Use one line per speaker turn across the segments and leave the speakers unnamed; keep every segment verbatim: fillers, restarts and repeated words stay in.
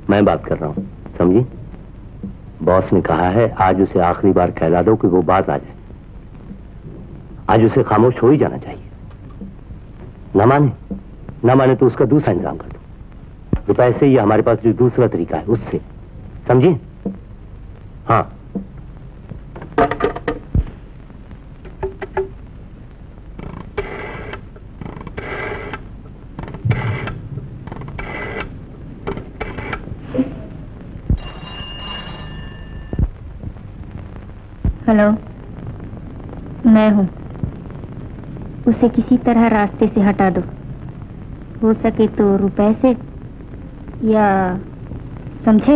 मैं बात कर रहा हूँ, समझी? बॉस ने कहा है आज उसे आखिरी बार कहला दो कि वो बाज आ जाए। आज उसे खामोश हो ही जाना चाहिए। ना माने ना माने तो उसका दूसरा इंतजाम कर दो। रुपए से ही हमारे पास जो दूसरा तरीका है उससे, समझी? हाँ।
हेलो, मैं हूं। उसे किसी तरह रास्ते से हटा दो, हो सके तो रुपए से, या समझे?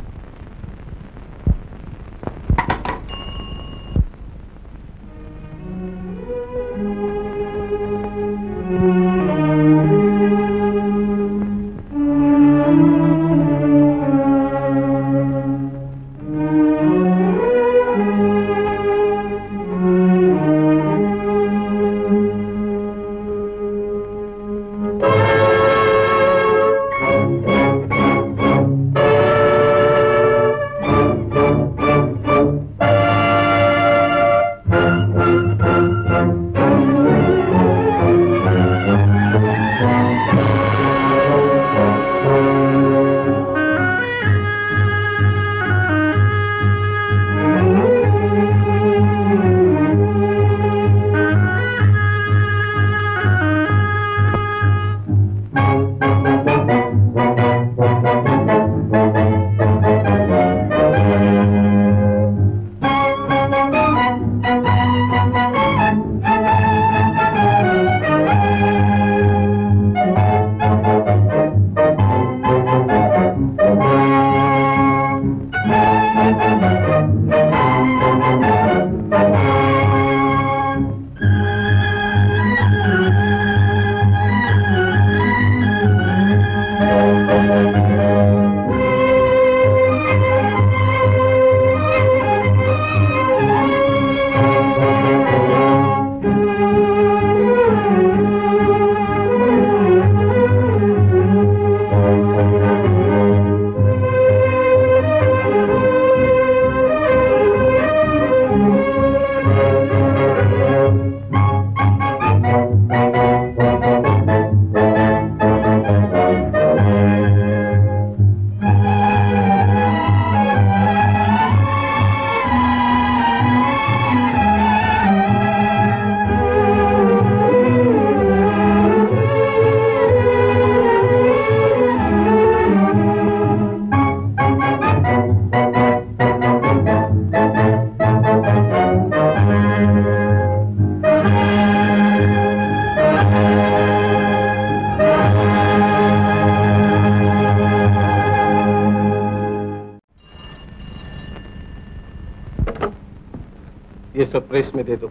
प्रेस में दे दो।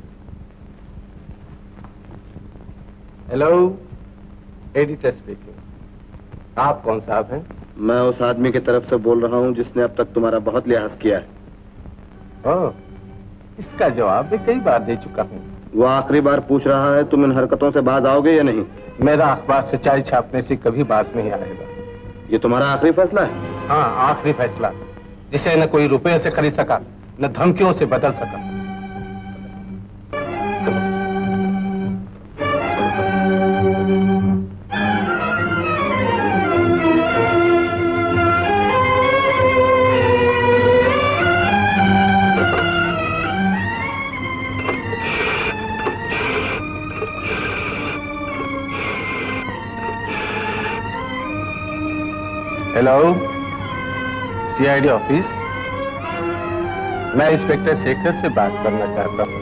Hello, editor speaking. आप कौन साहब हैं?
मैं उस आदमी की तरफ से बोल रहा हूं जिसने अब तक तुम्हारा बहुत लिहाज किया है।
ओह, इसका जवाब भी कई बार दे चुका हूं।
वो आखिरी बार पूछ रहा है तुम इन हरकतों से बाज आओगे या नहीं?
मेरा अखबार सच्चाई छापने से कभी बात नहीं आएगा।
ये तुम्हारा आखिरी फैसला है?
हाँ, आखिरी फैसला, जिसे न कोई रुपए से खरीद सका न धमकियों से बदल सका। Hello, CID office. मैं इंस्पेक्टर शेखर से बात करना चाहता हूँ।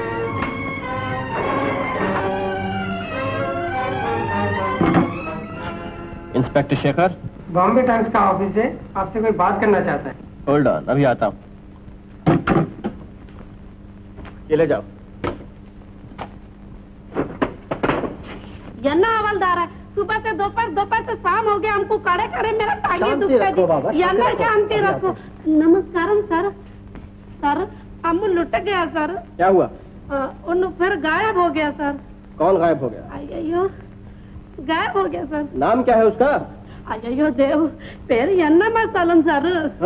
इंस्पेक्टर शेखर,
बॉम्बे टाइम्स का ऑफिस है, आपसे कोई बात करना चाहता है।
होल्ड ऑन, अभी आता हूँ। ये ले जाओ।
यन्ना हवलदार है, सुबह से दोपहर, दोपहर से शाम हो गया, हमको खड़े खड़े मेरा टांगे दुखता है। यन्ना शांति रखो। नमस्कारम सर। सर, हम लुट गया सर।
क्या हुआ?
उन फिर गायब हो गया सर।
कौन गायब हो गया?
अयो, गायब हो गया सर।
नाम क्या है उसका?
अयो देव पेर एन्ना मसालन सर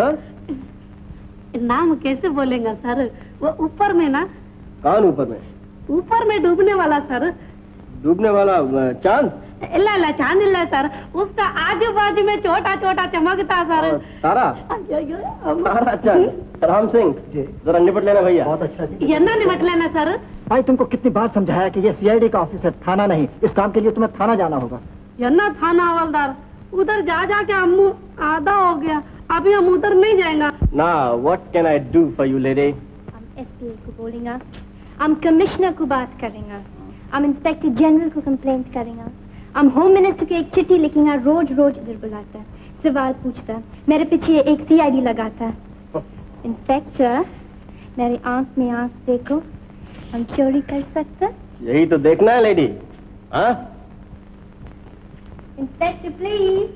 नाम कैसे बोलेंगे सर? वो ऊपर में ना।
कौन ऊपर में?
ऊपर में डूबने वाला सर।
डूबने वाला चांद?
इल्ला इल्ला चांद इल्ला सर, उसका आजू बाजू में छोटा छोटा चमकता सर।
तारा? तारा चांद। राम सिंह जरा निपट लेना भैया।
बहुत अच्छा जी।
एन्ना निपट लेना सर।
भाई तुमको कितनी बार समझाया कि ये सीआईडी का ऑफिस है, थाना नहीं। इस काम के लिए तुम्हें थाना जाना होगा।
एन्ना थाना हवलदार, उधर जा जा के अम्मू आधा हो गया, अभी हम उधर नहीं जाएंगे।
ना what can I do for you lady?
हम एसपी को बोलेंगे, हम कमिश्नर को बात करेंगे, हम इंस्पेक्टर जनरल को कंप्लेंट करेंगे, हम होम मिनिस्टर के एक चिट्ठी लिखेंगे, रोज रोज इधर बुलाता है, सवाल पूछता है, मेरे पीछे एक सीआईडी लगाता है। इंस्पेक्टर मेरी आंख में आंख देखो, हम चोरी कर सकते?
यही तो देखना है लेडी। हाँ
inspector please.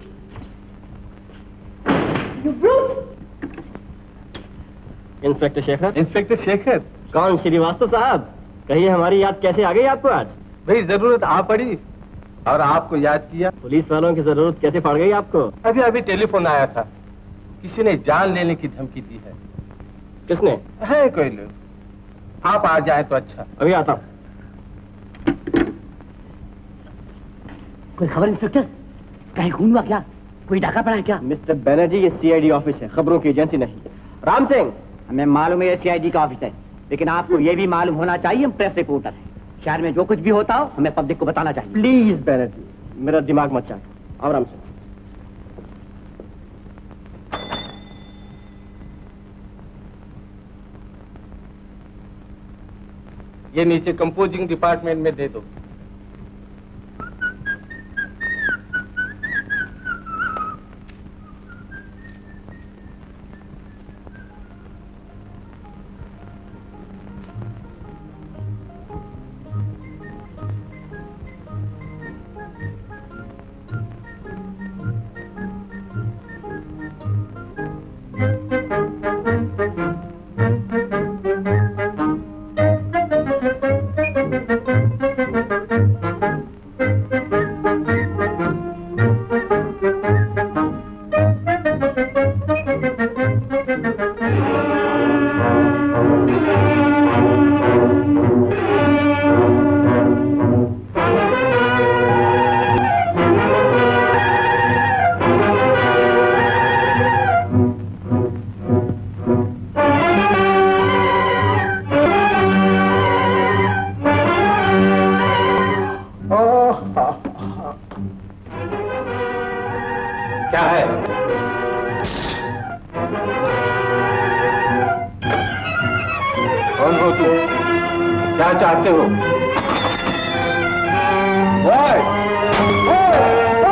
You brute.
Inspector Shekhar?
Inspector Shekhar?
कौन? श्रीवास्तव साहब, कहिए हमारी याद कैसे आ गई आपको आज?
भाई जरूरत आ पड़ी और आपको याद किया।
पुलिस वालों की जरूरत कैसे पड़ गई आपको?
अभी अभी टेलीफोन आया था, किसी ने जान लेने की धमकी दी है।
किसने?
है कोई लोग, आप आ जाए तो अच्छा।
अभी आता हूँ।
कोई खबर इंस्पेक्टर? कहीं खून हुआ क्या? कोई डाका पड़ा है क्या?
मिस्टर बैनर्जी, ये सीआईडी ऑफिस है, खबरों की एजेंसी नहीं। राम सिंह,
हमें मालूम है ये सीआईडी का ऑफिस है, लेकिन आपको ये भी मालूम होना चाहिए हम प्रेस रिपोर्टर हैं। शहर में जो कुछ भी होता हो हमें पब्लिक को बताना चाहिए।
प्लीज बैनर्जी, मेरा दिमाग मत चाटो। और राम सिंह,
ये नीचे कंपोजिंग डिपार्टमेंट में दे दो। क्या है? कौन हो तुम? क्या चाहते हो? ओए! ओए!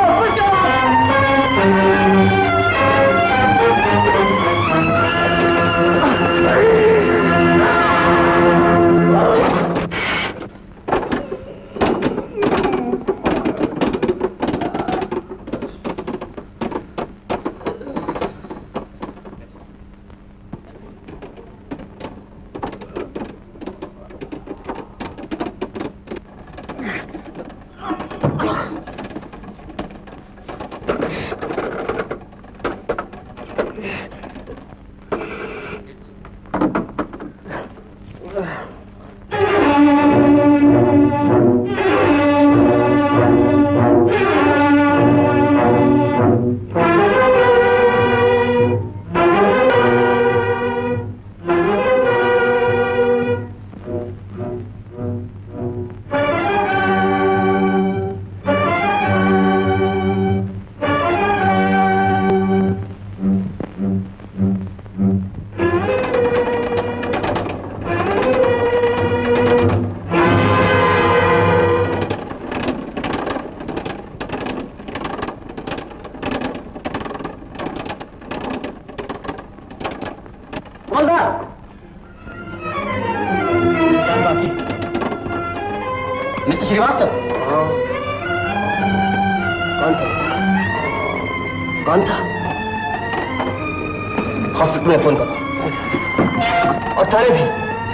मिस्टर श्रीवास्तव? कौन था? कौन था? हॉस्पिटल में फोन करो और थाने भी।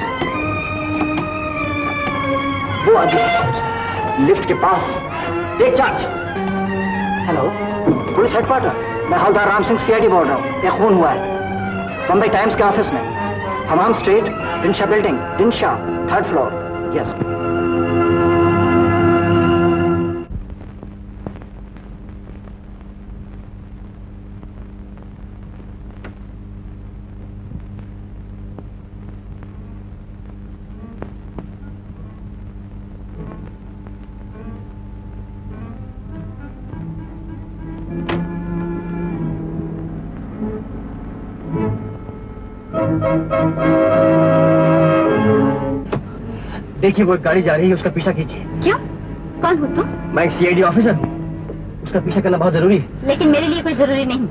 वो आदमी लिफ्ट के पास, take charge. Hello
police headquarter, मैं हवलदार राम सिंह सीआईडी बोल रहा हूँ। एक खून हुआ है बम्बई टाइम्स के ऑफिस में, Hamam street, Dinshaw building, Dinshaw, third floor. Yes. देखिए वो एक गाड़ी जा रही है, उसका पीछा कीजिए।
क्यों? कौन हो तुम?
मैं एक सीआईडी ऑफिसर हूँ, उसका पीछा करना बहुत जरूरी है।
लेकिन मेरे लिए कोई जरूरी नहीं।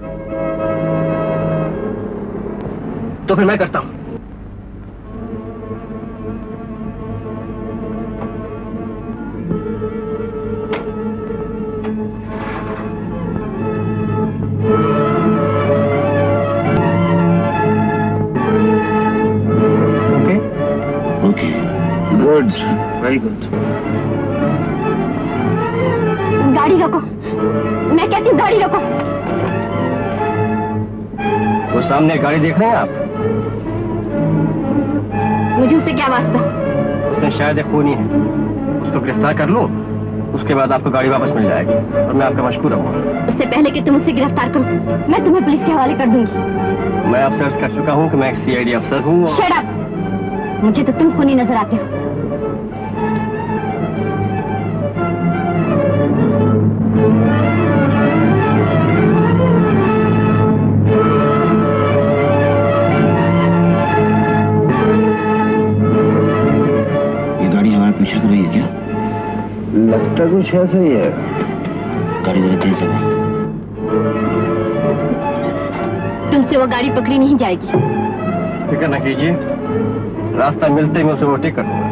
तो फिर मैं करता हूँ।
Good, very good.
गाड़ी रोको, मैं कहती हूँ गाड़ी रोको।
वो सामने गाड़ी देख रहे हैं आप?
मुझे उससे क्या वास्ता?
उसने शायद एक खूनी है, उसको गिरफ्तार कर लो, उसके बाद आपको गाड़ी वापस मिल जाएगी और मैं आपका मशकूर रहूंगा।
उससे पहले कि तुम उसे गिरफ्तार करो, मैं तुम्हें पुलिस के हवाले कर दूंगी।
मैं आपसे अर्ज कर चुका हूँ कि मैं एक सीआईडी अफसर हूँ।
Shut up! मुझे तो तुम खूनी नजर आते हो।
पीछे कर रही है क्या?
लगता कुछ ऐसा ही है।
गाड़ी जरा तेज चला।
तुमसे वो गाड़ी पकड़ी नहीं जाएगी।
फिक्र न कीजिए, रास्ता मिलते ही मैं उसे ओवरटेक कर दूंगा।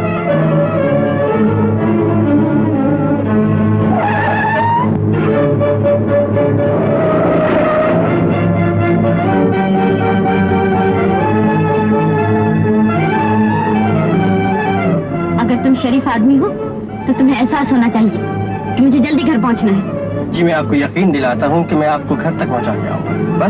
अगर तुम शरीफ आदमी हो तो तुम्हें एहसास होना चाहिए कि मुझे जल्दी घर पहुंचना है।
जी मैं आपको यकीन दिलाता हूँ कि मैं आपको घर तक पहुँचा के आऊंगा, बस।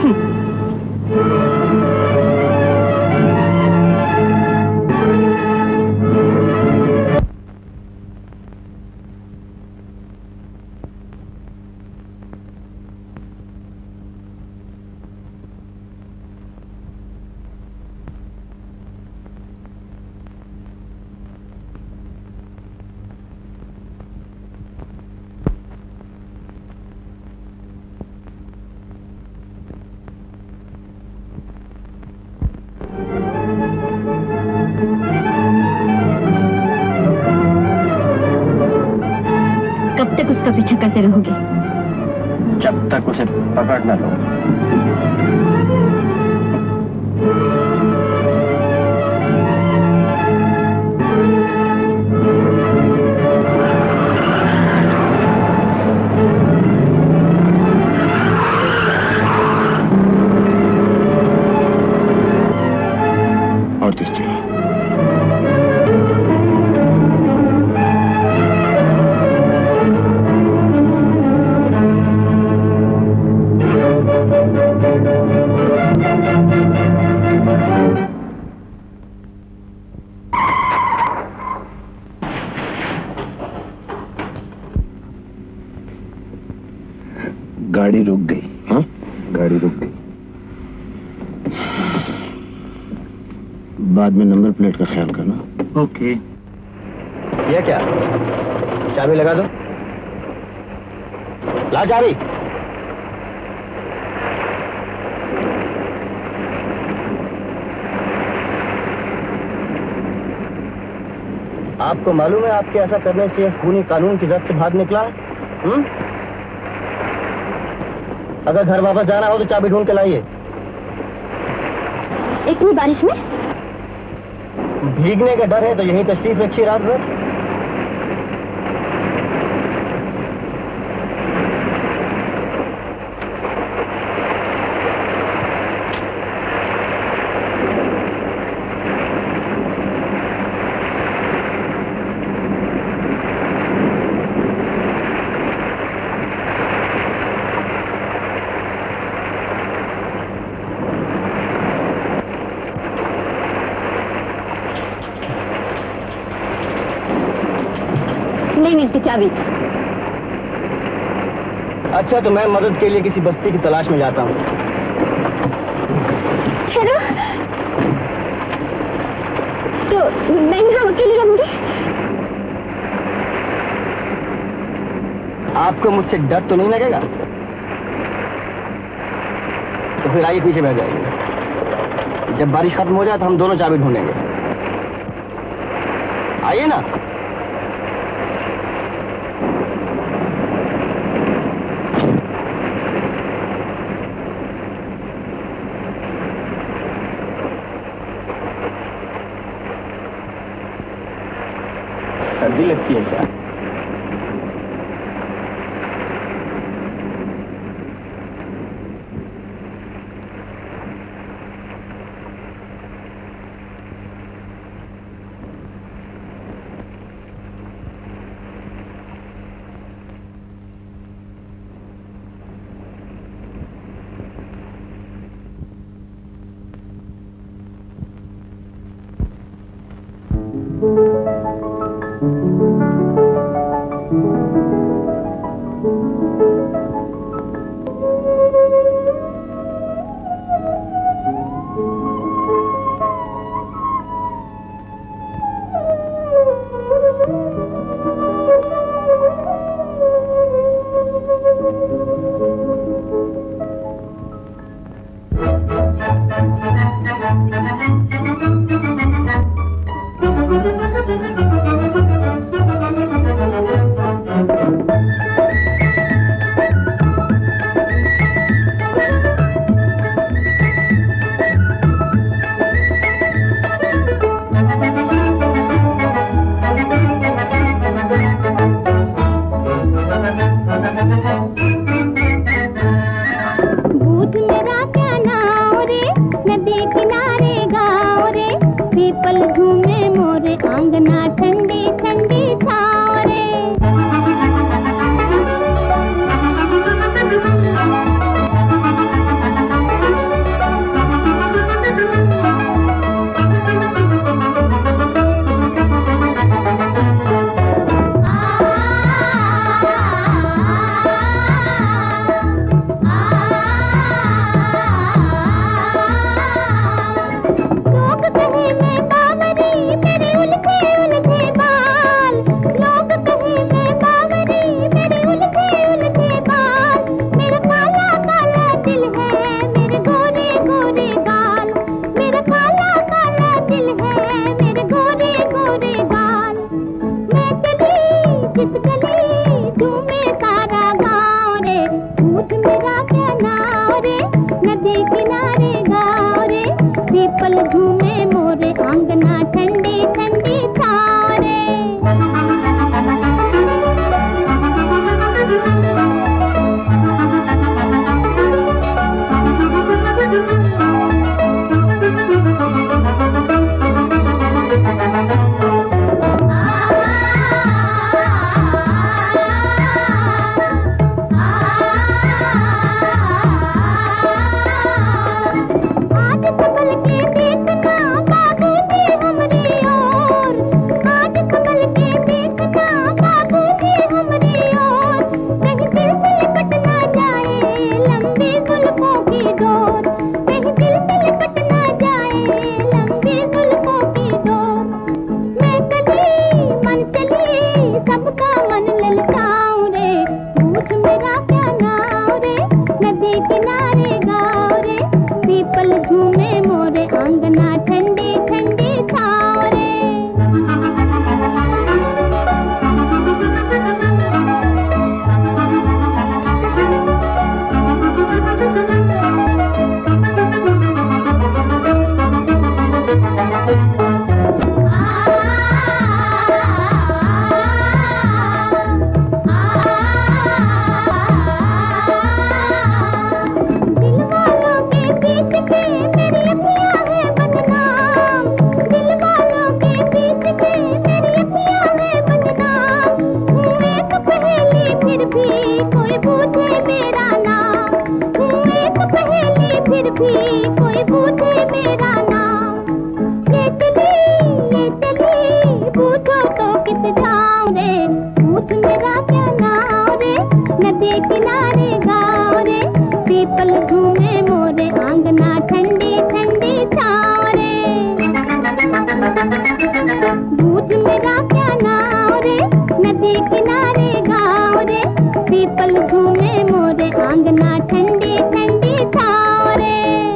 कब तक उसका पीछा करते रहोगे?
जब तक उसे पकड़ न लो।
और किस जगह? गाड़ी रुक गई। हाँ, गाड़ी रुक गई। बाद में नंबर प्लेट का ख्याल करना।
ओके। ये क्या? चाबी लगा दो। ला चाबी।
आपको मालूम है आपके ऐसा करने से खूनी कानून की जद से भाग निकला? हम्म? अगर घर वापस जाना हो तो चाबी ढूंढ के लाइए।
इतनी बारिश में?
भीगने का डर है तो यहीं तशरीफ रखिए रात भर।
नहीं मिलती चाबी।
अच्छा तो मैं मदद के लिए किसी बस्ती की तलाश में जाता हूँ।
ठहरो, तो मैं यहाँ अकेली रहूंगी?
आपको मुझसे डर तो नहीं लगेगा? तो फिर आइए पीछे बैठ जाइए। जब बारिश खत्म हो जाए तो हम दोनों चाबी ढूंढेंगे। आइए ना। सर्दी लगती है क्या?
बूझ मेरा क्या नाव रे, नदी किनारे गाँव रे, पीपल झूमे मोरे आंगना ठंडी ठंडी छाँव रे। बूझ मेरा क्या नाव रे, नदी किनारे गाँव रे, पीपल झूमे मोरे आंगना ठंडी ठंडी छाँव रे।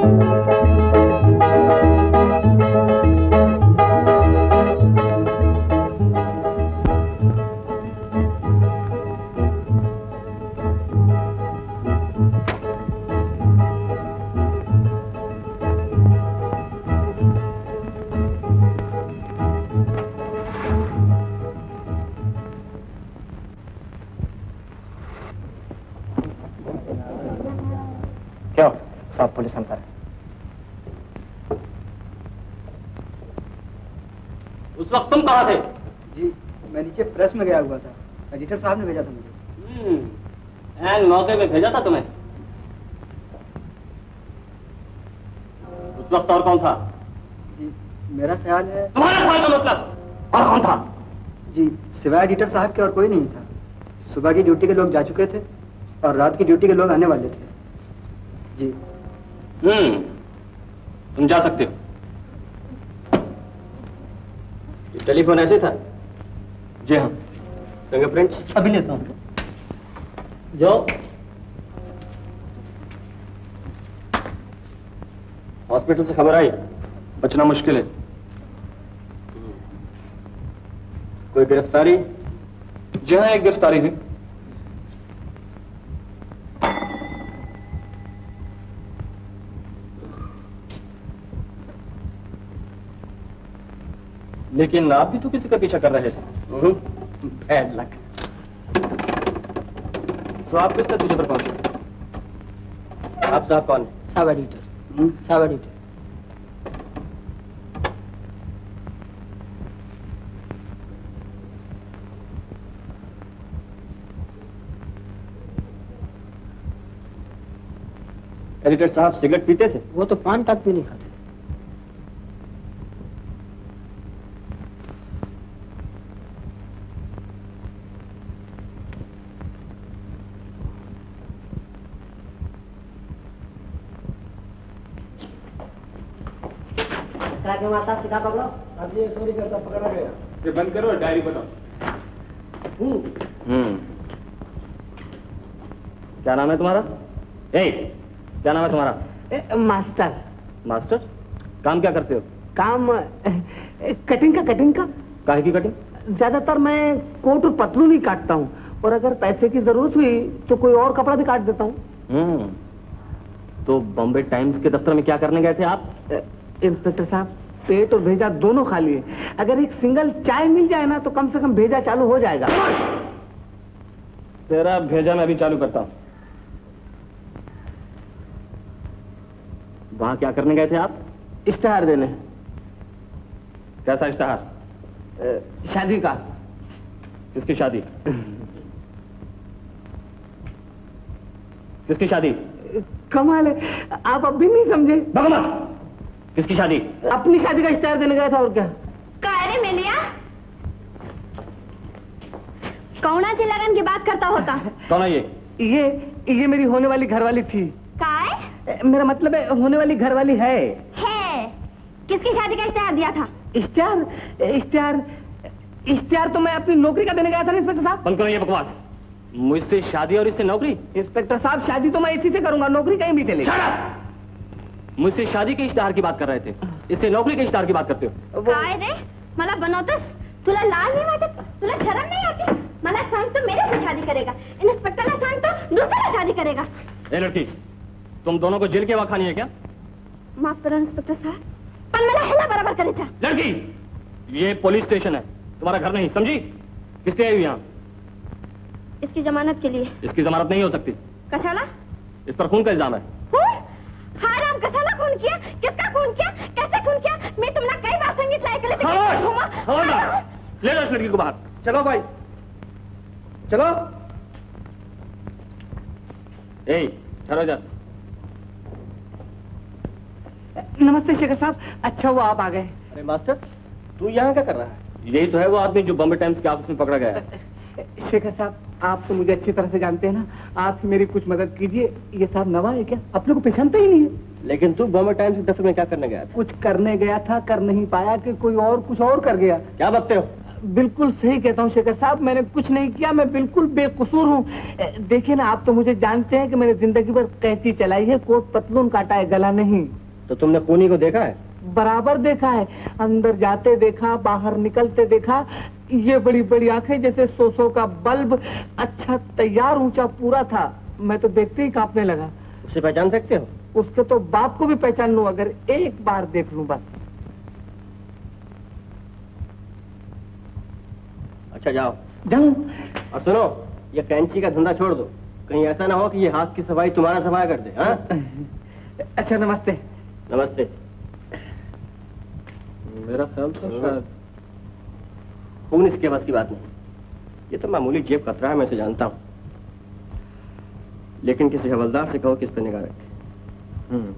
क्यों सब पुलिस अंदर है?
उस वक्त तुम कहाँ थे?
जी मैं नीचे प्रेस में गया हुआ था, एडिटर साहब ने भेजा था मुझे।
एन मौके पे भेजा था तुम्हें? उस वक्त और कौन था?
जी मेरा ख्याल है।
तुम्हारा ख्याल का मतलब और कौन था?
जी सिवाय एडिटर साहब के और कोई नहीं था। सुबह की ड्यूटी के लोग जा चुके थे और रात की ड्यूटी के लोग आने वाले थे। जी
हम्म तुम जा सकते हो। ये टेलीफोन ऐसे था? जी हाँ। फिंगरप्रिंट्स
अभी लेता हूँ।
जो हॉस्पिटल से खबर आई, बचना मुश्किल है। कोई गिरफ्तारी? जी हाँ एक गिरफ्तारी हुई। लेकिन आप भी तो किसी का पीछा कर रहे थे। Bad luck. तो आप किस नतीजे पर पहुंचे? आप साहब कौन?
Sub editor. Sub editor.
Editor साहब सिगरेट पीते थे?
वो तो पान तक भी नहीं खाते थे।
माता सिखा पकड़ो।
अब ये चोरी करता पकड़ा गया। ये बंद करो, डायरी बनाओ। हम्म क्या नाम है तुम्हारा? ए, क्या नाम है तुम्हारा?
ए, मास्टर।
मास्टर? काम क्या करते हो?
काम ए, कटिंग का कटिंग का।
काहे की कटिंग?
ज्यादातर मैं कोट और पतलून ही काटता हूँ, और अगर पैसे की जरूरत हुई तो कोई और कपड़ा भी काट देता हूँ।
हम्म तो बॉम्बे टाइम्स के दफ्तर में क्या करने गए थे आप?
ए, इंस्पेक्टर साहब पेट और भेजा दोनों खाली है। अगर एक सिंगल चाय मिल जाए ना तो कम से कम भेजा चालू हो जाएगा।
तेरा भेजा मैं अभी चालू करता हूँ। वहां क्या करने गए थे आप?
इश्तेहार देने।
कैसा इश्तेहार?
ए, शादी का।
किसकी शादी? किसकी शादी?
कमाल है, आप अब भी नहीं समझे।
भगवत किसकी शादी?
अपनी शादी का इश्तेहार देने गया था, और क्या।
कायरे मिलिया कौना जी लगन की बात करता होता?
कौन है ये?
ये ये मेरी होने वाली घरवाली थी।
काय?
मेरा मतलब है होने वाली घरवाली है।
है किसकी शादी का इश्तेहार दिया था?
इश्तेहार इश्तेहार इश्तेहार तो मैं अपनी नौकरी का देने गया था। इंस्पेक्टर साहब
बंद करो ये बकवास। मुझसे शादी और इससे नौकरी?
इंस्पेक्टर साहब शादी तो मैं इसी से करूंगा, नौकरी कहीं भी चलेगी।
मुझसे शादी के इश्तेहार की बात कर रहे थे, इससे नौकरी के इश्तेहार की बात करते हो?
काय रे मला बनवतोस? तुला लाज नहीं वाटत? तुला शर्म नहीं आती? मला सांग तो मेरे से शादी करेगा, इंस्पेक्टरला सांग तो दूसरा शादी करेगा।
ए लड़की, तुम दोनों को जेल की हवा खानी है क्या?
माफ करो इंस्पेक्टर साहब, पण मला हेला बराबर करायचा।
लड़की, ये पुलिस स्टेशन है, तुम्हारा घर नहीं, समझी? किसके आई हुई यहाँ?
इसकी जमानत के लिए।
इसकी जमानत नहीं हो सकती।
कशाला?
इस पर खून का इल्जाम है।
खून? हाराम कशाला खून किया? किसका खून किया? कैसे खून किया? मैं तुमला कई बार संगीत लायक ले
ले लो इस लड़की को बाहर।
चलो भाई चलो।
ए, ठहरो इधर।
नमस्ते शेखर साहब, अच्छा हुआ आप आ गए।
अरे मास्टर, तू यहाँ क्या कर रहा है? यही तो है वो आदमी जो बॉम्बे टाइम्स के ऑफिस में पकड़ा गया है।
शेखर साहब, आप तो मुझे अच्छी तरह से जानते हैं ना, आप मेरी कुछ मदद कीजिए। ये साहब नवा है क्या? अपने को पहचानता ही नहीं है।
लेकिन तू बॉम्बे टाइम्स के दफ्तर में क्या करने गया था?
कुछ करने गया था, कर नहीं पाया कि कोई और कुछ और कर गया।
क्या बकते हो?
बिल्कुल सही कहता हूँ शेखर साहब, मैंने कुछ नहीं किया, मैं बिल्कुल बेकसूर हूँ। देखिए ना, आप तो मुझे जानते हैं कि मैंने जिंदगी भर कैंची चलाई है, कोट पतलून काटा है, गला नहीं।
तो तुमने खूनी को देखा है?
बराबर देखा है, अंदर जाते देखा, बाहर निकलते देखा। ये बड़ी बड़ी आंखें जैसे सोसो का बल्ब, अच्छा तैयार ऊंचा पूरा था। मैं तो देखते ही कांपने लगा।
उसे पहचान सकते हो?
उसके तो बाप को भी पहचान लूं अगर एक बार देख लूं बस।
अच्छा जाओ।
जाऊं?
और सुनो, ये कैंची का धंधा छोड़ दो, कहीं ऐसा ना हो कि ये हाथ की सफाई तुम्हारा सफाई कर दे। हाँ?
अच्छा नमस्ते।
नमस्ते। मेरा ख्याल तो शायद खून इसके बस की बात नहीं, ये तो मामूली जेब कतरा है, मैं इसे जानता हूँ। लेकिन किसी हवलदार से कहो कि इस पर निगाह रखे। हम्म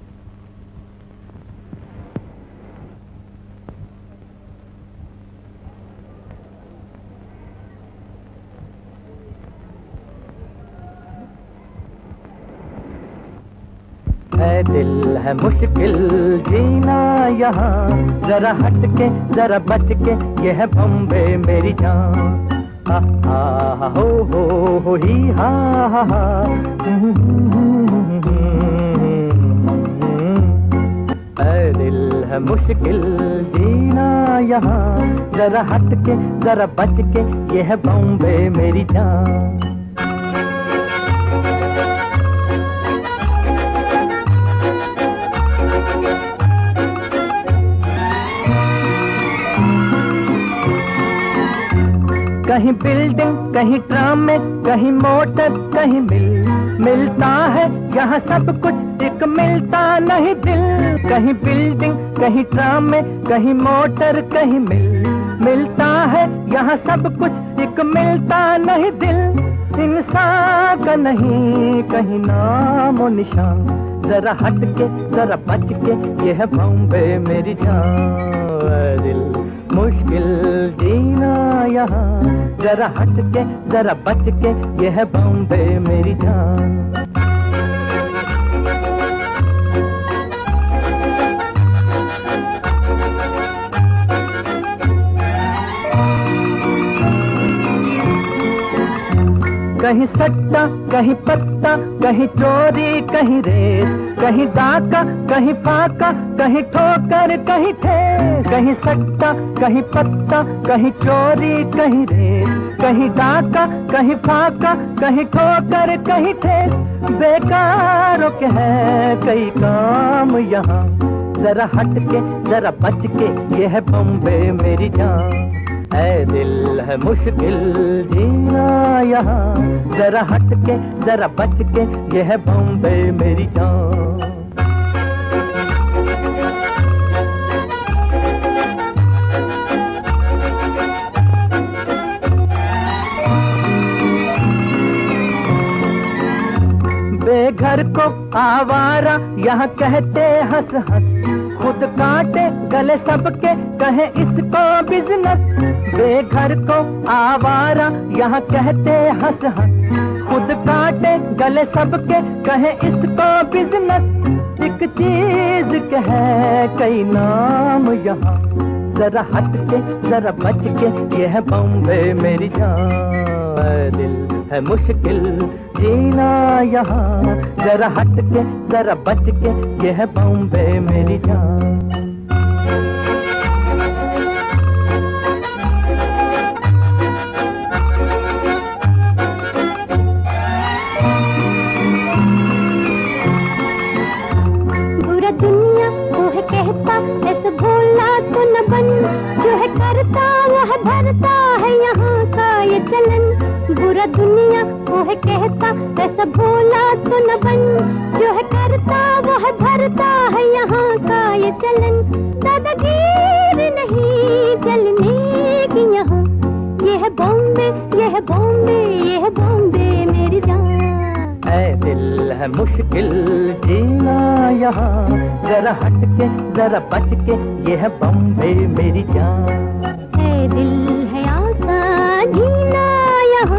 है दिल है मुश्किल जीना यहाँ, जरा हट के जरा बच के, ये है बॉम्बे मेरी जान। हा हा हो हो हो ही हा हा हा। है दिल है मुश्किल जीना यहाँ, जरा हट के जरा बच के, ये है बॉम्बे मेरी जान। कहीं बिल्डिंग, कहीं ट्राम में, कहीं मोटर, कहीं मिल मिलता है यहाँ सब कुछ, एक मिलता नहीं दिल। कहीं बिल्डिंग, कहीं ट्राम में, कहीं मोटर, कहीं मिल मिलता है यहाँ सब कुछ, एक मिलता नहीं दिल। इंसान का नहीं कहीं नाम और निशान, जरा हट के जरा बच के, ये है बॉम्बे मेरी जान। दिल मुश्किल जीना यहाँ, जरा हट के जरा बच के, ये है बॉम्बे मेरी जान। कहीं सट्टा, कहीं पत्ता, कहीं चोरी, कहीं रेस, कहीं डाका, कहीं फाका, कहीं ठोकर, कहीं ठेस। कहीं सट्टा, कहीं पत्ता, कहीं चोरी, कहीं रेस, कहीं डाका, कहीं फाका, कहीं ठोकर, कहीं ठेस। बेकारों के है कई काम यहाँ, जरा हट के जरा बच के, ये है बॉम्बे मेरी जान। है दिल है मुश्किल जीना यहाँ, जरा हट के जरा बच के, ये है बॉम्बे मेरी जान। बेघर को आवारा यहाँ कहते हंस हंस, खुद काटे गले सबके कहे इसको बिजनेस। बेघर को आवारा यहाँ कहते हंस हंस, खुद काटे गले सबके कहे इसको बिजनेस। एक चीज के है कई नाम यहाँ, जरा हट के जरा बच के, ये है बॉम्बे मेरी जान। दिल है मुश्किल जीना यहाँ, जरा हट के जरा बच के, ये है बॉम्बे मेरी जान।
बुरा दुनिया वो है कहता, ऐसे भोला तो न बन, जो है करता वो है भरता है यहाँ का ये चलन। बुरा दुनिया वो है कहता, ऐसा भोला तो न बन, जो है करता वो है भरता है यहाँ का ये चलन। दादागीरी नहीं चलने की यहाँ, ये है बॉम्बे, ये है बॉम्बे, ये है बॉम्बे मेरी जान।
है दिल है मुश्किल जीना यहाँ, जरा हट के जरा बच के, ये है बॉम्बे मेरी जान।
है दिल है आसान जीना यहाँ,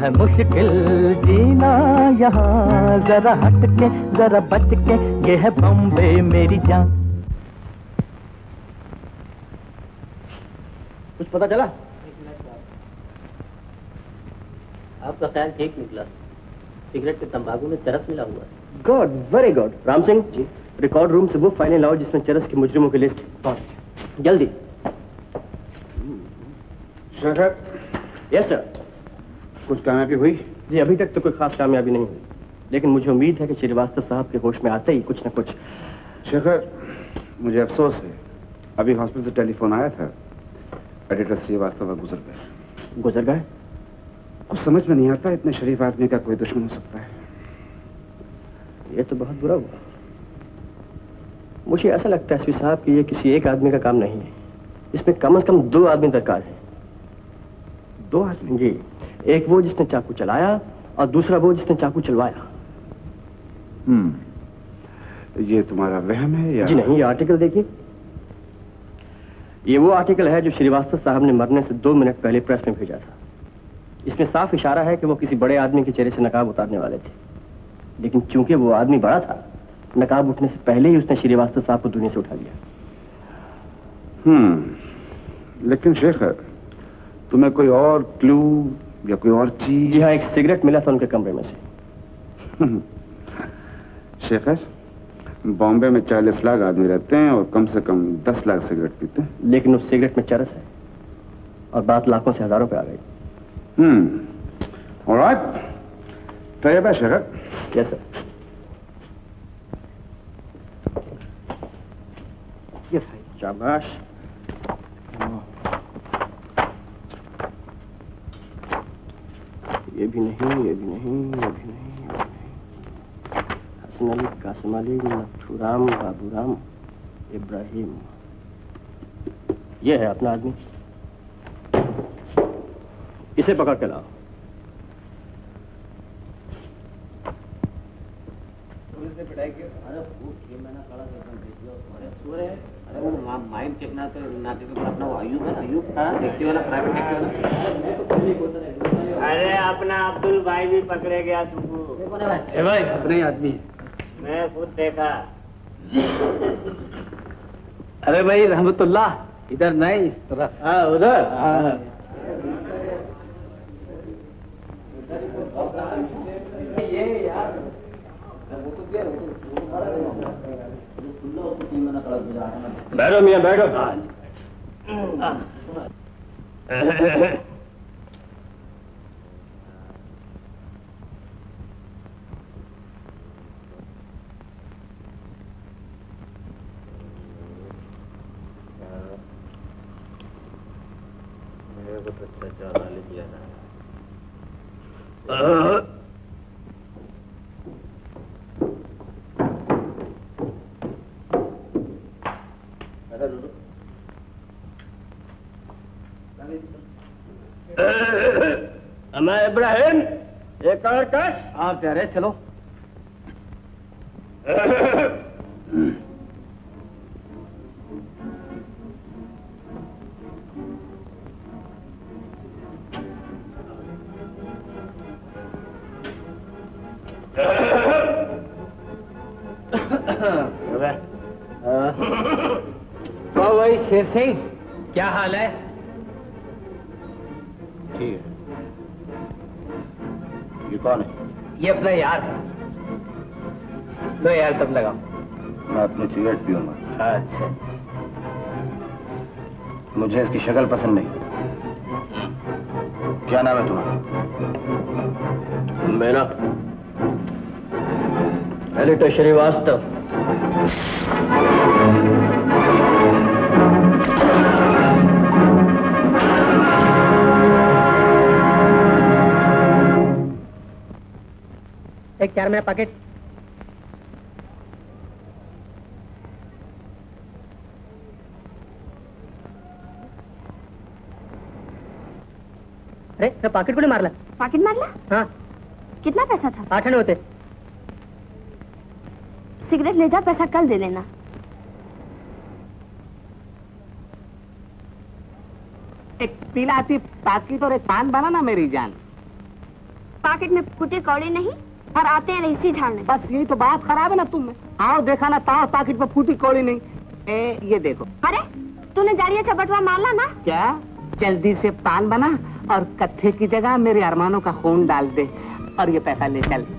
है मुश्किल जीना यहाँ, जरा हट के जरा बच के, ये है बॉम्बे मेरी जान।
कुछ पता चला? आपका ख्याल ठीक निकला। सिगरेट के तंबाकू में चरस मिला हुआ है।
Good, very good. Ram Singh ji, record room से वो फाइलें लाओ जिसमें चरस के मुजरिमों की लिस्ट है। जल्दी।
Sir,
yes sir.
कुछ कामयाबी हुई?
जी अभी तक तो कोई खास कामयाबी नहीं हुई, लेकिन मुझे उम्मीद है कि श्रीवास्तव साहब के होश में आते ही कुछ न कुछ।
शेखर, मुझे अफसोस है, अभी हॉस्पिटल से टेलीफोन आया था, एडिटर श्रीवास्तव गुजर गए।
गुजर गए?
कुछ समझ में नहीं आता, इतने शरीफ आदमी का कोई दुश्मन हो सकता है।
ये तो बहुत बुरा हुआ। मुझे ऐसा लगता है एसपी साहब कि ये किसी एक आदमी का काम नहीं है, इसमें कम से कम दो आदमी दरकार है।
दो आदमी?
जी, एक वो जिसने चाकू चलाया और दूसरा वो जिसने चाकू चलवाया।
हम्म, ये तुम्हारा वहम है या?
जी नहीं, ये आर्टिकल देखिए। ये वो आर्टिकल है जो श्रीवास्तव साहब ने मरने से दो मिनट पहले प्रेस में भेजा था। इसमें साफ इशारा है कि वो किसी बड़े आदमी के चेहरे से नकाब उतारने वाले थे, लेकिन चूंकि वो आदमी बड़ा था, नकाब उठने से पहले ही उसने श्रीवास्तव साहब को दुनिया से उठा लिया।
हम्म, लेकिन शेखर, तुम्हें कोई और क्लू या कोई और चीज?
जी हाँ, एक सिगरेट मिला था उनके कमरे में से।
शेखर, बॉम्बे में चालीस लाख आदमी रहते हैं और कम से कम दस लाख सिगरेट पीते हैं,
लेकिन उस सिगरेट में चरस है और बात लाखों से हजारों पे आ गई।
Hmm, alright, try your best Shekhar.
Yes sir. ये भाई, शाबाश। ये भी नहीं, ये भी नहीं, ये भी नहीं, ये भी नहीं। हसन अली, कासिम अली, नथुराम, बाबूराम, इब्राहिम, ये है अपना आदमी। इसे पकड़ के लाओ।
पुलिस ने पिटाई की। अरे खूब छह महीना खड़ा करके देखियो। अरे सो रहे, अरे वो माइंड चेकना तो नाते पे अपना वो आयुब है, आयुब टैक्सी वाला, प्राइवेट टैक्सी वाला। मैं तो पहले ही बोलता रहा। अरे अपना अब्दुल भाई भी पकड़े गया तुमको।
ए भाई, अपने ही आदमी है।
मैं खुद देखा।
अरे भाई रहमतुल्लाह, इधर नहीं, इस तरफ। हाँ उधर। हाँ। ये यार बैठो मियाँ, बैठो।
मेरे को तो अच्छा चाला ले दिया था।
मैं इब्राहिम, एक और कश। हाँ प्यारे, चलो।
तो भाई शेर सिंह, क्या हाल है?
ठीक है। ये कौन है?
ये अपना यार है। लो यार, तब लगाओ।
मैं अपनी सिगरेट पीऊंगा।
अच्छा,
मुझे इसकी शक्ल पसंद नहीं। क्या नाम है तुम्हारा?
मेरा एडिटर श्रीवास्तव।
एक चार मेरा पैकेट। अरे मैं पॉकेट को नहीं मारला।
पॉकेट मारला?
हाँ।
कितना पैसा था?
आठ आने होते।
सिगरेट ले जा, पैसा कल दे देना।
एक पिलाती पाकिट और एक पान बना ना मेरी जान।
पॉकेट में फूटी कौड़ी नहीं और आते हैं रईसी झाड़ने।
बस यही तो बात खराब है ना तुम में। आओ देखा ना तार पॉकेट में फूटी कौड़ी नहीं। ए, ये देखो।
अरे तूने जारिया चबटवा मारला ना?
क्या? जल्दी से पान बना और कत्थे की जगह मेरे अरमानों का खून डाल दे और ये पैसा ले चल।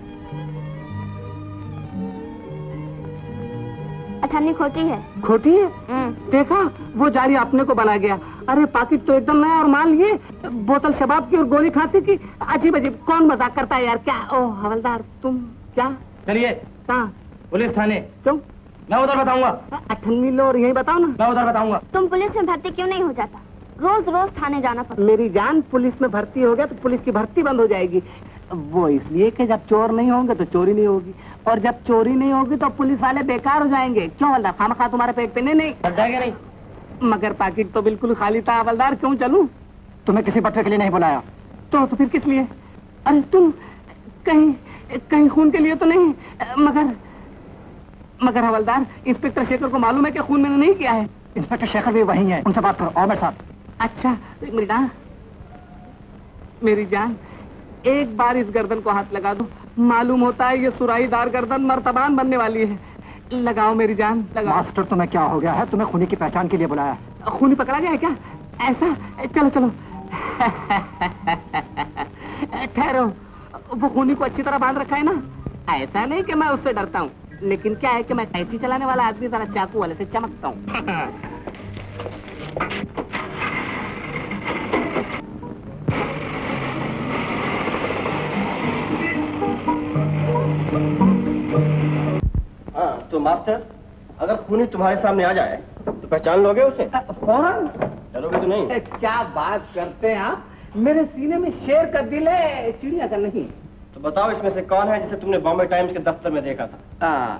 अठन्नी खोटी है।
खोटी है? देखा वो जारी अपने को बना गया। अरे पाकिट तो एकदम नया और माल ये बोतल शबाब की और गोली खांसी की। अजीब अजीब कौन मजाक करता है यार। क्या ओ हवलदार तुम क्या?
चलिए
कहाँ?
पुलिस थाने।
क्यों?
मैं उधर बताऊंगा।
अठन्नी लो और यही बताओ ना।
मैं उधर बताऊंगा।
तुम पुलिस में भर्ती क्यों नहीं हो जाता? रोज रोज थाने जाना पड़ता।
मेरी जान पुलिस में भर्ती हो गया तो पुलिस की भर्ती बंद हो जाएगी। वो इसलिए कि जब चोर नहीं होंगे तो चोरी नहीं होगी और जब चोरी नहीं होगी तो पुलिस वाले बेकार हो जाएंगे। क्यों हवलदार? खामखा तुम्हारे पेट पे नहीं नहीं
नहीं
मगर पैकेट तो बिल्कुल खाली था हवलदार। क्यों चलूं? तुम्हें किसी बट्टे के लिए नहीं बुलाया तो, तो फिर किस लिए? अरे तुम कहीं कहीं खून के लिए तो नहीं? मगर मगर हवलदार इंस्पेक्टर शेखर को मालूम है कि खून मैंने नहीं किया है। इंस्पेक्टर शेखर भी वही है, उनसे बात करो और मेरे साथ। अच्छा मेरी जान मेरी जान एक बार इस गर्दन को हाथ लगा दो। मालूम होता है ये सुराहीदार गर्दन मर्तबान बनने वाली है। लगाओ मेरी जान लगाओ।
मास्टर तुम्हें क्या हो गया है? तुम्हें खूनी की पहचान के लिए बुलाया।
खूनी पकड़ा गया है क्या? ऐसा चलो चलो ठहरो। वो खूनी को अच्छी तरह बांध रखा है ना? ऐसा नहीं कि मैं उससे डरता हूँ, लेकिन क्या है कि मैं कैंची चलाने वाला आदमी तरह चाकू वाले से चमकता हूँ।
हाँ तो मास्टर अगर खूनी तुम्हारे सामने आ जाए तो पहचान लोगे उसे?
फौरन।
चलोगे तो नहीं?
क्या बात करते हैं आप? मेरे सीने में शेर का दिल है, चिड़िया का नहीं।
तो बताओ इसमें से कौन है जिसे तुमने बॉम्बे टाइम्स के दफ्तर में देखा था?
आ,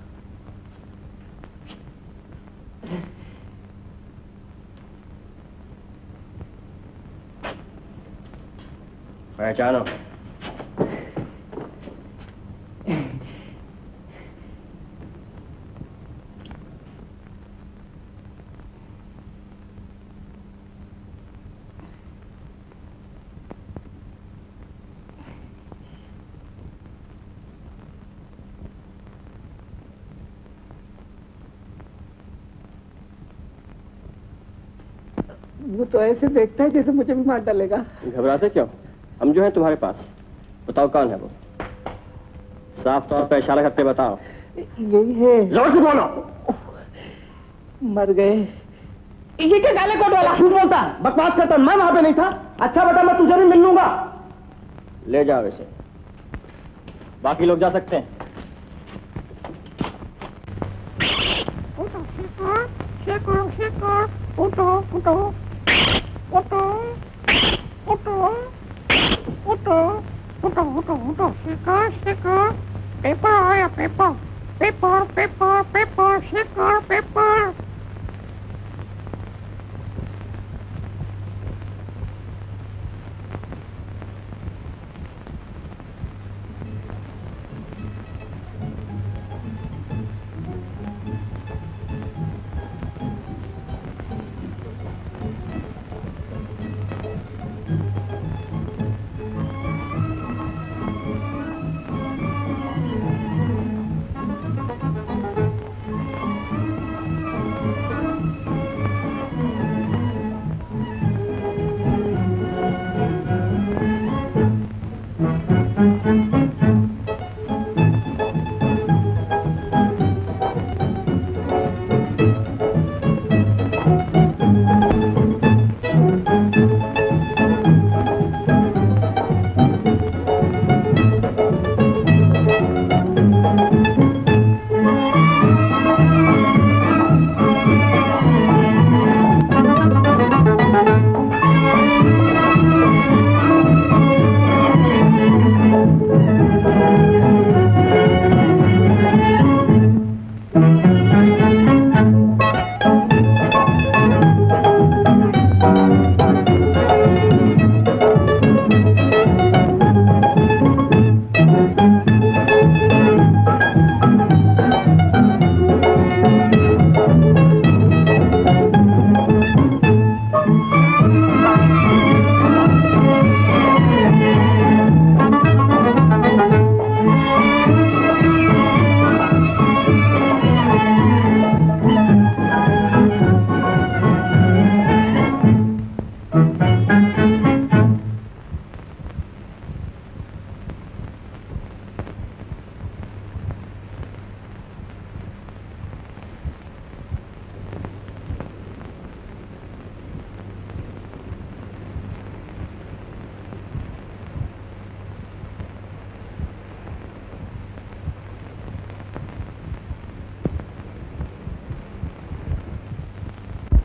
पहचानो।
वो तो ऐसे देखता है जैसे मुझे भी मार डालेगा।
घबराते क्यों? हम जो है तुम्हारे पास। बताओ कौन है वो? साफ तौर पर इशारा करके बताओ।
यही है।
जोर से बोलो।
मर गए।
ये क्या काले कोट वाला झूठ बोलता? बकवास करता। मैं वहां पे नहीं था। अच्छा बेटा मैं तुझे भी मिल लूंगा। ले जाओ इसे, बाकी लोग जा सकते हैं।
शेखर शेखर उठो उठो उठो उठो उठो उठो उठो उठो शेखर शेखर पेपर आया paper paper paper paper Shekhar paper.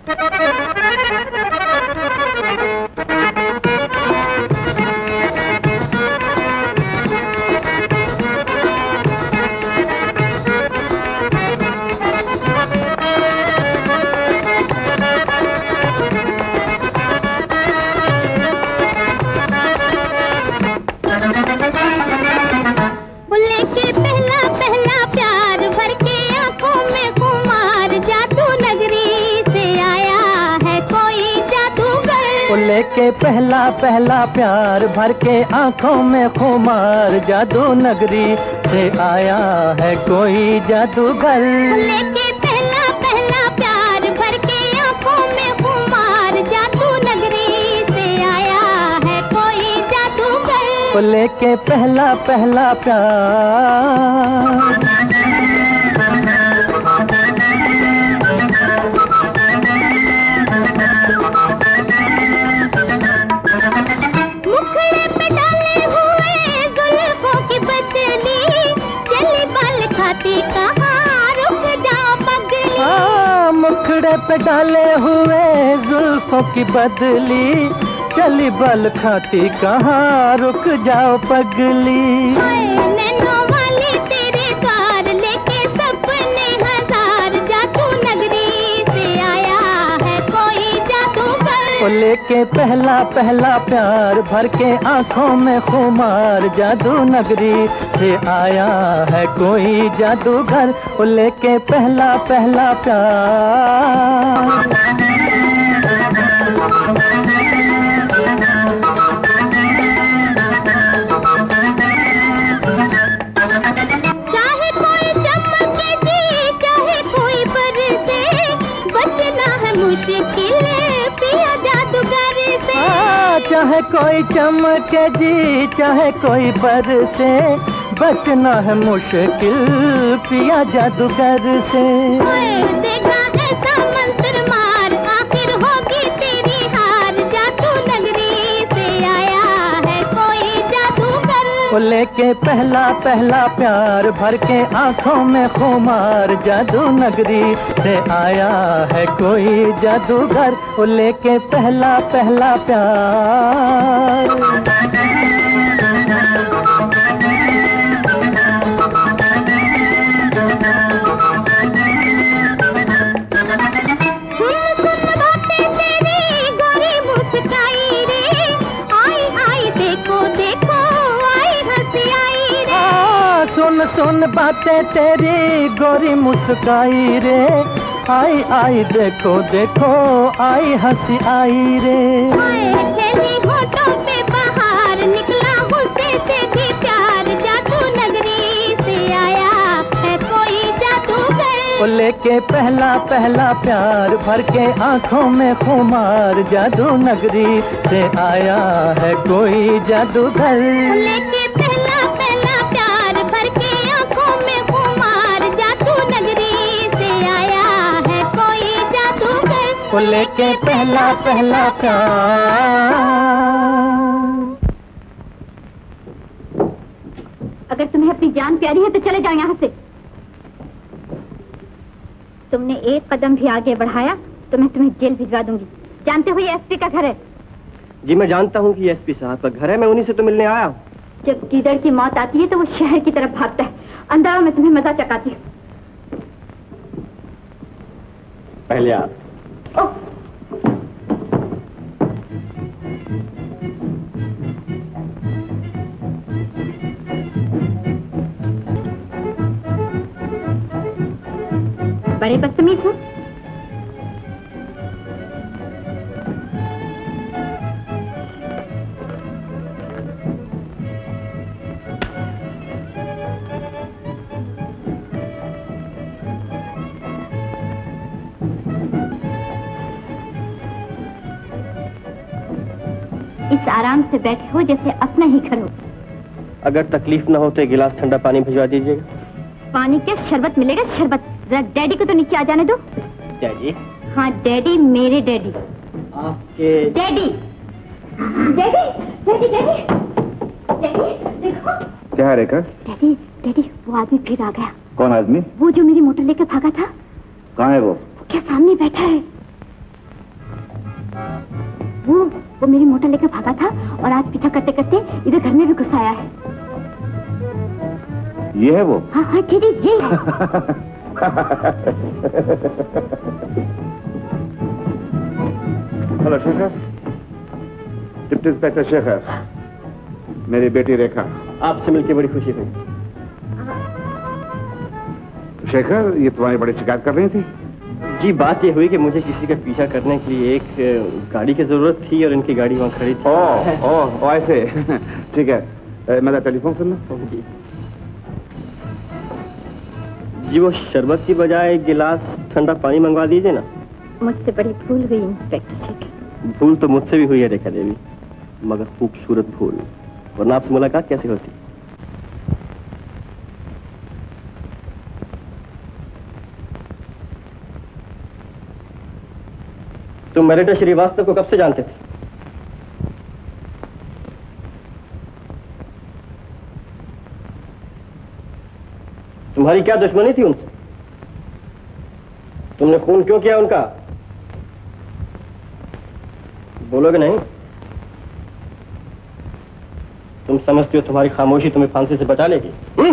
लेके पहला पहला प्यार भर के आंखों में खुमार जादू नगरी से आया है कोई जादूगर।
लेके पहला पहला प्यार भर के आंखों में खुमार जादू नगरी से आया है कोई जादूगर।
लेके पहला पहला प्यार मुखड़े पे डाले हुए जुल्फों की बदली चली बल खाती कहाँ रुक जाओ पगली।
नैनों वाली तेरे द्वार लेके सपने हजार जादू नगरी से आया है कोई जादूगर।
लेके पहला पहला प्यार भर के आंखों में खुमार जादू नगरी से आया है कोई जादूगर। लेके पहला पहला प्यार
चाहे कोई चमके जी चाहे कोई बरसे बचना है मुश्किल पिया जादूगर से।
चाहे कोई चमके जी चाहे कोई बरसे बचना है मुश्किल पिया जादूगर से।
देखा ऐसा मंत्र मार आखिर होगी तेरी हार जादू नगरी से आया है कोई जादूगर।
लेके पहला पहला प्यार भर के आंखों में खुमार जादू नगरी से आया है कोई जादूगर। लेके पहला पहला प्यार सुन सुन बातें तेरी गोरी मुस्काई रे आई आई देखो देखो आई हंसी आई रे।
होठों पे बाहर निकला गुस्से से भी प्यार जादू नगरी से आया है कोई जादूगर।
लेके पहला पहला प्यार भर के आंखों में खुमार जादू नगरी से आया है कोई जादूगर।
लेके पहला पहला प्यार भर के आंखों में खुमार जादू नगरी से आया है कोई जादूगर।
लेके पहला पहला प्यार।
अगर तुम्हें अपनी जान प्यारी है तो चले जाओ यहाँ से। तुमने एक कदम भी आगे बढ़ाया तो मैं तुम्हें जेल भिजवा दूंगी। जानते हो ये एसपी का घर है?
जी मैं जानता हूँ कि एसपी साहब का घर है, मैं उन्हीं से तो मिलने आया हूँ।
जब गीदड़ की मौत आती है तो वो शहर की तरफ भागता है। अंदर आओ, मैं तुम्हें मजा चकाती हूँ।
पहले आप।
बड़े बदतमीज हो। इस आराम से बैठे हो जैसे अपना ही घर हो।
अगर तकलीफ न हो तो एक गिलास ठंडा पानी भिजवा दीजिएगा।
पानी क्या, शरबत मिलेगा शरबत। जरा डैडी को तो नीचे आ जाने दो।
डैडी?
हाँ डैडी, मेरे डैडी।
आपके
daddy daddy daddy daddy daddy देखो।
क्या है रेखा?
डैडी डैडी वो आदमी फिर आ गया।
कौन आदमी?
वो जो मेरी मोटर लेकर भागा था।
कहाँ है वो?
वो क्या सामने बैठा है। वो वो मेरी मोटर लेकर भागा था और आज पीछा करते करते इधर घर में भी घुस आया है।
ये है वो?
हाँ हाँ दीदी ये
hello Shekhar, deputy inspector Shekhar, मेरी बेटी रेखा।
आपसे मिलकर बड़ी खुशी हुई।
शेखर, ये तुम्हारी बड़ी शिकायत कर रही थी?
जी, बात ये हुई कि मुझे किसी का पीछा करने के लिए एक गाड़ी की जरूरत थी और इनकी गाड़ी वहाँ खड़ी थी।
ओह ओह ओ, ऐसे ठीक है। ए, मेरा टेलीफोन सुनना।
जी जी, वो शरबत की बजाय एक गिलास ठंडा पानी मंगवा दीजिए ना।
मुझसे बड़ी भूल हुई इंस्पेक्टर शेखर।
भूल तो मुझसे भी हुई है रेखा देवी, मगर खूबसूरत भूल, वरना आपसे मुलाकात कैसे होती? तुम मेरिटा श्रीवास्तव को कब से जानते थे? तुम्हारी क्या दुश्मनी थी उनसे? तुमने खून क्यों किया उनका? बोलोगे नहीं? तुम समझती हो तुम्हारी खामोशी तुम्हें फांसी से बचा लेगी? हुँ?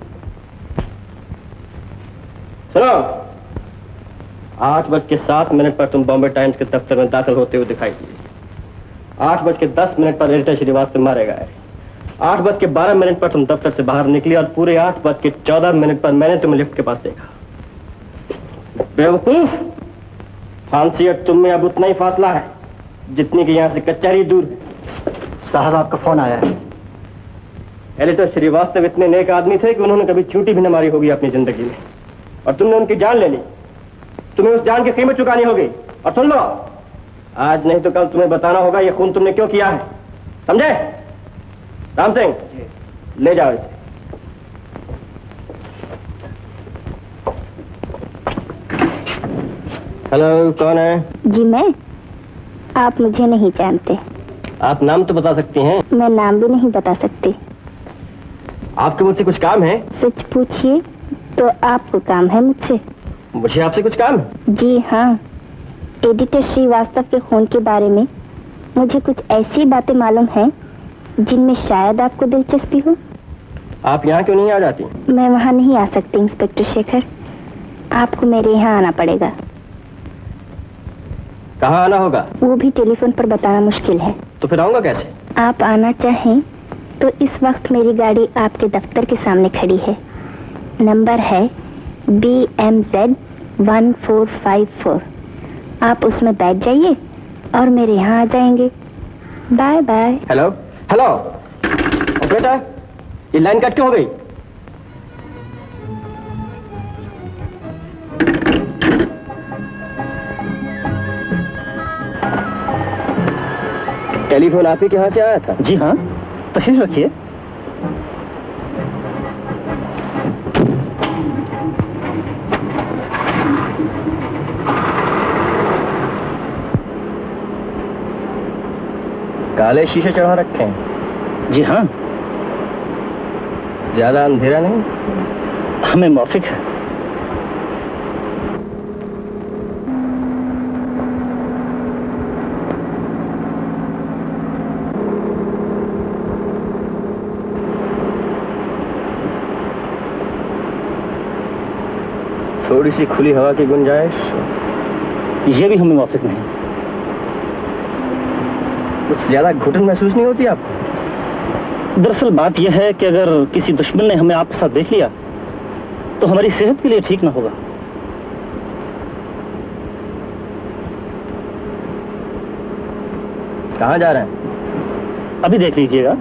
सुनो, आठ बज के सात मिनट पर तुम बॉम्बे टाइम्स के दफ्तर में दाखिल होते हुए दिखाई दिए। आठ बज के दस मिनट पर एडिटर श्रीवास्तव मारे गए। आठ बज के बारह मिनट पर तुम दफ्तर से बाहर निकली और पूरे आठ बज के चौदह मिनट पर मैंने तुम्हें लिफ्ट के पास देखा। बेवकूफ, फांसी और तुम में अब उतना ही फासला है जितनी कि यहां से कचहरी दूर है।
साहब, आपका फोन आया है।
एडिटर श्रीवास्तव इतने नेक आदमी थे कि उन्होंने कभी चूटी भी न मारी होगी अपनी जिंदगी में, और तुमने उनकी जान ले ली। तुम्हें उस जान की कीमत चुकानी होगी। और सुन लो, आज नहीं तो कल तुम्हें बताना होगा ये खून तुमने क्यों किया है, समझे? राम सिंह, ले जाओ इसे। हेलो, कौन है?
जी मैं। आप मुझे नहीं जानते।
आप नाम तो बता सकती हैं।
मैं नाम भी नहीं बता सकती।
आपके मुझसे कुछ काम है?
सच पूछिए तो आपको काम है मुझसे?
मुझे आपसे कुछ काम है?
जी हाँ, एडिटर श्रीवास्तव के खून के बारे में मुझे कुछ ऐसी बातें मालूम हैं जिनमें शायद आपको दिलचस्पी हो।
आप यहाँ क्यों नहीं आ जाती?
मैं वहाँ नहीं आ सकती इंस्पेक्टर शेखर, आपको मेरे यहाँ आना पड़ेगा।
कहाँ आना होगा?
वो भी टेलीफोन पर बताना मुश्किल है।
तो फिर आऊंगा कैसे?
आप आना चाहें तो इस वक्त मेरी गाड़ी आपके दफ्तर के सामने खड़ी है। नंबर है B M Z one four five four. आप उसमें बैठ जाइए और मेरे यहाँ आ जाएंगे। Bye bye.
हेलो हेलो, बेटा ये लाइन कट क्यों हो गई? टेलीफोन आप ही के यहाँ से आया था?
जी हाँ, तशरीफ रखिए।
काले शीशे चढ़ा रखे हैं?
जी हाँ।
ज्यादा अंधेरा नहीं?
हमें मौफिक है।
थोड़ी सी खुली हवा की गुंजाइश?
ये भी हमें मौफिक नहीं।
कुछ ज्यादा घुटन महसूस नहीं होती आपको?
दरअसल बात यह है कि अगर किसी दुश्मन ने हमें आपके साथ देख लिया तो हमारी सेहत के लिए ठीक ना होगा।
कहाँ जा रहे हैं?
अभी देख लीजिएगा।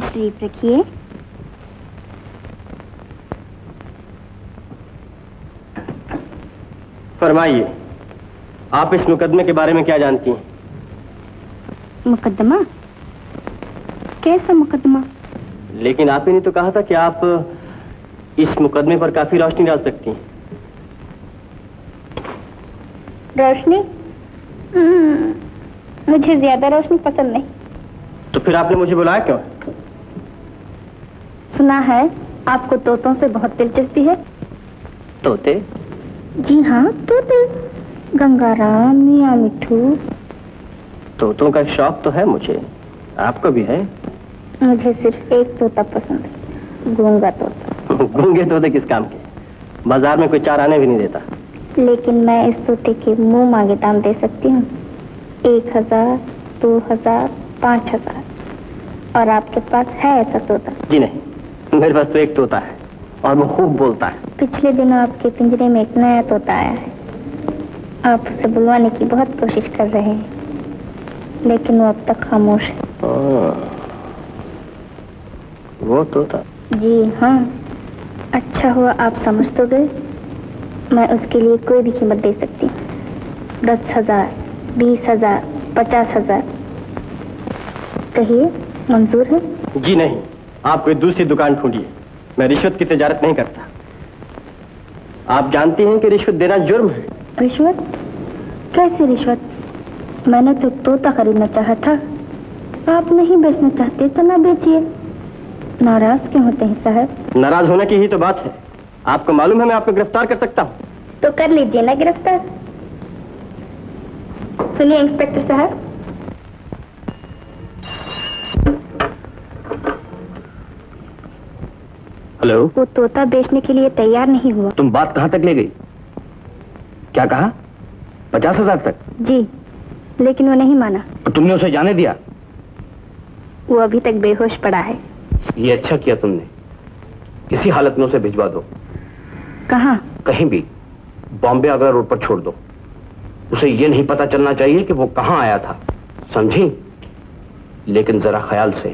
तशरीफ रखिए।
फरमाइए, आप इस मुकदमे के बारे में क्या जानती हैं?
मुकदमा? कैसा मुकदमा?
लेकिन आप ही ने तो कहा था कि आप इस मुकदमे पर काफी रोशनी डाल सकती हैं।
रोशनी? हम्म, मुझे ज्यादा रोशनी पसंद नहीं।
तो फिर आपने मुझे बुलाया क्यों?
सुना है आपको तोतों से बहुत दिलचस्पी है।
तोते?
जी हाँ, तोते। गंगाराम, मियाँ मिठू।
तोतों का शौक तो है मुझे, आपको भी है?
मुझे सिर्फ एक तोता पसंद है, गूंगा तोता।
गूंगे तोते किस काम के? बाजार में कोई चार आने भी नहीं देता।
लेकिन मैं इस तोते के मुंह मांगे दाम दे सकती हूँ। एक हजार, दो हजार, पाँच हजार। और आपके पास है ऐसा तोता?
जी नहीं, मेरे पास तो एक तोता है और वो खूब बोलता है।
पिछले दिनों आपके पिंजरे में एक नया तोता आया है। आप उसे बुलवाने की बहुत कोशिश कर रहे हैं, लेकिन वो अब तक खामोश है।
वो तोता?
जी हाँ। अच्छा हुआ आप समझ तो गए। मैं उसके लिए कोई भी कीमत दे सकती हूँ। दस हजार, बीस हजार, पचास हजार। कहिए, मंजूर है?
जी नहीं, आप कोई दूसरी दुकान ढूंढिए। मैं रिश्वत की तिजारत नहीं करता। आप जानती हैं कि रिश्वत देना जुर्म है।
रिश्वत? कैसी रिश्वत? मैंने तो तोता खरीदना चाहा था। आप नहीं बेचना चाहते तो ना बेचिए। नाराज क्यों होते हैं साहब?
नाराज होने की ही तो बात है। आपको मालूम है मैं आपको गिरफ्तार कर सकता हूँ।
तो कर लीजिए ना गिरफ्तार। सुनिए इंस्पेक्टर साहब,
हेलो।
वो तोता बेचने के लिए तैयार नहीं हुआ।
तुम बात कहाँ तक ले गई? क्या कहा? पचास हजार तक?
जी, लेकिन वो नहीं माना।
तो तुमने उसे जाने दिया?
वो अभी तक बेहोश पड़ा है।
ये अच्छा किया तुमने। किसी हालत में उसे भिजवा दो।
कहाँ?
कहीं भी, बॉम्बे आगरा रोड पर छोड़ दो। उसे ये नहीं पता चलना चाहिए कि वो कहाँ आया था, समझी? लेकिन जरा ख्याल से।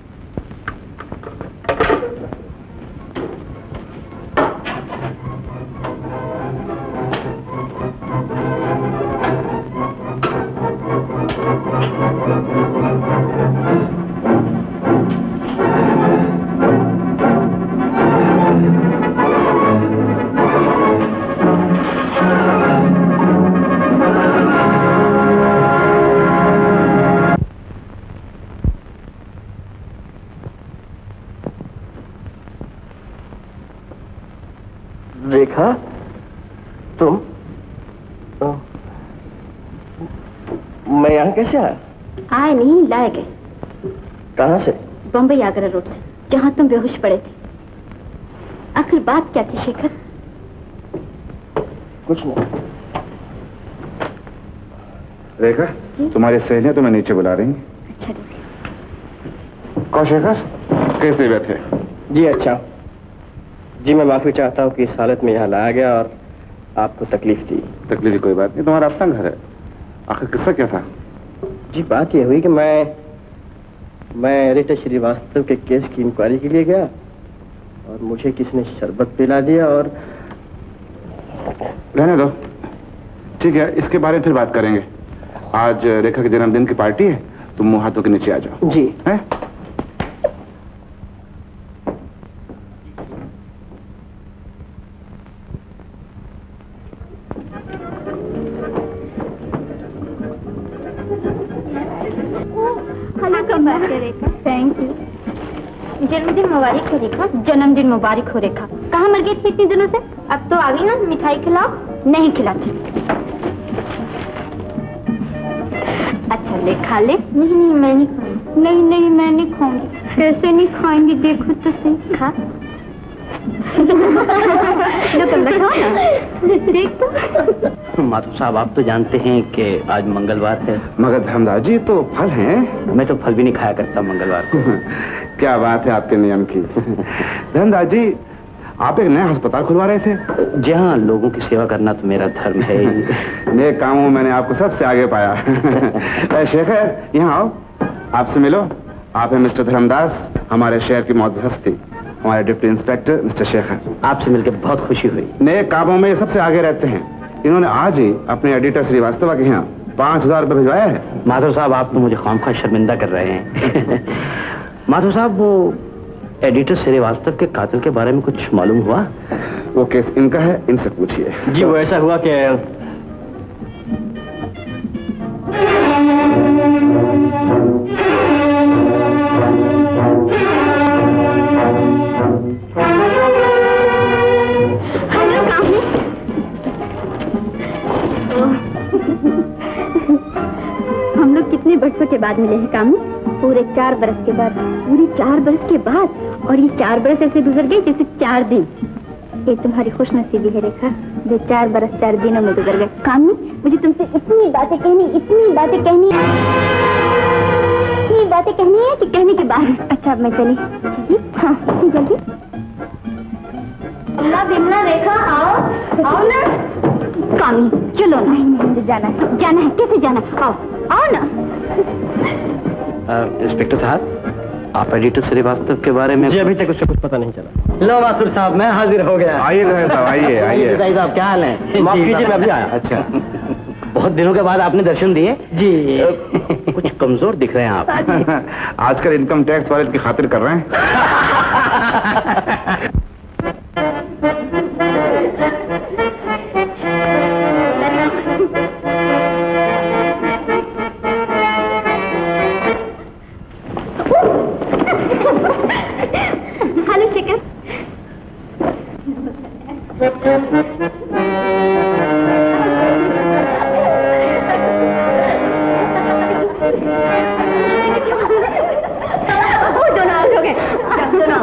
रेखा, तुम? मैं यहाँ कैसे आया?
आए नहीं, लाए गए।
कहाँ से?
बम्बई आगरा रोड से, जहाँ तुम बेहोश पड़े थे। आखिर बात क्या थी शेखर?
कुछ नहीं।
रेखा, तुम्हारी सहेलियां तुम्हें नीचे बुला रही हैं।
अच्छा ठीक।
कौन शेखर, किस तबीयत है?
जी अच्छा। जी मैं माफी चाहता हूँ कि इस हालत में यहाँ लाया गया और आपको तकलीफ दी।
तकलीफ की कोई बात नहीं, तुम्हारा अपना घर है। आखिर किस्सा क्या था?
जी बात यह हुई कि मैं मैं रीटा श्रीवास्तव के केस की इंक्वायरी के लिए गया और मुझे किसी ने शरबत पिला दिया और
रहने दो, ठीक है, इसके बारे में फिर बात करेंगे। आज रेखा के जन्मदिन की पार्टी है, तुम मुंह हाथों के नीचे आ जाओ।
जी
है?
Thank you. जन्मदिन मुबारक हो रेखा। जन्मदिन मुबारक हो रेखा। कहाँ मर गई थी इतने दिनों से? अब तो आ गई ना, मिठाई खिलाओ। नहीं खिलाती। अच्छा ले, खा ले। नहीं नहीं मैं नहीं खाऊंगी। नहीं नहीं मैं नहीं खाऊंगी। कैसे नहीं खाएंगी, देखो तो सही। खा लो तुम खाओ ना, देख तो।
माधव साहब, आप तो जानते हैं कि आज मंगलवार है।
मगर धर्मदास जी तो फल हैं।
मैं तो फल भी नहीं खाया करता मंगलवार को।
क्या बात है आपके नियम की। धर्मदास जी, आप एक नया अस्पताल खुलवा रहे थे।
जी हाँ, लोगों की सेवा करना तो मेरा धर्म है।
नेक कामों में मैंने आपको सबसे आगे पाया। शेखर, यहाँ आओ, आपसे मिलो। आप हैं मिस्टर धर्मदास, हमारे शहर की मौजूद हस्ती, हमारे डिप्टी इंस्पेक्टर मिस्टर शेखर।
आपसे मिलकर बहुत खुशी हुई।
नए कामों में ये सबसे आगे रहते हैं। इन्होंने आज ही अपने एडिटर श्रीवास्तव के यहाँ पांच हजार रुपये भिजवाया है।
माधव साहब, आप तो मुझे खामखा शर्मिंदा कर रहे हैं। माधव साहब, वो एडिटर श्रीवास्तव के कातिल के बारे में कुछ मालूम हुआ?
वो केस इनका है, इनसे पूछिए।
जी वो ऐसा हुआ कि
हम लोग कितने बरसों के बाद मिले हैं कामी? पूरे चार बरस के बाद। पूरे चार बरस के बाद? और ये चार बरस ऐसे गुजर गए जैसे चार दिन। ये तुम्हारी खुशनसीबी है रेखा, जो चार बरस चार दिनों में गुजर गए। कामी, मुझे तुमसे इतनी बातें कहनी, इतनी बातें कहनी, इतनी बातें कहनी है कि कहने के बाद। अच्छा, अब मैं चली? चली? हाँ, इतनी जल्दी? बिमला, बिमला, रेखा, आओ, आओ ना। कामी, चलो ना। नहीं, मुझे जाना है। जाना है? कैसे जाना? आओ, आओ ना।
इंस्पेक्टर साहब, आप एडिटर श्रीवास्तव के बारे में?
जी अभी तक उससे कुछ पता नहीं चला। लो माथुर साहब, मैं हाजिर हो गया।
आइए साहब, आइए आइए।
साहब क्या हाल है?
माफ कीजिए, मैं अभी आया।
अच्छा, बहुत दिनों के बाद आपने दर्शन दिए।
जी
कुछ कमजोर दिख रहे हैं आप।
आजकल इनकम टैक्स वाले की खातिर कर रहे हैं।
हेलो शेखर। वो दोनों आउट हो गए। दोनों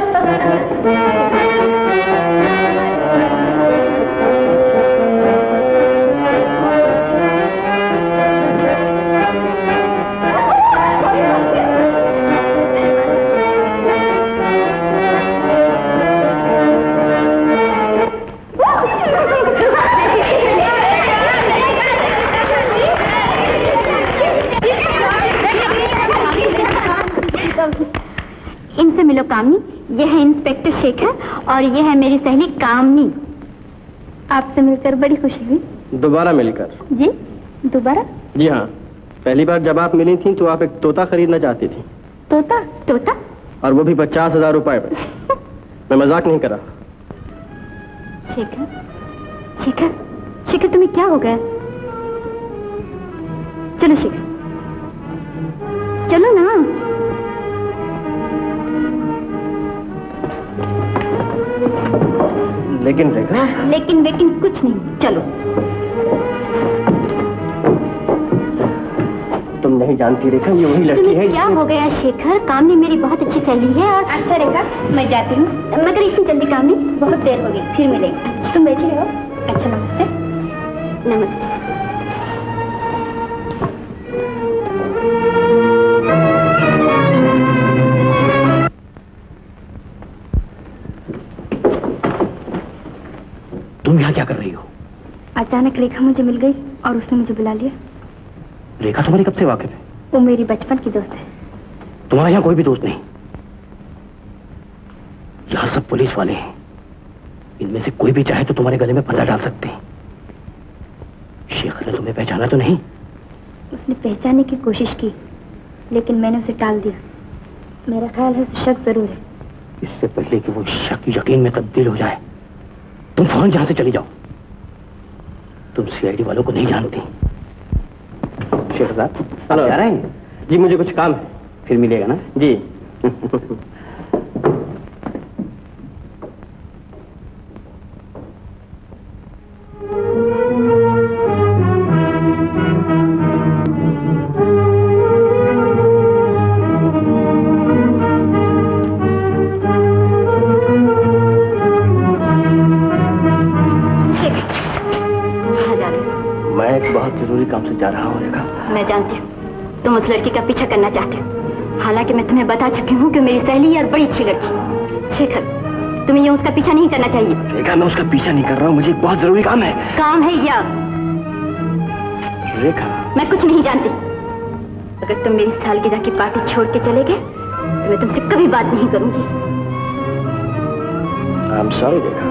इनसे मिलो कामनी। यह है इंस्पेक्टर शेखर और यह है मेरी सहेली कामनी। आपसे मिलकर बड़ी खुशी हुई।
दोबारा मिलकर?
जी, दोबारा?
जी हाँ, पहली बार जब आप मिली थी तो आप एक तोता खरीदना चाहती थी।
तोता? तोता?
और वो भी पचास हजार रुपए पे। मैं मजाक नहीं कर रहा।
शेखर, शेखर, शेखर तुम्हें क्या हो गया? चलो शेखर, चलो ना।
लेकिन रेखा?
लेकिन लेकिन कुछ नहीं, चलो।
तुम नहीं जानती रेखा, ये वही लड़की है।
क्या हो गया शेखर? कामनी मेरी बहुत अच्छी सहेली है। और अच्छा रेखा, मैं जाती हूँ, मगर इतनी जल्दी कामनी? बहुत देर हो गई, फिर मिलेंगे। अच्छा, तुम बैठे रहो। अच्छा, नमस्ते। नमस्ते।
तुम यहाँ क्या कर रही हो?
अचानक रेखा मुझे मिल गई और उसने मुझे बुला लिया।
रेखा तुम्हारी कब से वाकिफ है?
वो मेरी बचपन की दोस्त है।
तुम्हारा यहाँ कोई भी दोस्त नहीं। यहाँ सब पुलिस वाले हैं। इनमें से कोई भी चाहे तो तुम्हारे गले में फंदा डाल सकते हैं। शेखर ने तुम्हें पहचाना तो नहीं?
उसने पहचानने की कोशिश की, लेकिन मैंने उसे टाल दिया। मेरा ख्याल है उसे शक जरूर है।
इससे पहले कि वो शक यकीन में तब्दील हो जाए, तुम फौरन यहां से चली जाओ। तुम सीआईडी वालों को नहीं जानती। शेखर साहब,
हेलो।
जा रहे हैं?
जी मुझे कुछ काम है।
फिर मिलेगा ना?
जी।
जरूरी काम से जा रहा हूँ रेखा।
मैं जानती हूँ तुम उस लड़की का पीछा करना चाहते हो। हालांकि मैं तुम्हें बता चुकी हूँ कि मेरी सहेली है और बड़ी अच्छी लड़की। शेखर, तुम्हें ये उसका पीछा नहीं करना चाहिए।
रेखा, मैं उसका पीछा नहीं कर रहा हूँ, मुझे एक बहुत जरूरी काम है।
काम है या?
रेखा,
मैं कुछ नहीं जानती। अगर तुम मेरी सालगिरह की पार्टी छोड़ के चले गए तो मैं तुमसे कभी बात नहीं करूंगी।
I am sorry Rekha.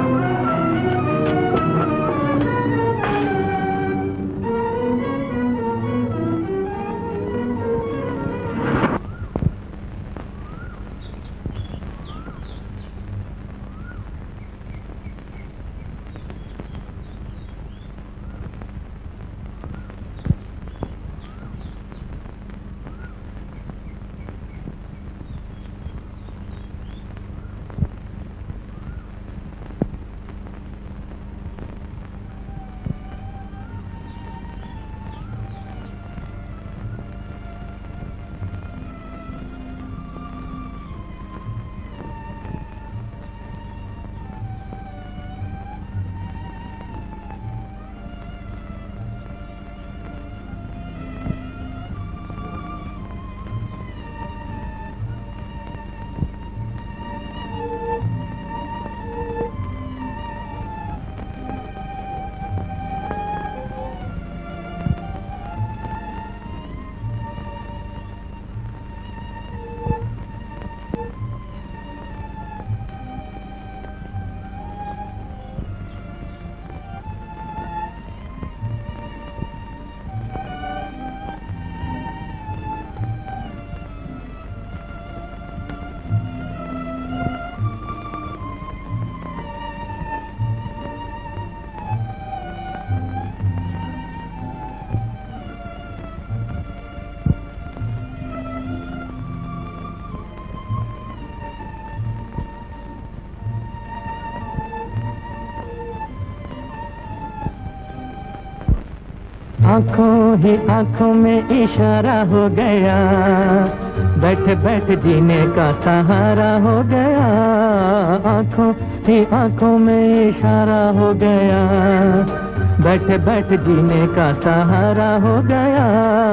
आंखों ही आंखों में इशारा हो गया, बैठ बैठ जीने का सहारा हो गया। आंखों ही आंखों में इशारा हो गया, बैठ बैठ जीने का सहारा हो गया।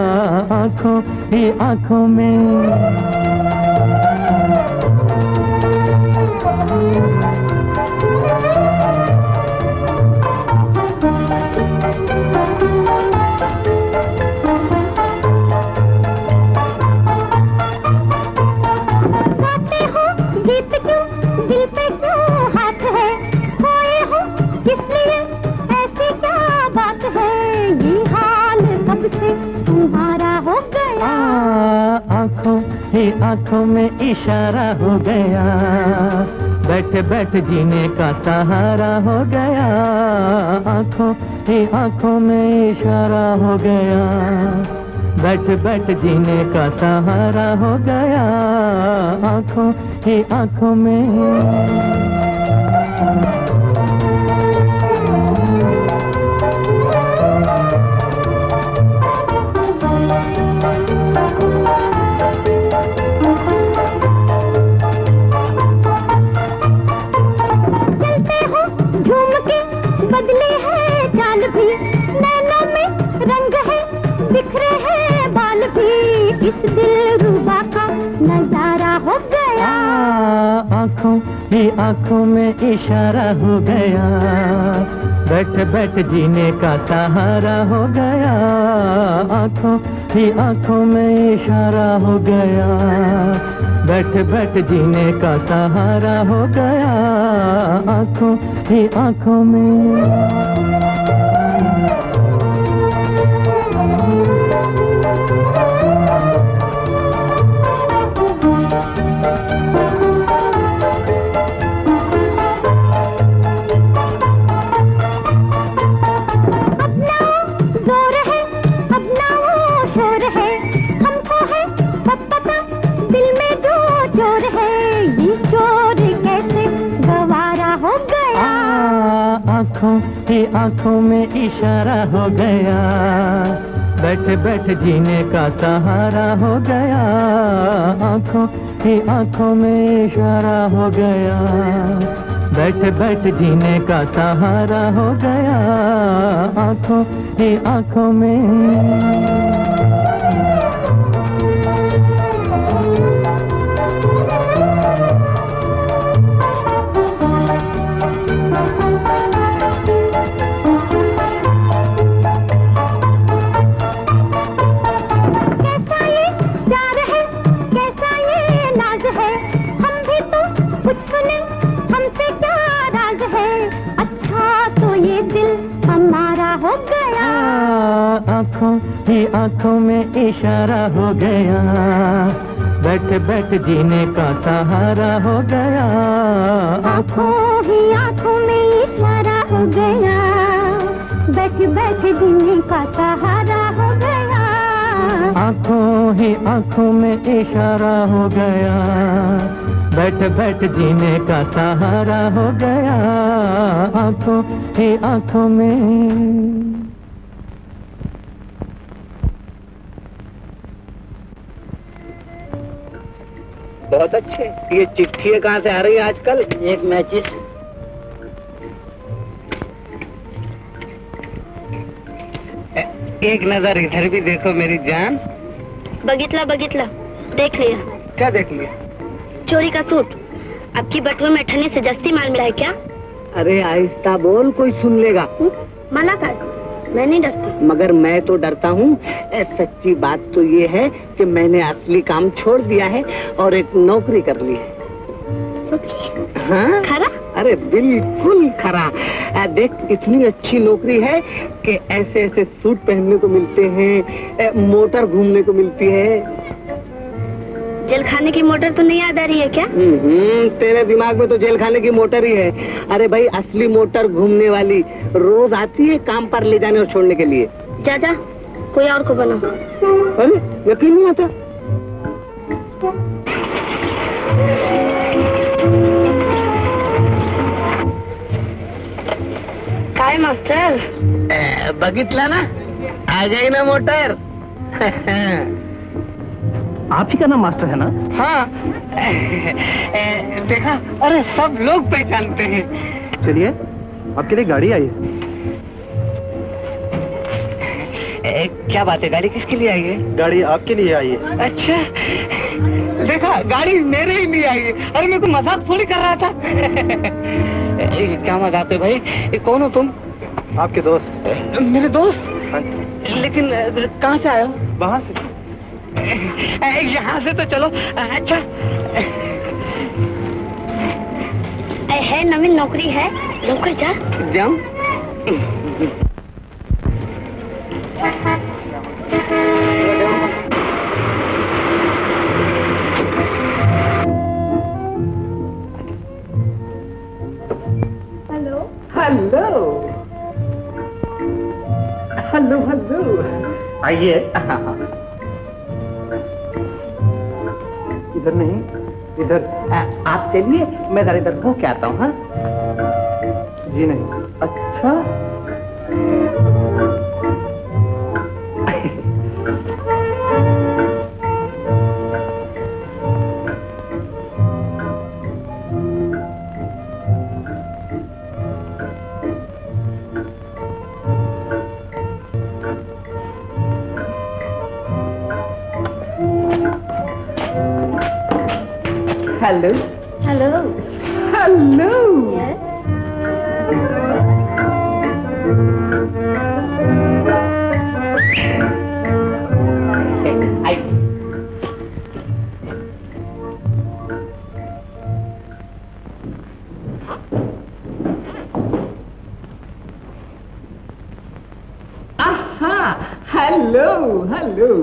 आंखों ही आंखों में आंखों में इशारा हो गया, बैठ बैठ जीने का सहारा हो गया। आंखों ही आंखों में इशारा हो गया, बैठ बैठ जीने का सहारा हो गया। आंखों ही आंखों में इस दिलरुबा का नजारा हो गया। आंखों ही आंखों में इशारा हो गया, बैठ बैठ जीने का सहारा हो गया। आंखों ही आंखों में इशारा हो गया, बैठ बैठ जीने का सहारा हो गया। आंखों ही आंखों में ही आंखों में इशारा हो गया, बैठ बैठ जीने का सहारा हो गया। आंखों ही आंखों में इशारा हो गया, बैठ बैठ जीने का सहारा हो गया। आंखों ही आंखों में ही आंखों में इशारा हो गया, बैठे बैठे जीने का सहारा हो गया।
आंखों ही आंखों में इशारा हो गया, बैठे बैठे जीने का सहारा हो गया।
आंखों ही आंखों में इशारा हो गया, बैठ बैठ जीने का सहारा हो गया। आंखों ही आंखों में।
बहुत अच्छे। ये चिट्ठी कहाँ से आ रही है आजकल? एक मैचिस। एक नजर इधर भी देखो मेरी जान।
बगितला बगितला देख लिया।
क्या देख लिया?
चोरी का सूट। आपकी बटुए में अठन्नी से जस्ती माल मिला है क्या?
अरे आहिस्ता बोल, कोई सुन लेगा।
मना कर, मैं नहीं डरती।
मगर मैं तो डरता हूँ। सच्ची बात तो ये है कि मैंने असली काम छोड़ दिया है और एक नौकरी कर ली है। हाँ?
खरा?
अरे बिल्कुल खरा। आ, देख इतनी अच्छी नौकरी है कि ऐसे ऐसे सूट पहनने को मिलते हैं, मोटर घूमने को मिलती है।
जेल खाने की मोटर तो नहीं याद आ रही है क्या?
हम्म, तेरे दिमाग में तो जेल खाने की मोटर ही है। अरे भाई असली मोटर घूमने वाली रोज आती है काम पर ले जाने और छोड़ने के लिए।
जा जा कोई और को बना।
अरे यकीन नहीं आता।
काय मास्टर?
बगितला ना, आ गई ना मोटर।
आप ही का नाम मास्टर है ना?
हाँ। देखा, अरे सब लोग पहचानते हैं।
चलिए आपके लिए गाड़ी आई है।
ए, क्या बात है, गाड़ी किसके लिए आई है?
गाड़ी आपके लिए आई है।
अच्छा, देखा गाड़ी मेरे ही लिए आई है। अरे मैं तो मजाक थोड़ी कर रहा था। ए, क्या मजाक है भाई? ए, कौन हो तुम?
आपके दोस्त।
मेरे दोस्त? लेकिन कहाँ से आए हो?
वहाँ से।
यहाँ से तो चलो। अच्छा
है नवीन नौकरी है, नौकर जा।
जाऊं?
Hello
hello hello hello.
आइए। इधर नहीं, इधर।
आप चलिए, मैं जरा इधर हो के आता हूँ। हाँ
जी नहीं।
अच्छा। Hello
hello
hello.
Yes
hello hello.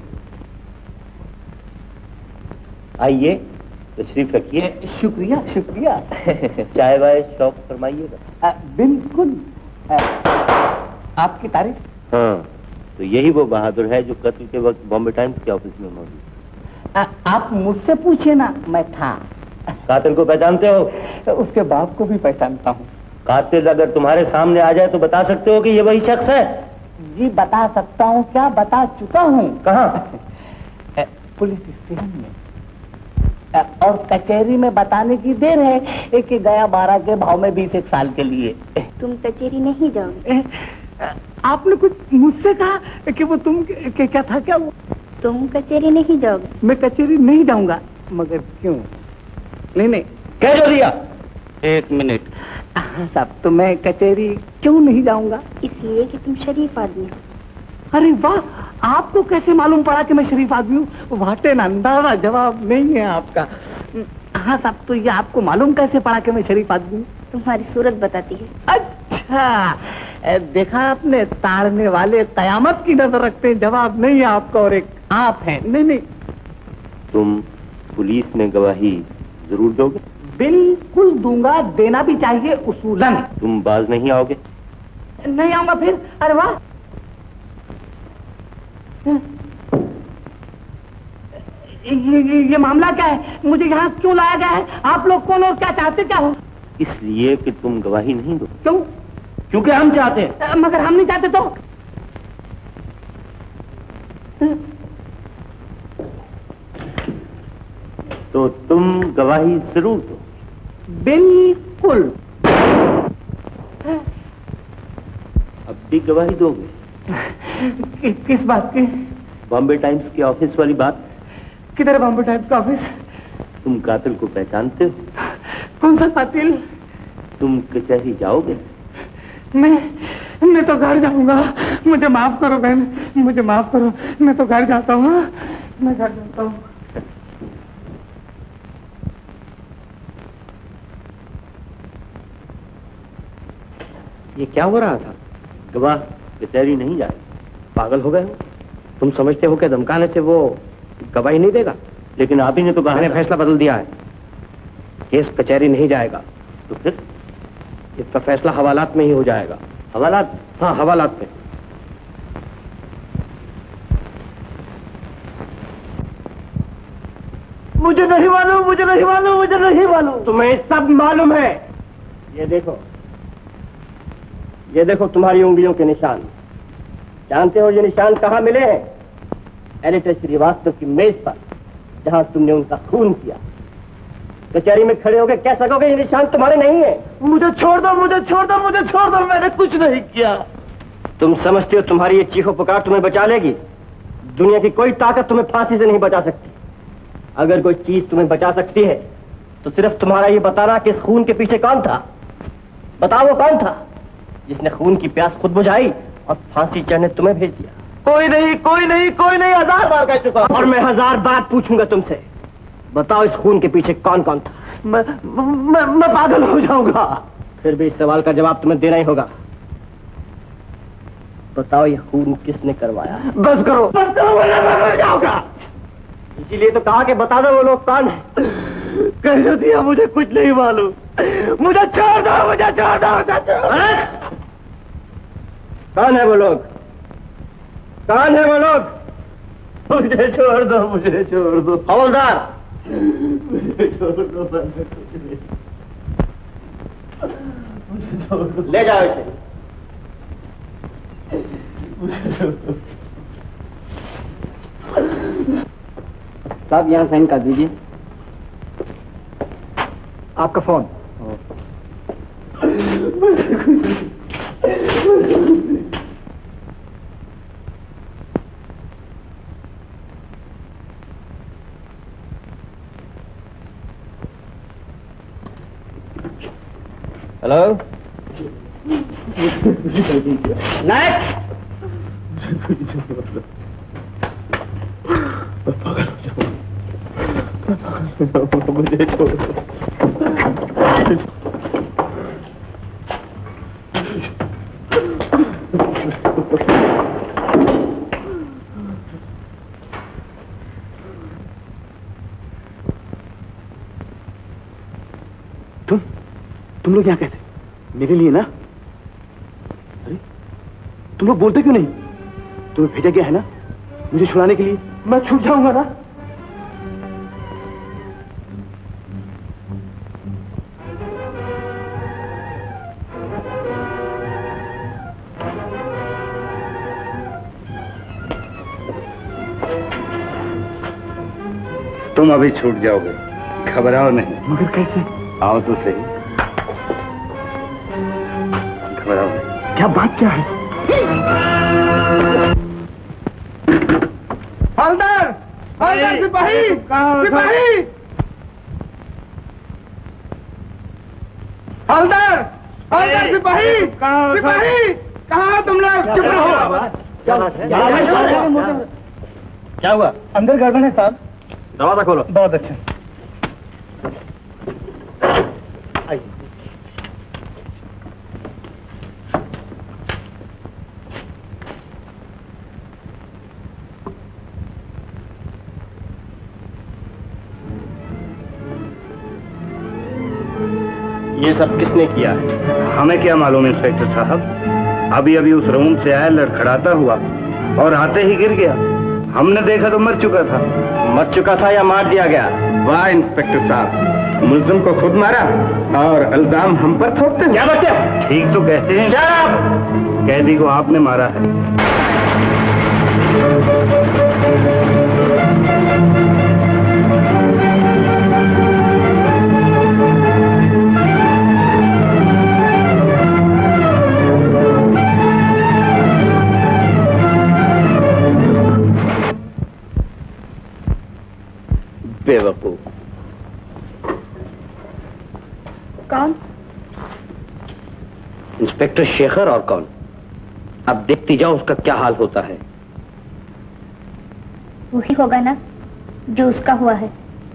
आइए तशरीफ रखिए।
शुक्रिया शुक्रिया।
चाय वाय शौक फरमाइएगा।
बिल्कुल। आ, आपकी तारीफ?
हाँ, तो यही वो बहादुर है जो कत्ल के वक्त बॉम्बे टाइम्स के ऑफिस में मौजूद।
आप मुझसे पूछे ना, मैं था।
कातिल को पहचानते हो?
उसके बाप को भी पहचानता हूँ।
कातिल अगर तुम्हारे सामने आ जाए तो बता सकते हो कि ये वही शख्स है?
जी बता सकता हूँ, क्या बता चुका हूँ।
कहाँ?
पुलिस स्टेशन में। और कचहरी में बताने की देर है कि गया बारह के भाव में बीस एक साल के लिए।
तुम कचेरी नहीं जाओगे?
आपने कुछ मुझसे कहा कि वो तुम कि, क्या था क्या वो?
तुम कचेरी नहीं जाओगे?
मैं कचेरी नहीं जाऊंगा। मगर क्यों? नहीं नहीं
क्या जो दिया?
एक मिनट। हाँ साहब, तो मैं कचेरी क्यों नहीं जाऊंगा?
इसलिए कि तुम शरीफ आदमी हो।
अरे वाह, आपको कैसे मालूम पड़ा कि मैं शरीफ आदमी हूँ? वाटे ना, अंदाजा जवाब नहीं है आपका। हाँ साहब, तो ये आपको मालूम कैसे पड़ा कि मैं शरीफ आदमी हूँ?
तुम्हारी सूरत बताती है।
अच्छा हाँ, देखा आपने, ताड़ने वाले कयामत की नजर रखते हैं, जवाब नहीं है आपका और एक आप हैं। नहीं नहीं,
तुम पुलिस में गवाही जरूर दोगे?
बिल्कुल दूंगा, देना भी चाहिए उसूलन।
तुम बाज नहीं आओगे?
नहीं आऊंगा फिर? अरे वाह, ये, ये, ये मामला क्या है? मुझे यहाँ क्यों लाया गया है? आप लोग कौन और क्या चाहते क्या हो?
इसलिए कि तुम गवाही नहीं दो।
क्यों?
क्योंकि हम चाहते हैं।
मगर हम नहीं चाहते तो?
तो तुम गवाही जरूर दो।
बिल्कुल।
अब भी गवाही दोगे?
कि, किस बात की?
बॉम्बे टाइम्स के ऑफिस वाली बात।
किधर है बॉम्बे टाइम्स का ऑफिस?
तुम कातिल को पहचानते हो?
कौन सा कातिल?
तुम कचहरी जाओगे?
मैं मैं तो घर जाऊंगा। मुझे माफ करो बहन, मुझे माफ करो, मैं तो घर जाता हूँ। मैं घर जाता हूँ।
ये क्या हो रहा था?
गवाह कचहरी नहीं जाए।
पागल हो गए हो? तुम समझते हो कि धमकाने से वो गवाही नहीं देगा?
लेकिन आप ही ने तो कहा।
मैंने फैसला बदल दिया है, केस कचहरी नहीं जाएगा।
तो फिर?
इसका फैसला हवालात में ही हो जाएगा।
हवालात?
हाँ, हवालात में।
मुझे नहीं मालूम, मुझे नहीं मालूम, मुझे नहीं मालूम।
तुम्हें सब मालूम है। ये देखो, ये देखो तुम्हारी उंगलियों के निशान। जानते हो ये निशान कहाँ मिले हैं? एडिटर श्रीवास्तव की मेज पर, जहां तुमने उनका खून किया। कचहरी में खड़े होकर कह सकोगे ये निशान तुम्हारे नहीं है?
मुझे छोड़ दो, मुझे छोड़ दो, मुझे छोड़ दो, मैंने कुछ नहीं किया।
तुम समझते हो तुम्हारी ये चीखो पुकार तुम्हें बचा लेगी? दुनिया की कोई ताकत तुम्हें फांसी से नहीं बचा सकती। अगर कोई चीज तुम्हें बचा सकती है तो सिर्फ तुम्हारा ये बताना कि इस खून के पीछे कौन था। बताओ वो कौन था जिसने खून की प्यास खुद बुझाई और फांसी चढ़ने तुम्हें भेज दिया?
कोई नहीं, कोई नहीं, कोई नहीं, हजार बार कह चुका।
और मैं हजार बार पूछूंगा तुमसे, बताओ इस खून के पीछे कौन कौन था?
मैं मैं, मैं पागल हो जाऊंगा।
फिर भी इस सवाल का जवाब तुम्हें देना ही होगा। बताओ ये खून किसने करवाया?
बस करो, बस करो, मैं मर जाऊंगा।
इसीलिए तो कहा कि बता दो वो लोग कौन है।
कह दिया, मुझे कुछ नहीं मालूम। मुझे छोड़ दो, मुझे छोड़ दो, मुझे छोड़ दो।
कौन है वो लोग? कौन है वो लोग?
मुझे छोड़ दो, मुझे छोड़ दो।
हवलदार,
मुझे छोड़ दो, मुझे छोड़ दो।
ले जाओ इसे।
मुझे छोड़ दो।
साहब यहाँ साइन कर दीजिए।
आपका फोन।
हेलो नायक,
मुझे छोड़ दो। तुम तुम लोग यहाँ कैसे? मेरे लिए ना? अरे तुम लोग बोलते क्यों नहीं? तुम्हें भेजा गया है ना मुझे छुड़ाने के लिए। मैं छूट जाऊंगा ना?
तुम अभी छूट जाओगे, घबराओ नहीं।
मगर कैसे?
आओ तो सही, घबराओ नहीं।
क्या बात क्या है? हवलदार, हवलदार, सिपाही, सिपाही, हवलदार, हवलदार, सिपाही, सिपाही, कहाँ हो तुम लोग? चुप रहो।
क्या बात है? क्या हुआ?
अंदर गड़बड़ है साहब।
दरवाजा खोलो।
बहुत अच्छा।
ये सब किसने किया है?
हमें क्या मालूम इंस्पेक्टर साहब, अभी अभी उस रूम से आया, लड़खड़ाता हुआ और आते ही गिर गया। हमने देखा तो मर चुका था।
मर चुका था या मार दिया गया?
वाह इंस्पेक्टर साहब, मुल्जिम को खुद मारा और इल्जाम हम पर थोपते हैं।
क्या बात है?
ठीक तो कहते हैं। कैदी को आपने मारा है।
बेवकूफ।
कौन?
इंस्पेक्टर शेखर और कौन? अब देखती जाओ उसका क्या हाल होता है।
वही होगा ना जो उसका हुआ है।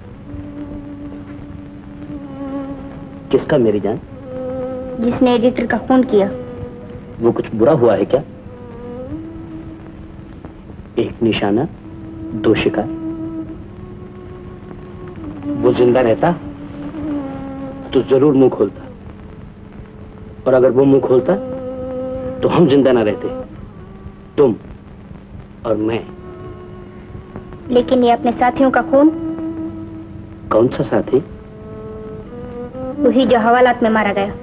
किसका मेरी जान?
जिसने एडिटर का खून किया।
वो कुछ बुरा हुआ है क्या? एक निशाना, दो शिकार। वो जिंदा रहता तो जरूर मुंह खोलता, और अगर वो मुंह खोलता तो हम जिंदा ना रहते, तुम और मैं।
लेकिन ये अपने साथियों का खून?
कौन सा साथी?
वही जो हवालात में मारा गया।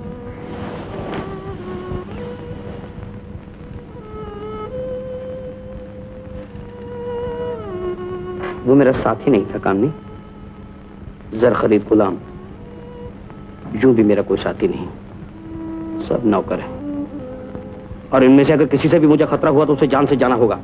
वो मेरा साथी नहीं था कामनी, जर खरीद गुलाम। यूं भी मेरा कोई साथी नहीं, सब नौकर है। और इनमें से अगर किसी से भी मुझे खतरा हुआ तो उसे जान से जाना होगा।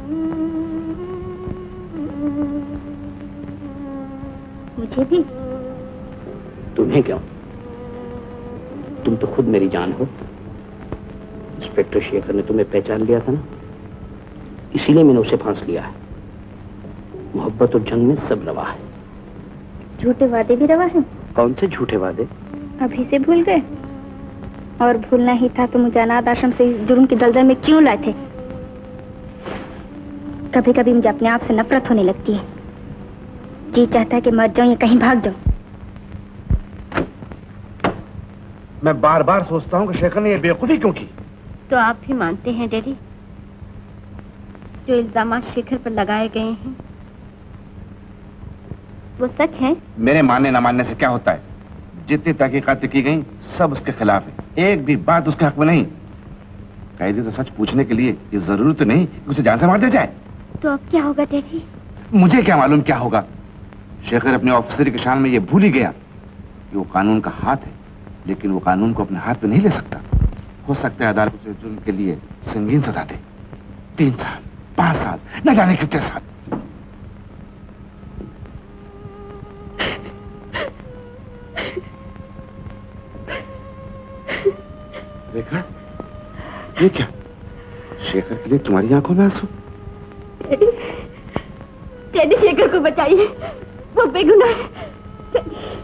मुझे भी?
तुम्हें क्यों? तुम तो खुद मेरी जान हो। इंस्पेक्टर शेखर ने तुम्हें पहचान लिया था ना, इसीलिए मैंने उसे फांस लिया है। मोहब्बत और जंग में सब रवा है।
झूठे वादे भी रवा हैं?
कौन से झूठे वादे?
अभी से भूल गए? और भूलना ही था तो मुझे अनाथ आश्रम से इस जुर्म की दलदल में क्यों लाए थे? कभी कभी मुझे अपने आप से नफरत होने लगती है। जी चाहता है कि मर जाऊं या कहीं भाग जाऊं।
मैं बार बार सोचता हूँ कि शेखर ने ये बेवकूफी क्यों की।
तो आप भी मानते हैं डैडी, जो इल्जाम शेखर पर लगाए गए हैं वो सच है?
मेरे मानने ना मानने से क्या होता है? जितनी तहकीकातें की गई सब उसके खिलाफ है, एक भी बात उसके हक में नहीं। कैदी से सच पूछने के लिए ये जरूरी तो नहीं कि उसे जान से मार दिया जाए।
तो अब क्या होगा डैडी?
मुझे क्या मालूम क्या होगा। शेखर अपने ऑफिसर की शान में ये भूल ही गया कि वो कानून का हाथ है, लेकिन वो कानून को अपने हाथ में नहीं ले सकता। हो सकता है अदालत उसे जुर्म के लिए संगीन सजा दे, तीन साल, पांच साल, न जाने कितने साल। देखा ये क्या? शेखर के लिए तुम्हारी आंखों में आंसू?
डैडी, डैडी शेखर को बचाइए, वो बेगुनाह है।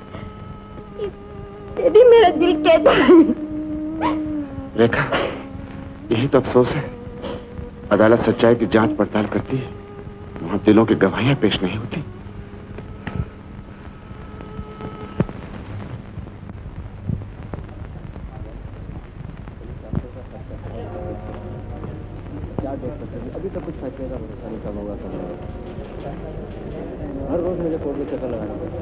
डैडी मेरा दिल कहता है।
रेखा, यही तो अफसोस है। अदालत सच्चाई की जांच पड़ताल करती है, वहां दिलों की गवाहियां पेश नहीं होती।
अभी तो कुछ फैसले का भरोसा नहीं कम होगा। हर रोज मुझे कोर्ट में चक्कर लगाना पड़ता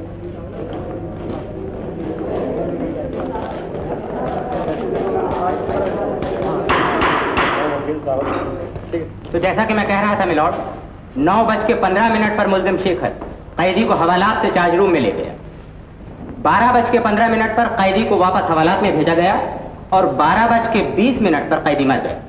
है। तो जैसा कि मैं कह रहा था मिलॉर्ड, नौ बज के पंद्रह मिनट पर मुल्जिम शेखर कैदी को हवालात से चार्ज रूम में ले गया। बारह बज के पंद्रह मिनट पर कैदी को वापस हवालात में भेजा गया और बारह बज के बीस मिनट पर कैदी मर गया।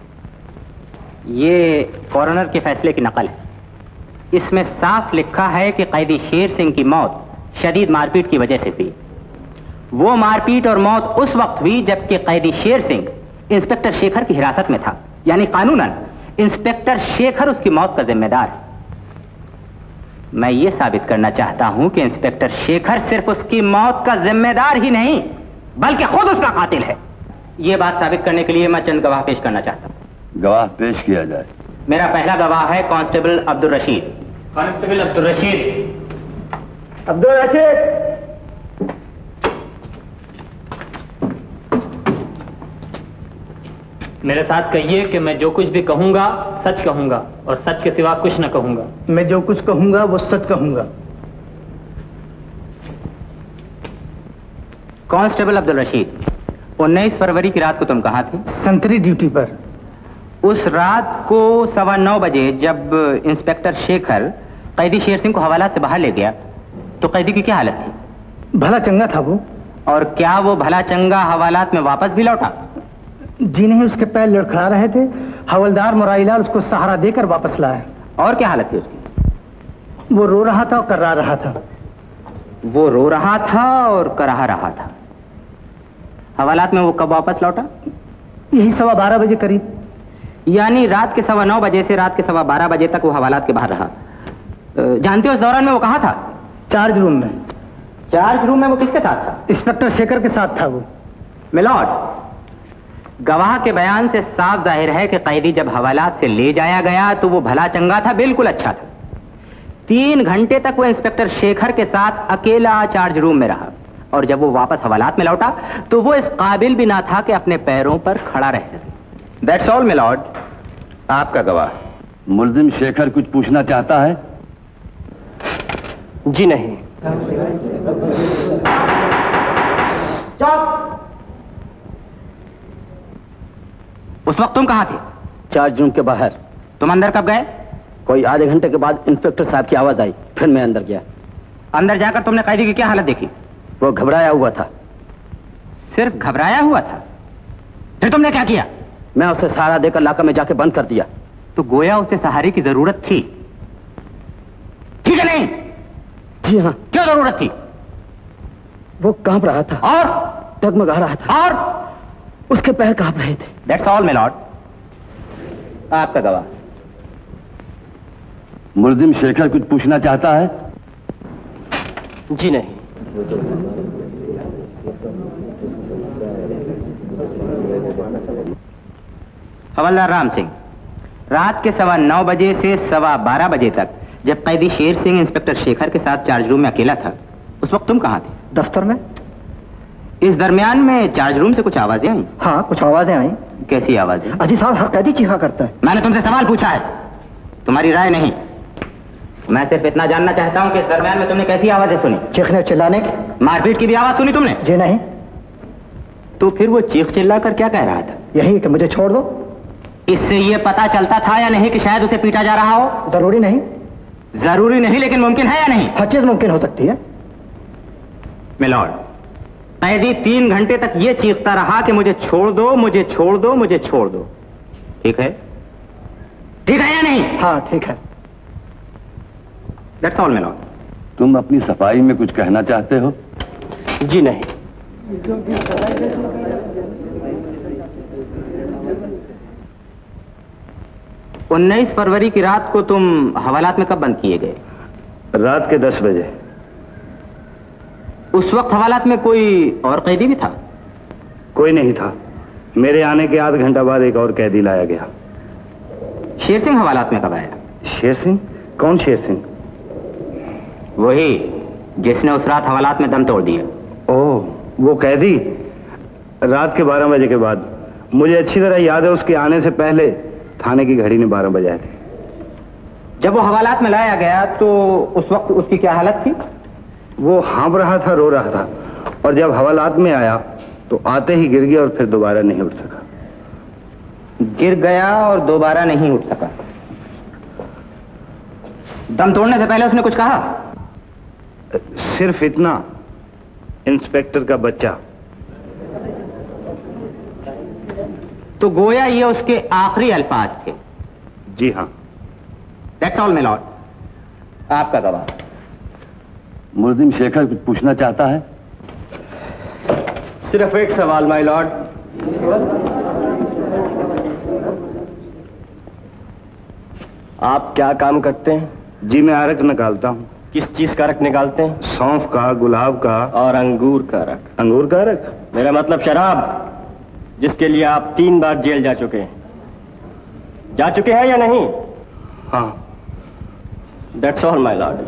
ये कॉरोनर के फैसले की नकल है। इसमें साफ लिखा है कि कैदी शेर सिंह की मौत शदीद मारपीट की वजह से हुई। वो मारपीट और मौत उस वक्त हुई जबकि कैदी शेर सिंह इंस्पेक्टर शेखर की हिरासत में था, यानी कानूनन इंस्पेक्टर शेखर उसकी मौत का जिम्मेदार है। मैं ये साबित करना चाहता हूं कि इंस्पेक्टर शेखर सिर्फ उसकी मौत का जिम्मेदार ही नहीं बल्कि खुद उसका कातिल है। ये बात साबित करने के लिए मैं चंद गवाह पेश करना चाहता हूं।
गवाह पेश किया जाए।
मेरा पहला गवाह है कांस्टेबल अब्दुल रशीद। कांस्टेबल अब्दुल रशीद।
अब्दुल रशीद।
मेरे साथ कहिए कि मैं जो कुछ भी कहूंगा सच कहूंगा और सच के सिवा कुछ न कहूंगा।
मैं जो कुछ कहूंगा वो सच कहूंगा।
कांस्टेबल अब्दुल रशीद, उन्नीस फरवरी की रात को तुम कहाँ थे?
संतरी ड्यूटी पर।
उस रात को सवा नौ बजे जब इंस्पेक्टर शेखर कैदी शेर सिंह को हवालात से बाहर ले गया तो कैदी की क्या हालत थी?
भला चंगा था वो।
और क्या वो भला चंगा हवालात में वापस भी लौटा?
जी नहीं, उसके पैर लड़खड़ा रहे थे। हवलदार मुरारीलाल उसको सहारा देकर वापस लाया।
और क्या हालत थी उसकी?
वो रो रहा था और कराह रहा था।
वो रो रहा था और कराह रहा था। हवालात में वो कब वापस लौटा?
यही सवा बारह बजे करीब।
यानी रात के सवा नौ बजे से रात के सवा बारह बजे तक वो हवालात के बाहर रहा। जानते हो उस दौरान में वो कहाँ था?
चार्ज रूम में।
चार्ज रूम में वो किसके साथ था?
इंस्पेक्टर शेखर के साथ था वो।
मिलॉर्ड, गवाह के बयान से साफ जाहिर है कि कैदी जब हवालात से ले जाया गया तो वो भला चंगा था, बिल्कुल अच्छा था। तीन घंटे तक वो इंस्पेक्टर शेखर के साथ अकेला चार्ज रूम में रहा और जब वो वापस हवालात में लौटा तो वो इस काबिल भी ना था कि अपने पैरों पर खड़ा रह सके। That's all milord. आपका गवाह।
मुल्जिम शेखर कुछ पूछना चाहता है?
जी नहीं।
उस वक्त तुम कहाँ थे?
चार्ज रूम के बाहर।
तुम अंदर कब गए?
कोई आधे घंटे के बाद इंस्पेक्टर साहब की आवाज आई, फिर मैं अंदर गया।
अंदर जाकर तुमने कैदी की क्या हालत देखी?
वो घबराया हुआ था।
सिर्फ घबराया हुआ था? फिर तुमने क्या किया?
मैं उसे सहारा देकर लाका में जाके बंद कर दिया।
तो गोया उसे सहारे की जरूरत थी, ठीक है नहीं?
जी हाँ।
क्यों जरूरत थी?
वो कांप रहा था
और
डगमगा रहा था
और
उसके पैर कांप रहे थे।
That's all milord. आपका गवाह।
मुल्जिम शेखर कुछ पूछना चाहता है?
जी नहीं।
हवलदार राम सिंह, रात के सवा नौ बजे से सवा बारह बजे तक जब कैदी शेर सिंह इंस्पेक्टर शेखर के साथ चार्ज रूम में अकेला था, उस वक्त तुम कहाँ थे?
दफ्तर में।
इस दरमियान में चार्ज रूम से कुछ आवाजें आई?
हाँ, कुछ आवाजें आई।
कैसी आवाजें?
अजी साहब, हर कैदी चीखा करता है।
मैंने तुमसे सवाल पूछा है, तुम्हारी राय नहीं। मैं सिर्फ इतना जानना चाहता हूँ कि इस दरमियान में तुमने कैसी आवाजें सुनी?
चीखने चिल्लाने की।
मारपीट की भी आवाज सुनी तुमने?
जी नहीं।
तो फिर वो चीख चिल्ला कर क्या कह रहा था?
यही कि मुझे छोड़ दो।
इससे ये पता चलता था या नहीं कि शायद उसे पीटा जा रहा हो?
जरूरी नहीं।
जरूरी नहीं, लेकिन मुमकिन है या नहीं?
हर चीज मुमकिन हो सकती है।
मिलॉर्ड, कैदी तीन घंटे तक ये चीखता रहा कि मुझे छोड़ दो, मुझे छोड़ दो, मुझे छोड़ दो। ठीक है? ठीक है या नहीं?
हाँ, ठीक है।
That's all milord.
तुम अपनी सफाई में कुछ कहना चाहते हो?
जी नहीं।
उन्नीस फरवरी की रात को तुम हवालात में कब बंद किए गए?
रात के दस बजे।
उस वक्त हवालात में कोई और कैदी भी था?
कोई नहीं था। मेरे आने के आध घंटा बाद एक और कैदी लाया गया।
शेर सिंह हवालात में कब आया?
शेर सिंह? कौन शेर सिंह?
वही जिसने उस रात हवालात में दम तोड़ दिया।
ओह, वो कैदी? रात के बारह बजे के बाद। मुझे अच्छी तरह याद है, उसके आने से पहले थाने की घड़ी ने बारह बजाए थे।
जब वो हवालात में लाया गया तो उस वक्त उसकी क्या हालत थी?
वो हाँप रहा था, रो रहा था, और जब हवालात में आया तो आते ही गिर गया और फिर दोबारा नहीं उठ सका।
गिर गया और दोबारा नहीं उठ सका। दम तोड़ने से पहले उसने कुछ कहा?
सिर्फ इतना, इंस्पेक्टर का बच्चा।
तो गोया ये उसके आखिरी अल्फाज थे?
जी हाँ।
That's all my lord. आपका गवाह।
मुल्जिम शेखर कुछ पूछना चाहता है?
सिर्फ एक सवाल माय लॉर्ड। आप क्या काम करते हैं?
जी मैं अरक निकालता हूँ।
किस चीज का रख निकालते हैं?
सौंफ का, गुलाब का और
अंगूर का रख।
अंगूर का रख?
मेरा मतलब शराब, जिसके लिए आप तीन बार जेल जा चुके हैं। जा चुके हैं या नहीं?
हाँ।
That's all my lord.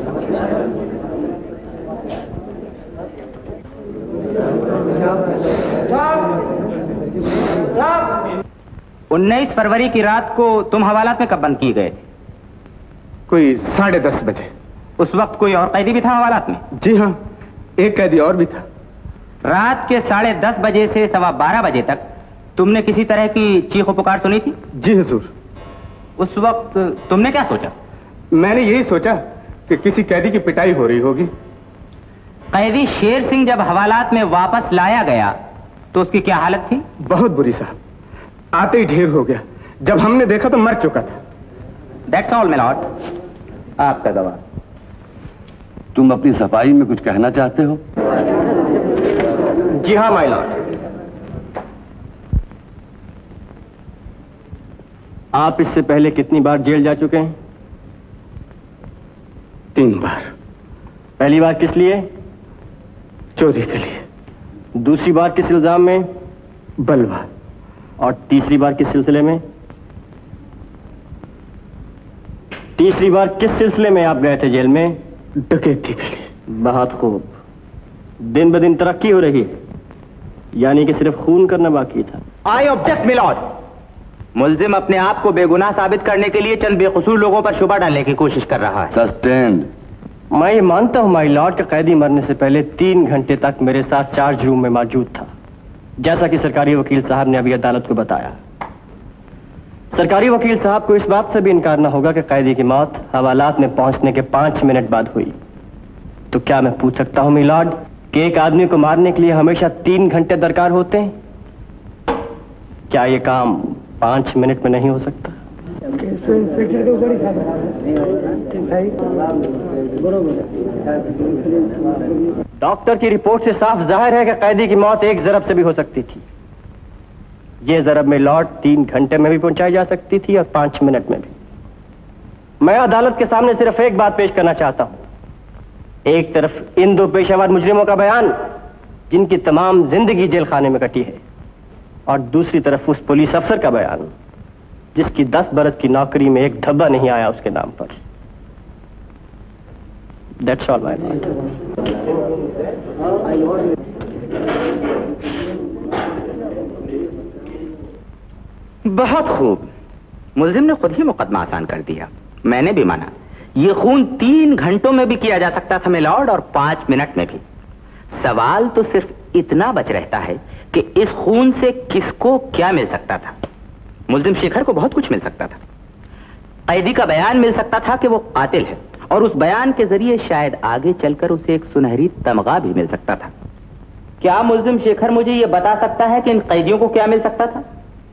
उन्नीस फरवरी की रात को तुम हवालात में कब बंद किए गए थे?
कोई साढ़े दस बजे।
उस वक्त कोई और कैदी भी था हवालात में?
जी हाँ, एक कैदी और भी था।
रात के साढ़े दस बजे से सवा बारह बजे तक तुमने किसी तरह की चीखो पुकार सुनी थी?
जी हुजूर।
उस वक्त तुमने क्या सोचा?
मैंने यही सोचा कि किसी कैदी की पिटाई हो रही होगी।
कैदी शेर सिंह जब हवालात में वापस लाया गया तो उसकी क्या हालत थी?
बहुत बुरी साहब, आते ही ढेर हो गया। जब हमने देखा तो मर चुका था।
That's all, my lord. आपका गवाह।
तुम अपनी सफाई में कुछ कहना चाहते हो?
जी हाँ माय लॉर्ड। आप इससे पहले कितनी बार जेल जा चुके हैं?
तीन बार।
पहली बार किस लिए?
चोरी के लिए।
दूसरी बार किस इल्जाम में?
बलवा।
और तीसरी बार किस सिलसिले में? तीसरी बार किस सिलसिले में आप गए थे जेल में?
डकैती के लिए।
बहुत खूब। दिन ब दिन तरक्की हो रही है, यानी कि सिर्फ खून करना बाकी था।
I object my lord. मुल्जिम अपने आप को बेगुनाह साबित करने के लिए चंद बेकसूर लोगों पर शुबा डालने की कोशिश कर रहा है।
सस्टेन्ड।
मैं ये मानता हूं माय लॉर्ड कि कैदी मरने से पहले तीन घंटे तक मेरे साथ चार्ज रूम में मौजूद था, जैसा कि सरकारी वकील साहब ने अभी अदालत को बताया। सरकारी वकील साहब को इस बात से भी इनकार न होगा कि कैदी की मौत हवालात में पहुंचने के पांच मिनट बाद हुई। तो क्या मैं पूछ सकता हूं माय लॉर्ड कि एक आदमी को मारने के लिए हमेशा तीन घंटे दरकार होते हैं? क्या ये काम पांच मिनट में नहीं हो सकता? डॉक्टर की रिपोर्ट से साफ जाहिर है कि कैदी की मौत एक जरब से भी हो सकती थी। यह जरब में लॉर्ड तीन घंटे में भी पहुंचाई जा सकती थी और पांच मिनट में भी। मैं अदालत के सामने सिर्फ एक बात पेश करना चाहता हूं। एक तरफ इन दो पेशेवर मुजरिमों का बयान जिनकी तमाम जिंदगी जेल खाने में कटी है, और दूसरी तरफ उस पुलिस अफसर का बयान जिसकी दस बरस की नौकरी में एक धब्बा नहीं आया उसके नाम पर। That's all, my lord.
बहुत खूब। मुल्जिम ने खुद ही मुकदमा आसान कर दिया। मैंने भी माना ये खून तीन घंटों में भी किया जा सकता था मिलॉर्ड, और पांच मिनट में भी। सवाल तो सिर्फ इतना बच रहता है कि इस खून से किसको क्या मिल सकता था। मुल्जिम शेखर को बहुत कुछ मिल सकता था। कैदी का बयान मिल सकता था कि वो कातिल है, और उस बयान के जरिए शायद आगे चलकर उसे एक सुनहरी तमगा भी मिल सकता था। क्या मुल्जिम शेखर मुझे ये बता सकता है कि इन कैदियों को क्या मिल सकता था?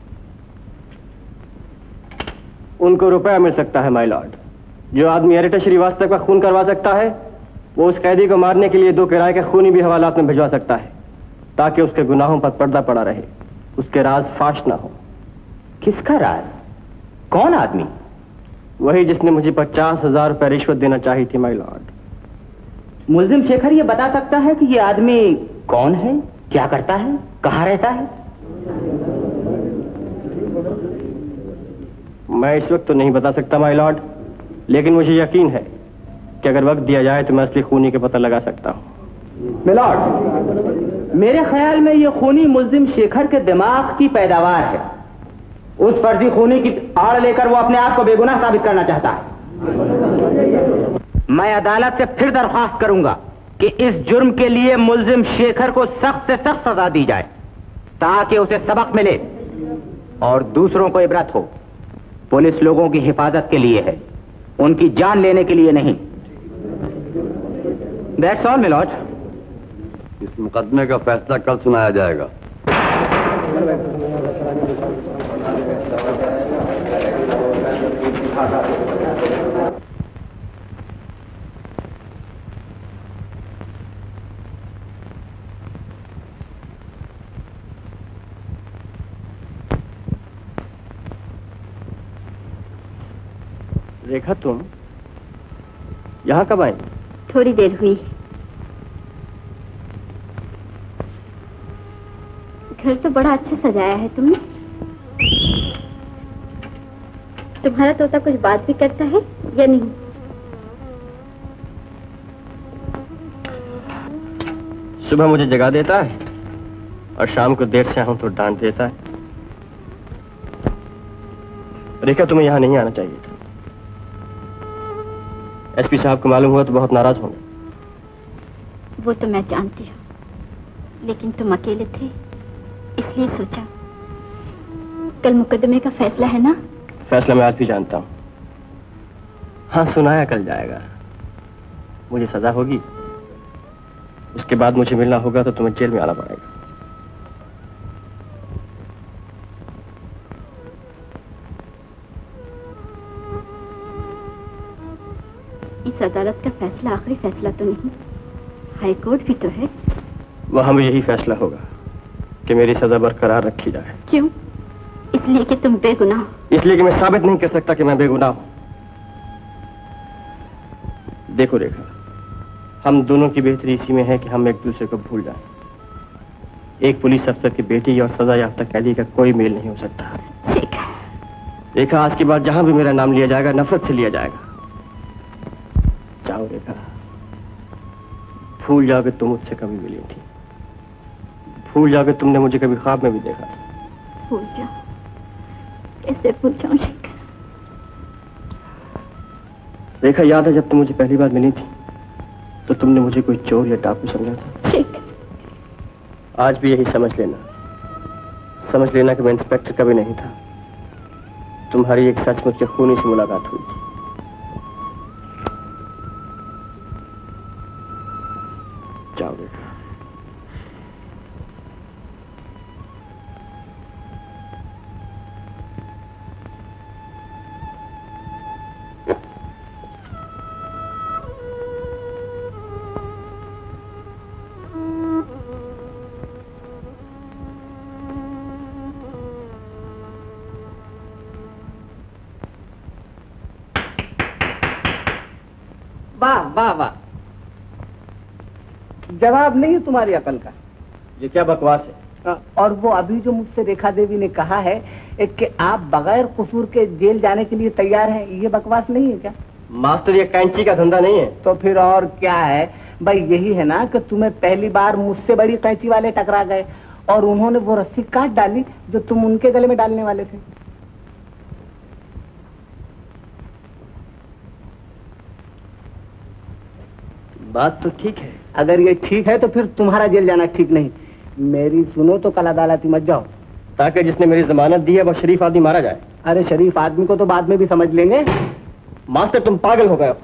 उनको रुपया मिल सकता है माय लॉर्ड। जो आदमी एरिटा श्रीवास्तव का खून करवा सकता है, वो उस कैदी को मारने के लिए दो किराए के खूनी भी हवालात में भिजवा सकता है, ताकि उसके गुनाहों पर पर्दा पड़ा रहे, उसके राज फाश ना हो।
किसका राज? कौन आदमी?
वही जिसने मुझे पचास हजार रुपये रिश्वत देना चाहिए थी माय लॉर्ड।
मुल्जिम शेखर ये बता सकता है कि ये आदमी कौन है, क्या करता है, कहां रहता है?
मैं इस वक्त तो नहीं बता सकता माय लॉर्ड, लेकिन मुझे यकीन है कि अगर वक्त दिया जाए तो मैं असली खूनी के पता लगा सकता हूं।
मिलॉर्ड, मेरे ख्याल में यह खूनी मुल्जिम शेखर के दिमाग की पैदावार है। उस फर्जी खूनी की आड़ लेकर वो अपने आप को बेगुनाह साबित करना चाहता है। मैं अदालत से फिर दरख्वास्त करूंगा कि इस जुर्म के लिए मुल्जिम शेखर को सख्त से सख्त सजा दी जाए, ताकि उसे सबक मिले और दूसरों को इबरत हो। पुलिस लोगों की हिफाजत के लिए है, उनकी जान लेने के लिए नहीं। That's all milord.
इस मुकदमे का फैसला कल सुनाया जाएगा।
रेखा, तुम यहां कब आई?
थोड़ी देर हुई। घर तो बड़ा अच्छा सजाया है तुमने। तुम्हारा तोता कुछ बात भी करता है या नहीं?
सुबह मुझे जगा देता है और शाम को देर से आऊं तो डांट देता है। रेखा, तुम्हें यहाँ नहीं आना चाहिए था। एसपी साहब को मालूम हुआ तो बहुत नाराज होंगे।
वो तो मैं जानती हूँ, लेकिन तुम अकेले थे इसलिए सोचा। कल मुकदमे का फैसला है ना?
फैसला मैं आज भी जानता हूँ। हाँ, सुनाया कल जाएगा। मुझे सजा होगी, उसके बाद मुझे मिलना होगा तो तुम्हें जेल में आना पड़ेगा।
इस अदालत का फैसला आखिरी फैसला तो नहीं, हाई कोर्ट भी तो है।
वहां भी यही फैसला होगा कि मेरी सजा बरकरार रखी जाए।
क्यों? इसलिए कि तुम बेगुनाह हो।
इसलिए कि मैं साबित नहीं कर सकता कि मैं बेगुनाह हूं। देखो रेखा, हम दोनों की बेहतरी इसी में है कि हम एक दूसरे को भूल जाएं। एक पुलिस अफसर की बेटी और सजा याफ्ता कैदी का कोई मेल नहीं हो सकता।
ठीक है।
रेखा, आज के बाद जहां भी मेरा नाम लिया जाएगा नफरत से लिया जाएगा। जाओ रेखा, भूल जाओ कि तुम मुझसे कभी मिली थी, भूल जाओ कि तुमने मुझे कभी ख्वाब में भी देखा था।
भूल जाओ? कैसे भूल जाऊं शेखर?
रेखा, याद है जब तुम मुझे पहली बार मिली थी तो तुमने मुझे कोई चोर या डाकू समझा था।
ठीक।
आज भी यही समझ लेना, समझ लेना कि मैं इंस्पेक्टर कभी नहीं था। तुम्हारी एक सचमुच के खूनी से मुलाकात हुई थी। जाओ रेखा।
वाह वाह वाह, जवाब नहीं है तुम्हारी अकल का।
ये क्या बकवास है?
और वो अभी जो मुझसे रेखा देवी ने कहा है कि आप बगैर कसूर के जेल जाने के लिए तैयार हैं, ये बकवास नहीं है क्या?
मास्टर, ये कैंची का धंधा नहीं है।
तो फिर और क्या है भाई? यही है ना कि तुम्हें पहली बार मुझसे बड़ी कैंची वाले टकरा गए और उन्होंने वो रस्सी काट डाली जो तुम उनके गले में डालने वाले थे।
बात तो ठीक है।
अगर ये ठीक है तो फिर तुम्हारा जेल जाना ठीक नहीं। मेरी सुनो तो कल अदालती मत जाओ।
ताकि जिसने मेरी जमानत दी है वो शरीफ आदमी मारा जाए।
अरे शरीफ आदमी को तो बाद में भी समझ लेंगे।
मास्टर, तुम पागल हो गए हो।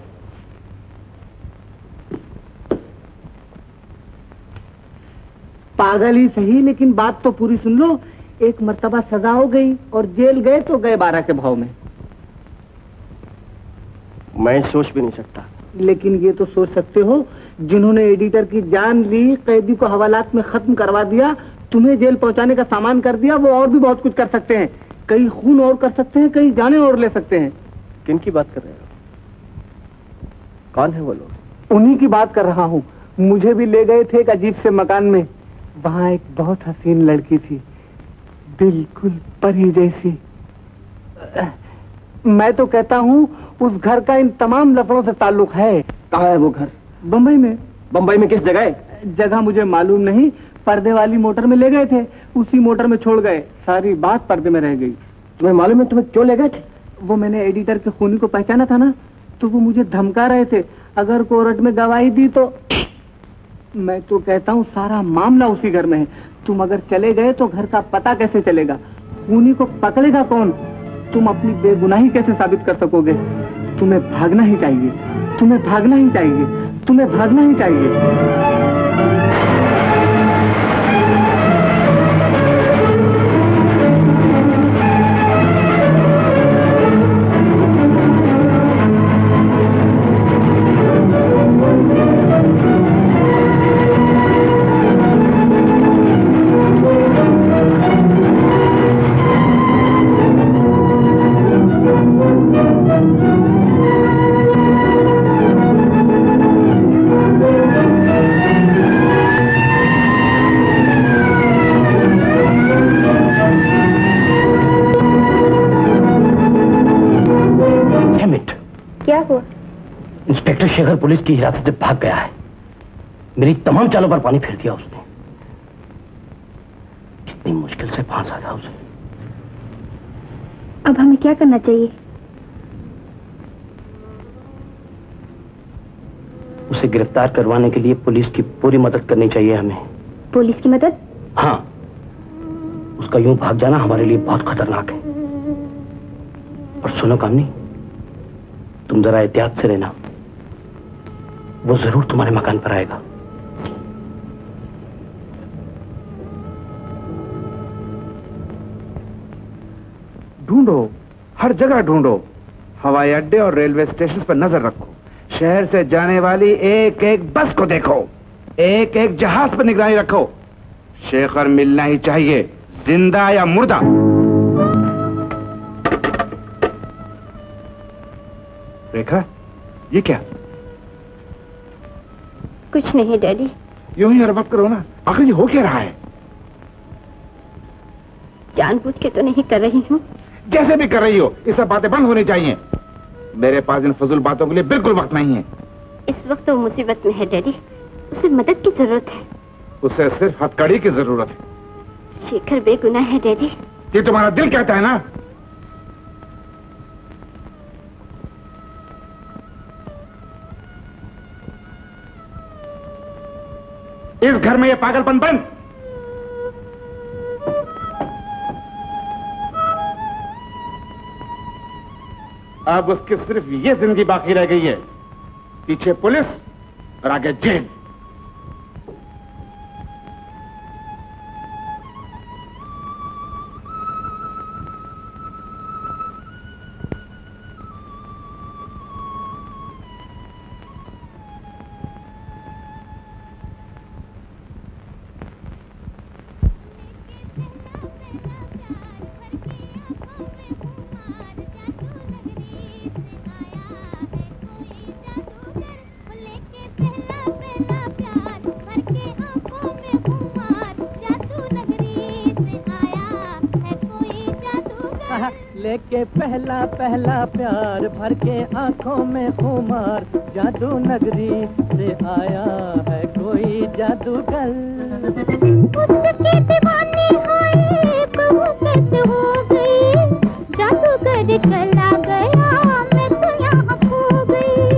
पागल ही सही, लेकिन बात तो पूरी सुन लो। एक मर्तबा सजा हो गई और जेल गए तो गए बारह के भाव में।
मैं सोच भी नहीं सकता।
लेकिन ये तो सोच सकते हो, जिन्होंने एडिटर की जान ली, कैदी को हवालात में खत्म करवा दिया, तुम्हें जेल पहुंचाने का सामान कर दिया, वो और भी बहुत कुछ कर सकते हैं। कई खून और कर सकते हैं, कई जाने और ले सकते हैं।
किन की बात कर रहे हो? कौन है वो लोग?
उन्हीं की बात कर रहा हूँ। मुझे भी ले गए थे एक अजीब से मकान में। वहाँ एक बहुत हसीन लड़की थी, बिल्कुल परी जैसी। मैं तो कहता हूँ उस घर का इन तमाम लफड़ों से ताल्लुक है।
कहाँ है वो घर?
बम्बई में।
बम्बई में किस जगह?
जगह मुझे मालूम नहीं। पर्दे वाली मोटर में ले गए थे, उसी मोटर में छोड़ गए। सारी बात पर्दे में रह गई।
तुम्हें मालूम है तुम्हें क्यों ले गए थे?
वो मैंने एडिटर के खूनी को पहचाना था ना, तो वो मुझे धमका रहे थे अगर कोर्ट में गवाही दी तो। मैं तो कहता हूँ सारा मामला उसी घर में है। तुम अगर चले गए तो घर का पता कैसे चलेगा? खूनी को पकड़ेगा कौन? तुम अपनी बेगुनाही कैसे साबित कर सकोगे? तुम्हें भागना ही चाहिए, तुम्हें भागना ही चाहिए, तुम्हें भागना ही चाहिए।
इंस्पेक्टर शेखर पुलिस की हिरासत से भाग गया है। मेरी तमाम चालों पर पानी फेर दिया उसने। कितनी मुश्किल से फांसा था उसे।
अब हमें क्या करना चाहिए?
उसे गिरफ्तार करवाने के लिए पुलिस की पूरी मदद करनी चाहिए हमें।
पुलिस की मदद?
हाँ, उसका यूं भाग जाना हमारे लिए बहुत खतरनाक है। और सुनो कामनी, तुम जरा एहतियात से रहना, वो जरूर तुम्हारे मकान पर आएगा।
ढूंढो, हर जगह ढूंढो, हवाई अड्डे और रेलवे स्टेशन पर नजर रखो, शहर से जाने वाली एक एक बस को देखो, एक एक जहाज पर निगरानी रखो। शेखर मिलना ही चाहिए, जिंदा या मुर्दा। रेखा, ये क्या?
कुछ नहीं डैडी।
यूं ही हरकत करो ना, आखिर ये हो क्या रहा है?
जानबूझ के तो नहीं कर रही हूँ।
जैसे भी कर रही हो, ये सब बातें बंद होनी चाहिए। मेरे पास इन फजूल बातों के लिए बिल्कुल वक्त नहीं है।
इस वक्त वो मुसीबत में है डैडी, उसे मदद की जरूरत है।
उसे सिर्फ हथकड़ी की जरूरत है।
शेखर बेगुनाह है डैडी।
ये तुम्हारा दिल कहता है ना? इस घर में ये पागलपन बंद। अब उसकी सिर्फ ये जिंदगी बाकी रह गई है, पीछे पुलिस और आगे जेल।
लेके पहला पहला प्यार भर के आंखों में खुमार, जादू नगरी से आया है कोई जादूगर।
उसके दीवानी हाय कहूँ कैसे हो गई, जादूगर चला गया मैं तो यहाँ खो गई।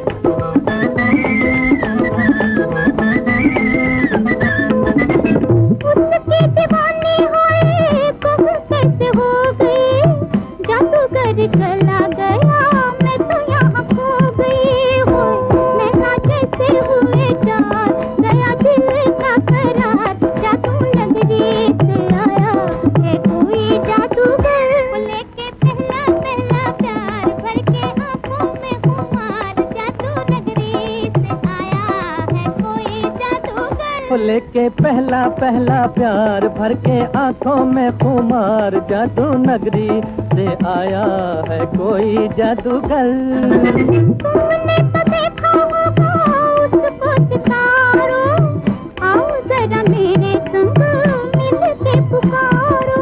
उसके दीवानी हाय कहूँ कैसे हो गई, जादूगर चला गया मैं तो यहाँ खो गई। हो नैना जैसे हुए चार, गया दिल का करार, जादू नगरी से आया है कोई जादूगर। लेके पहला पहला प्यार भर के आंखों में खुमार, जादू नगरी से आया है कोई जादूगर।
लेके पहला पहला प्यार भर के आंखों में खुमार, जादू नगरी से आया है कोई जादूगर।
तुमने तो देखा होगा उसको सितारो, आओ जरा मेरे संग मिल के पुकारो।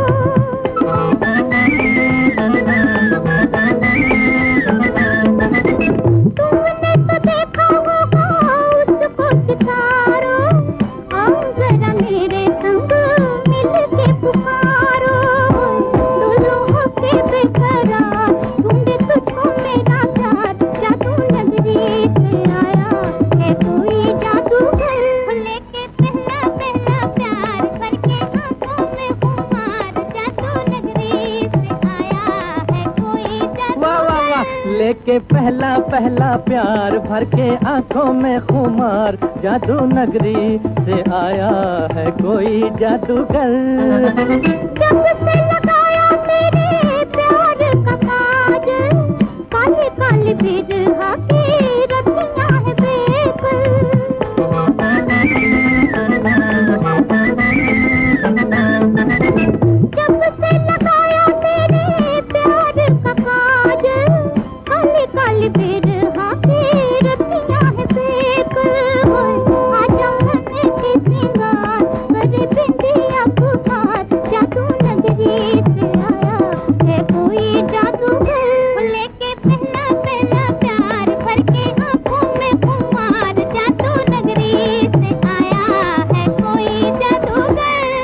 तुमने तो देखा होगा उसको सितारो, आओ जरा मेरे संग मिल के पुकारो। डोलो होके बेकरार, ढूंढे तुझको मेरा प्यार, जादू नगरी से आया है कोई जादूगर। लेके पहला पहला प्यार भर के आंखों में खुमार, जादू नगरी से आया है कोई जादूगर।
वाह वाह वाह। लेके पहला पहला प्यार भर के आंखों में खुमार, जादू नगरी से आया है कोई जादूगर।
जब से लगाया तेरे प्यार का काजल, काले काले बिरहा की रतियां है बेकल। जब से लगाया तेरे प्यार का काजल, काले काले बिरहा की रतियां है बेकल। आजा मन के सिंगार करे बिंदिया पुकार, जादू नगरी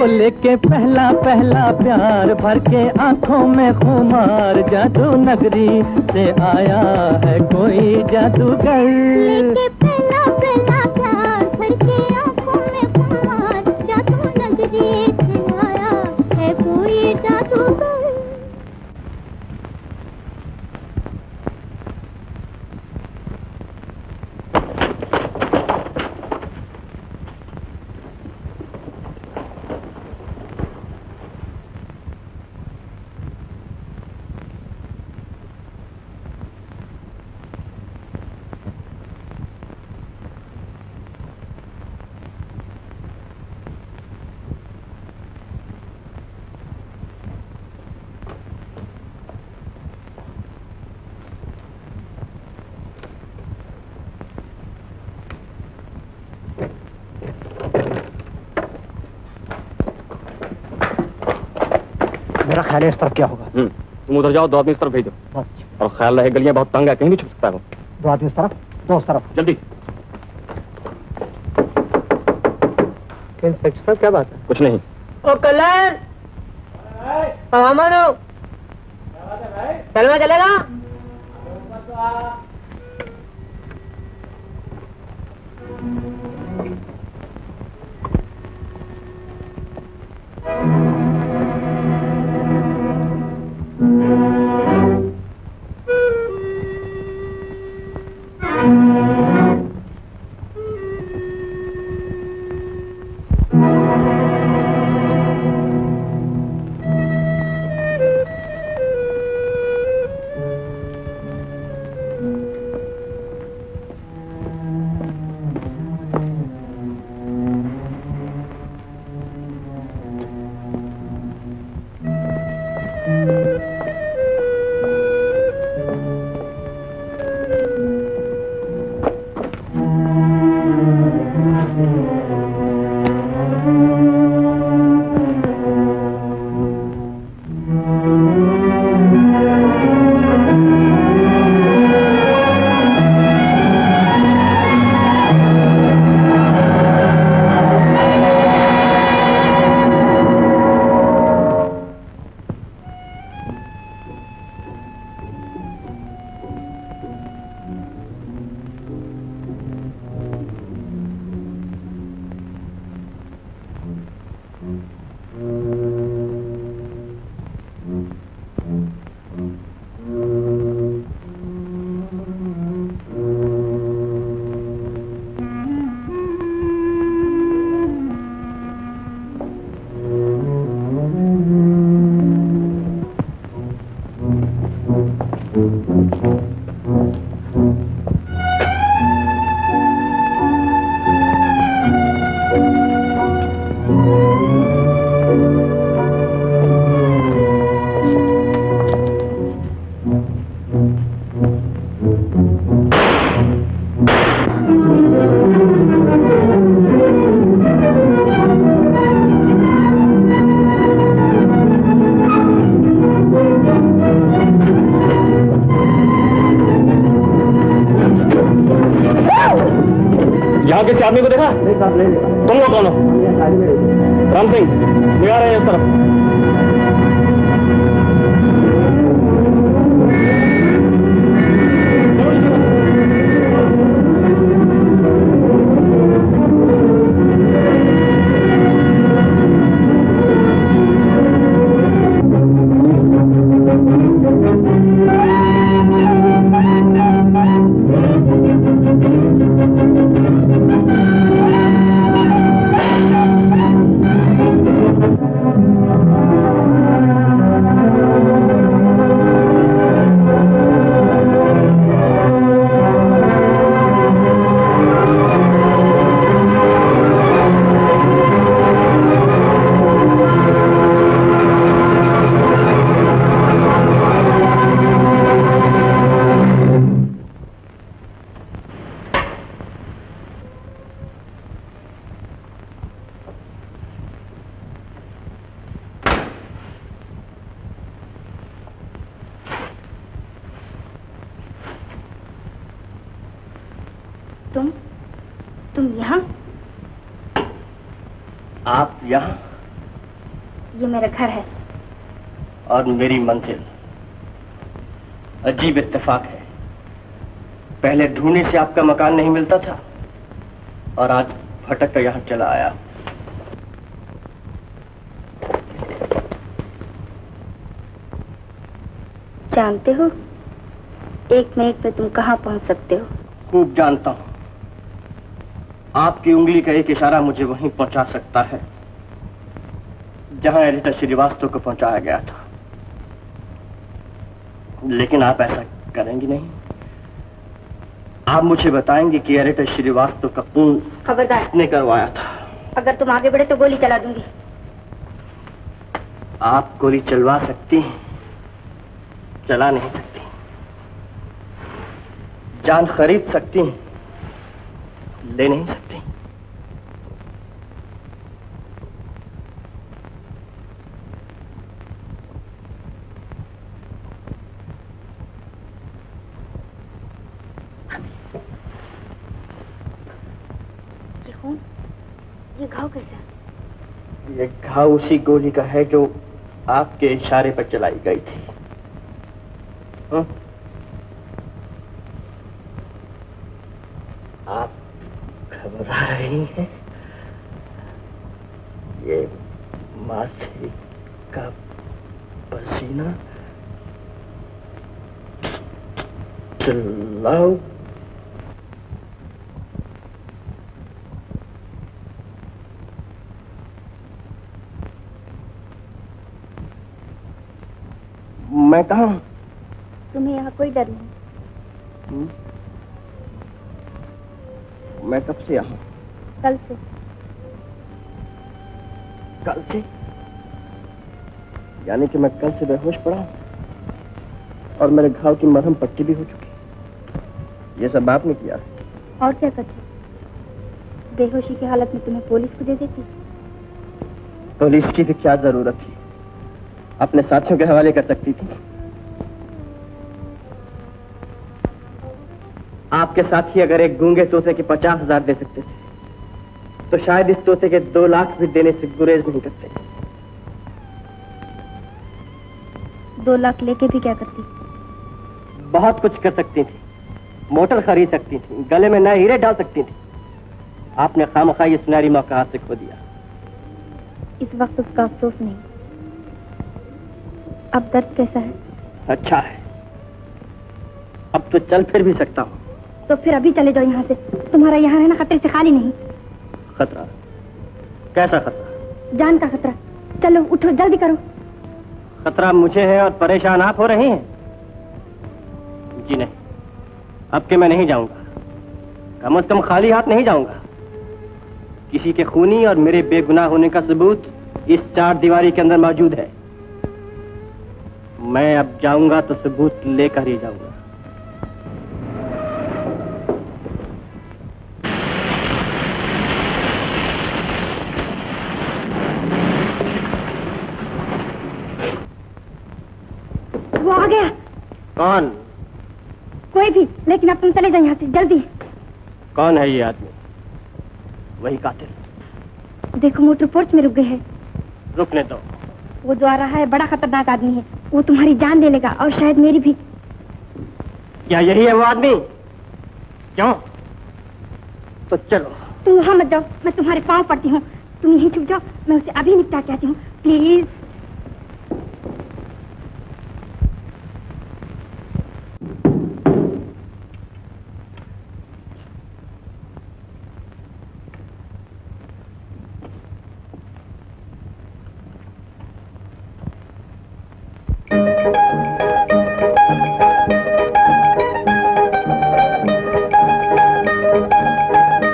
ओ लेके पहला पहला प्यार भर के आंखों में खुमार, जादू नगरी से आया है कोई जादूगर।
लेके पहला पहला प्यार भर के आंखों में खुमार, जादू नगरी से आया है कोई जादूगर।
मेरा ख्याल है इस तरफ क्या होगा।
तुम उधर जाओ, दो आदमी इस तरफ भेजो। और ख्याल रहे गलियां बहुत तंग है, कहीं भी छुप सकता है वो।
दो आदमी इस तरफ, दो उस तरफ।
जल्दी।
इंस्पेक्टर साहब क्या बात है?
कुछ नहीं।
ओ कलर मानो चलना चलेगा?
यहाँ किसी आदमी को देखा? तुम लोग कौन हो? राम सिंह, ये आ रहे हैं इस तरफ।
तुम तुम यहाँ?
आप यहाँ?
ये मेरा घर है।
और मेरी मंजिल। अजीब इत्तेफाक है, पहले ढूंढने से आपका मकान नहीं मिलता था और आज भटक कर यहां चला आया।
जानते हो, एक मिनट में तुम कहां पहुंच सकते हो?
खूब जानता हूं। आपकी उंगली का एक इशारा मुझे वहीं पहुंचा सकता है जहां एडिटर श्रीवास्तव को पहुंचाया गया था। लेकिन आप ऐसा करेंगी नहीं। आप मुझे बताएंगे कि एडिटर श्रीवास्तव का खून
खबरदार,
किसने करवाया था।
अगर तुम आगे बढ़े तो गोली चला दूंगी।
आप गोली चलवा सकती हैं, चला नहीं सकती। जान खरीद सकती हैं, ले नहीं सकती।
ये खून, ये घाव कैसा है?
ये घाव उसी गोली का है जो आपके इशारे पर चलाई गई थी। हुँ? आप घबरा रही हैं? ये माथे का पसीना। चिल्लाओ। मैं कहाँ हूँ?
तुम्हें यहाँ कोई डर नहीं।
हुँ? मैं कब से यहाँ?
कल से।
कल से? यानी कि मैं कल से बेहोश पड़ा हूँ और मेरे घाव की मरहम पट्टी भी हो चुकी। ये सब आपने किया?
और क्या करती? बेहोशी की हालत में तुम्हें पुलिस को दे देती।
पुलिस की भी क्या जरूरत थी? अपने साथियों के हवाले कर सकती थी। आपके साथी अगर एक गूंगे तोते के पचास हजार दे सकते थे तो शायद इस तोते के दो लाख भी देने से गुरेज नहीं करते।
दो लाख लेके भी क्या करती?
बहुत कुछ कर सकती थी। मोटर खरीद सकती थी, गले में नए हीरे डाल सकती थी। आपने खामखा ये सुनहरी मौका हाथ से खो दिया।
इस वक्त उसका अफसोस नहीं। अब दर्द कैसा है?
अच्छा है, अब तो चल फिर भी सकता हूँ।
तो फिर अभी चले जाओ यहाँ से। तुम्हारा यहाँ रहना खतरे से खाली नहीं।
खतरा? कैसा खतरा?
जान का खतरा। चलो उठो, जल्दी करो।
खतरा मुझे है और परेशान आप हो रही हैं? जी नहीं, अब के मैं नहीं जाऊंगा। कम से कम खाली हाथ नहीं जाऊंगा। किसी के खूनी और मेरे बेगुनाह होने का सबूत इस चार दीवारी के अंदर मौजूद है। मैं अब जाऊंगा तो सबूत लेकर ही जाऊंगा।
वो आ गया।
कौन?
कोई भी, लेकिन अब तुम चले जाओ यहाँ से जल्दी।
कौन है ये आदमी? वही कातिल।
देखो मोटर पोर्च में रुक गए हैं।
रुकने दो।
वो जो आ रहा है बड़ा खतरनाक आदमी है। वो तुम्हारी जान ले लेगा और शायद मेरी भी।
क्या यही है वो आदमी? क्यों? तो चलो।
तुम वहां मत जाओ, मैं तुम्हारे पांव पड़ती हूँ। तुम यहीं छुप जाओ, मैं उसे अभी निपटा के आती हूँ। प्लीज।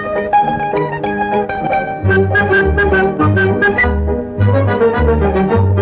Thank you.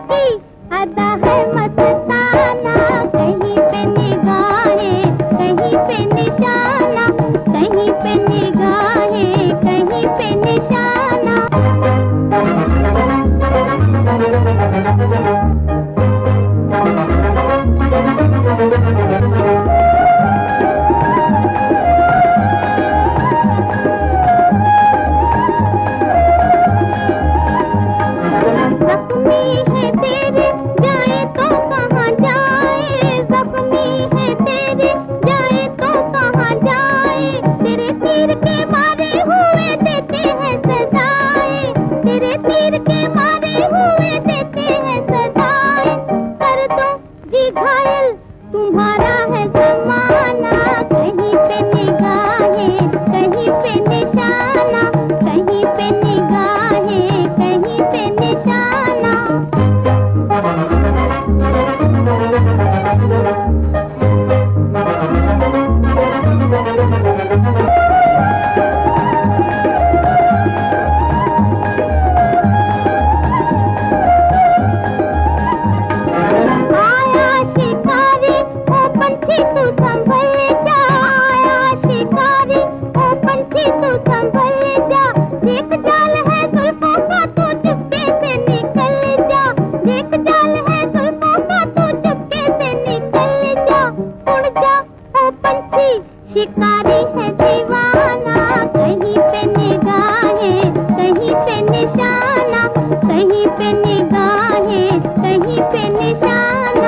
की अदा है मस्ताना, कहीं पे निगाहें कहीं पे निशाना, कहीं पे निगाहें कहीं पे निशाना। जख्मी है तेरे जाए तो कहाँ जाए, जख्मी है तेरे जाए तो कहाँ जाए, तेरे तीर के मारे हुए देते हैं सजाए, तेरे तीर के मारे हुए देते हैं सजाए। कर दो जी घायल तुम्हारा है जमाना, कहीं पे निगाहें कहीं पे निशाना, कहीं पे निगाहें कहीं पे निशाना। आया शिकारी ओ पंछी तू संभल जा, आया शिकारी ओ पंछी तू संभल जा, देख जाल है जुल्फों का तू चुपके से निकल जा, देख जाल है जुल्फों का तू चुपके से निकल जा। उड़ जा ओ पंछी शिकारी है दीवाना, कहीं पे निगाहें कहीं पे निशाना, कहीं पे निगाहें कहीं पे निशाना।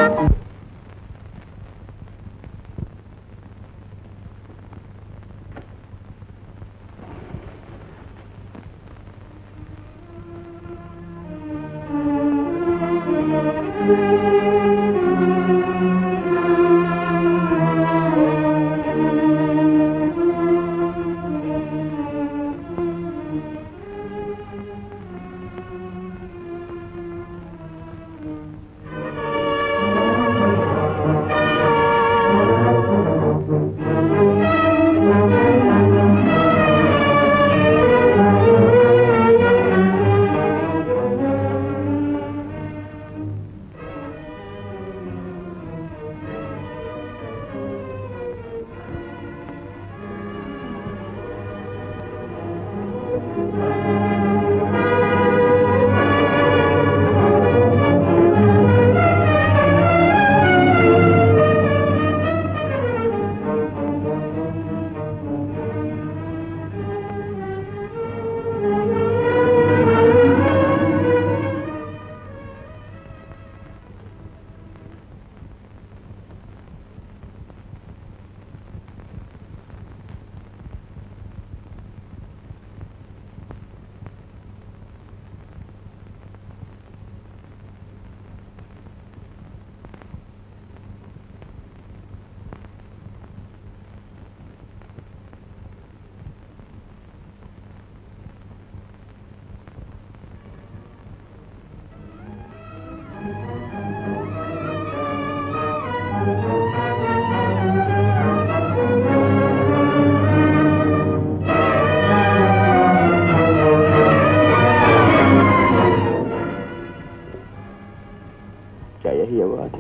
क्या यही है वो आदमी?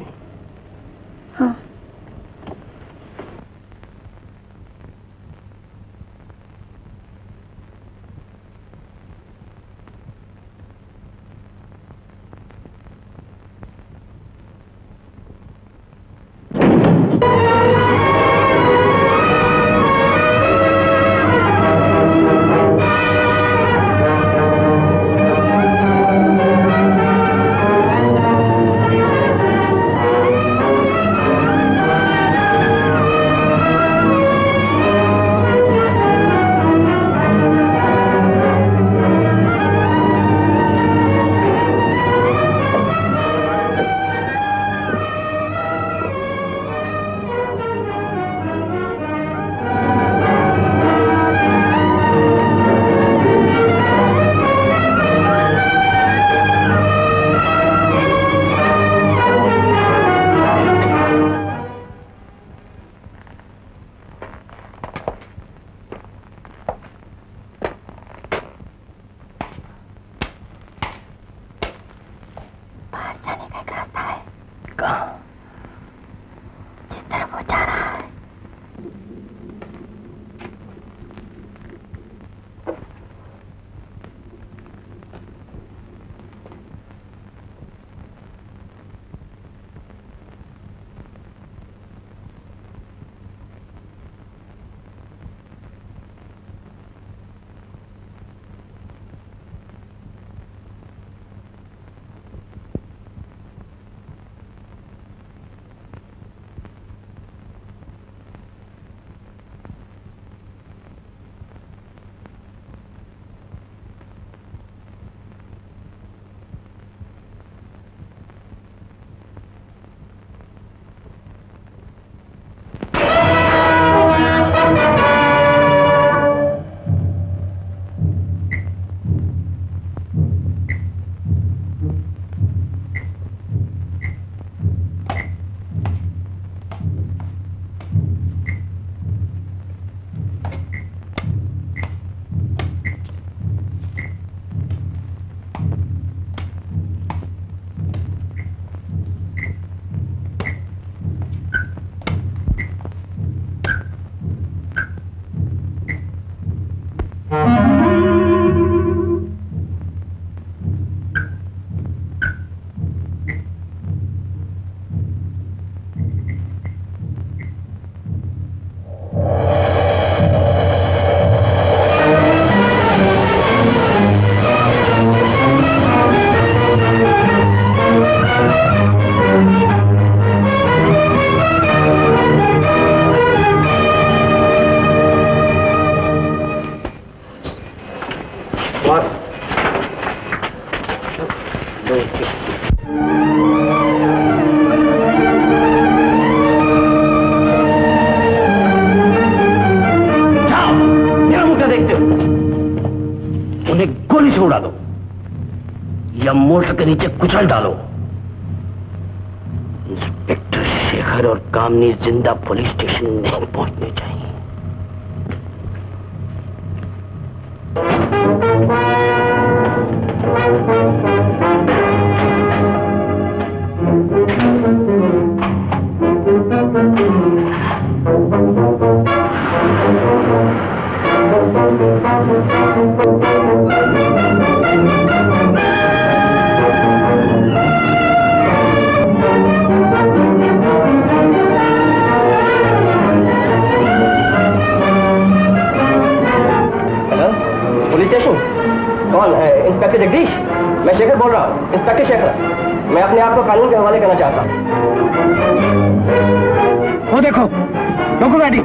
हाँ।
का।
जिस तरफ वो जा रहा है।
के नीचे कुचल डालो। इंस्पेक्टर शेखर और कामनी जिंदा पुलिस स्टेशन नहीं पहुंचने चाहिए।
इंस्पेक्टर जगदीश, मैं शेखर बोल रहा हूँ। इंस्पेक्टर शेखर, मैं अपने आप को कानून के हवाले करना चाहता हूँ।
वो देखो, रोको गाड़ी।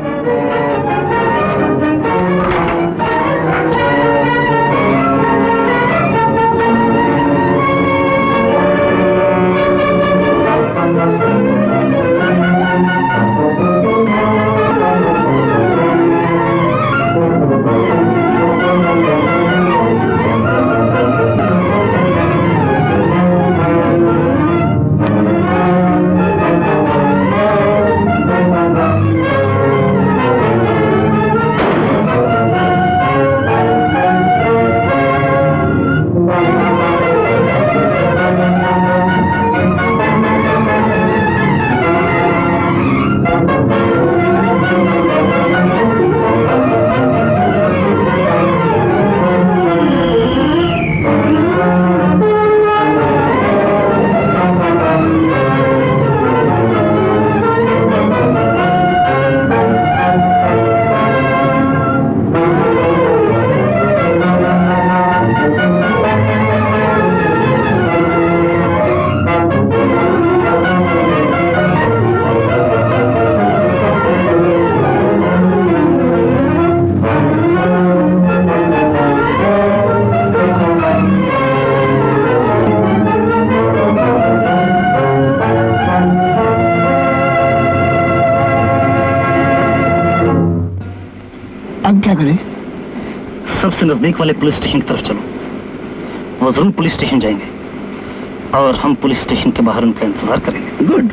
सबसे नजदीक वाले पुलिस स्टेशन की तरफ चलो। वो जरूर पुलिस स्टेशन जाएंगे और हम पुलिस स्टेशन के बाहर उनका इंतजार करेंगे। गुड।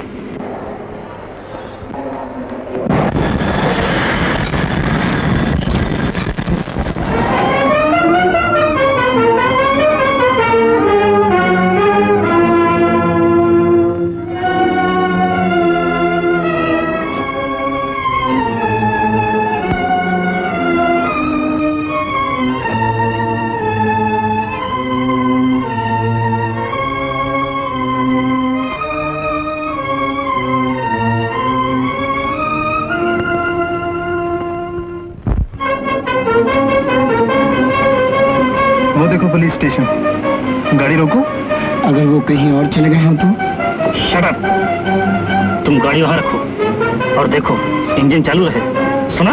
अगर वो कहीं और चले गए हों तो?
Shut up! तुम गाड़ी वहां रखो और देखो इंजन चालू रहे। सुना?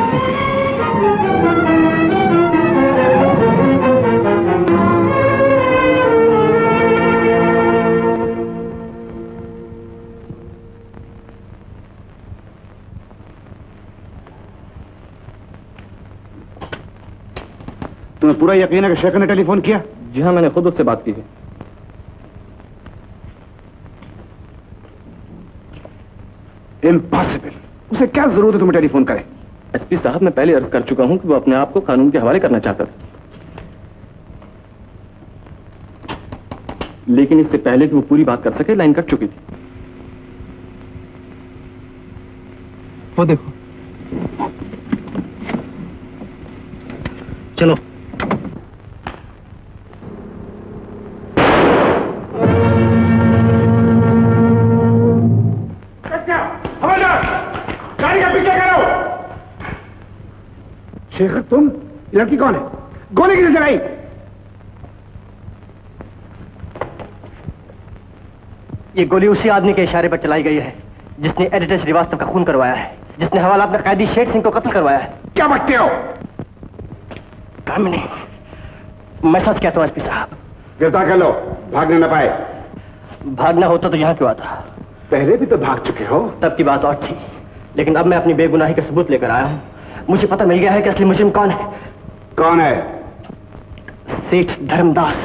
तुम्हें पूरा यकीन है कि शेखर ने टेलीफोन किया?
जी हाँ, मैंने खुद उससे बात की है।
इम्पॉसिबल। उसे क्या जरूरत है तुम्हें टेलीफोन करे?
एसपी साहब, मैं पहले अर्ज कर चुका हूं कि वो अपने आप को कानून के हवाले करना चाहता था, लेकिन इससे पहले कि वो पूरी बात कर सके लाइन कट चुकी थी।
वो देखो। चलो।
गाड़ी का पीछे करो। शेखर, तुम? लड़की कौन है? गोली किसने चलाई?
ये गोली उसी आदमी के इशारे पर चलाई गई है जिसने एडिटर श्रीवास्तव का खून करवाया है, जिसने हवालात में कैदी शेर सिंह को कत्ल करवाया है।
क्या बकते हो?
कामिनी, मैं सच कहता हूं एसपी साहब।
गिरफ्तार कर लो, भागने न पाए।
भागना होता तो यहां क्यों आता?
पहले भी तो भाग चुके हो।
तब की बात और थी, लेकिन अब मैं अपनी बेगुनाही का सबूत लेकर आया हूं। मुझे पता मिल गया है कि असली मुजरिम कौन है।
कौन है?
सेठ धर्मदास।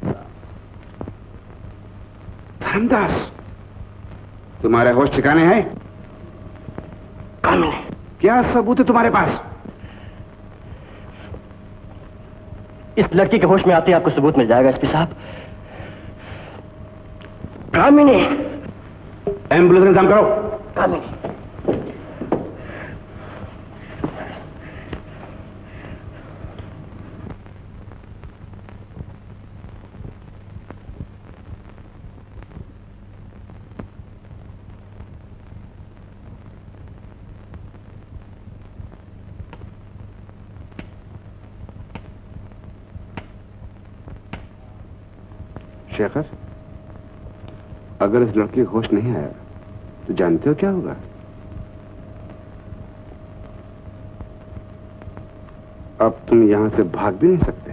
धर्मदास? तुम्हारे होश ठिकाने हैं?
कामिनी,
क्या सबूत है तुम्हारे पास?
इस लड़की के होश में आते ही आपको सबूत मिल जाएगा एसपी साहब। कामिनी,
एम्बुलेंस का इंतजाम करो।
कामिनी,
शेखर, अगर इस लड़की को होश नहीं आया तो जानते हो क्या होगा? अब तुम यहां से भाग भी नहीं सकते।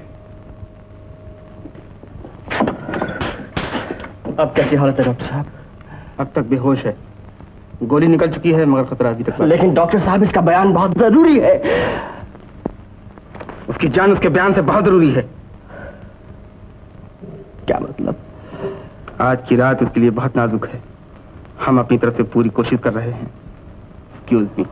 अब कैसी हालत है डॉक्टर साहब?
अब तक बेहोश है, गोली निकल चुकी है मगर खतरा अभी तक।
लेकिन डॉक्टर साहब, इसका बयान बहुत जरूरी है।
उसकी जान उसके बयान से बहुत जरूरी है।
क्या मतलब?
आज की रात उसके लिए बहुत नाजुक है। हम अपनी तरफ से पूरी कोशिश कर रहे हैं। Excuse me.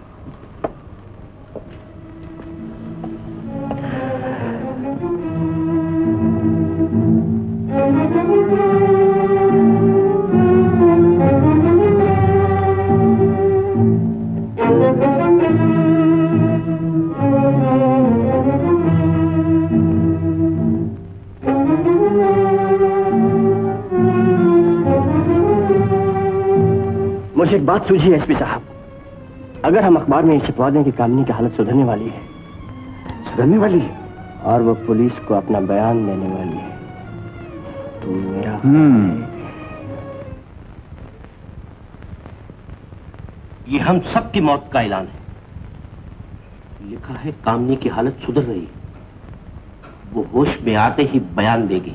मुझे एक बात सूझी है एसपी साहब, अगर हम अखबार में छिपवा दें कि कामिनी की हालत सुधरने वाली है,
सुधरने वाली है,
और वो पुलिस को अपना बयान देने वाली है, तो मेरा
हम्म
ये हम सब की मौत का ऐलान है। लिखा है कामिनी की हालत सुधर रही है, वो होश में आते ही बयान देगी।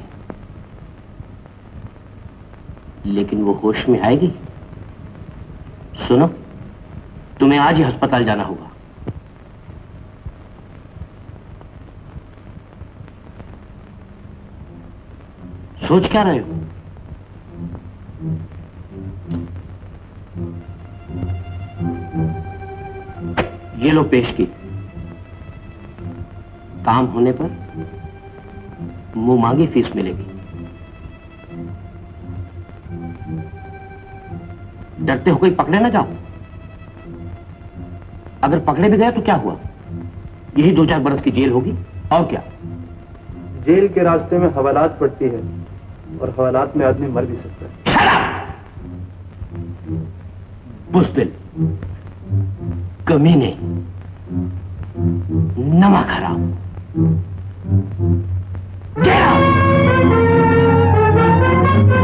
लेकिन वो होश में आएगी? सुनो, तुम्हें आज ही अस्पताल जाना होगा। सोच क्या रहे हो? ये लो पेश की। काम होने पर मुंह मांगी फीस मिलेगी। डरते हो कोई पकड़े ना जाओ। अगर पकड़े भी गए तो क्या हुआ? यही दो चार बरस की जेल होगी, और क्या?
जेल के रास्ते में हवालात पड़ती है, और हवालात में आदमी मर भी सकता है।
बुज़दिल, कमीने, नमक हराम। Get out!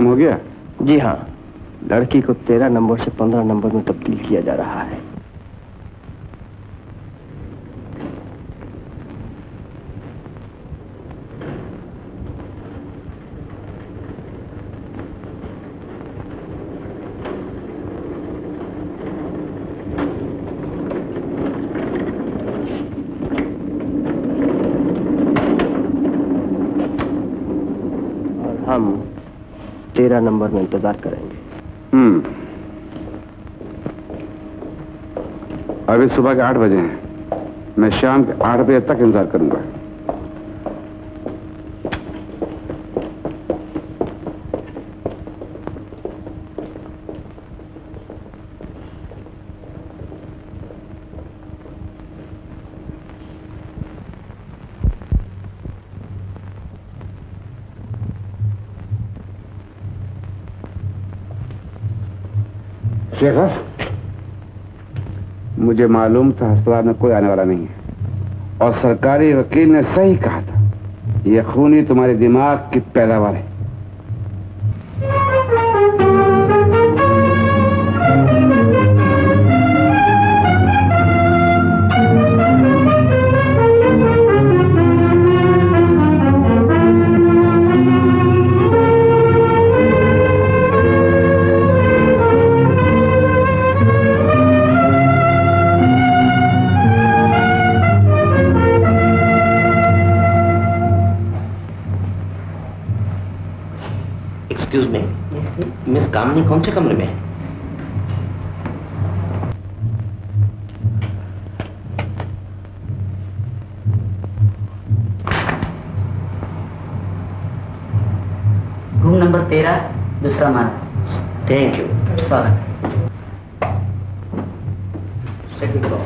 काम हो गया?
जी हाँ, लड़की को तेरह नंबर से पंद्रह नंबर में तब्दील किया जा रहा है। हम तेरह नंबर में इंतजार करेंगे।
हम्म अभी सुबह के आठ बजे हैं, मैं शाम के आठ बजे तक इंतजार करूंगा। शेखर, मुझे मालूम था अस्पताल में कोई आने वाला नहीं है, और सरकारी वकील ने सही कहा था, यह खून ही तुम्हारे दिमाग की पैदावार है।
मिस कामनी कौन से कमरे में है?
रूम नंबर तेरह, दूसरा माला।
Thank you.
स्वागत।
Second floor.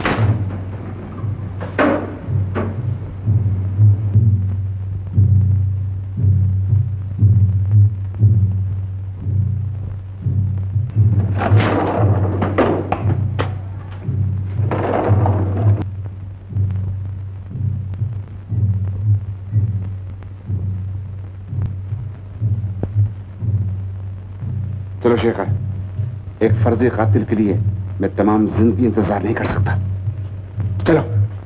चलो शेखर, एक फर्जी कातिल के लिए मैं तमाम जिंदगी इंतजार नहीं कर सकता। चलो।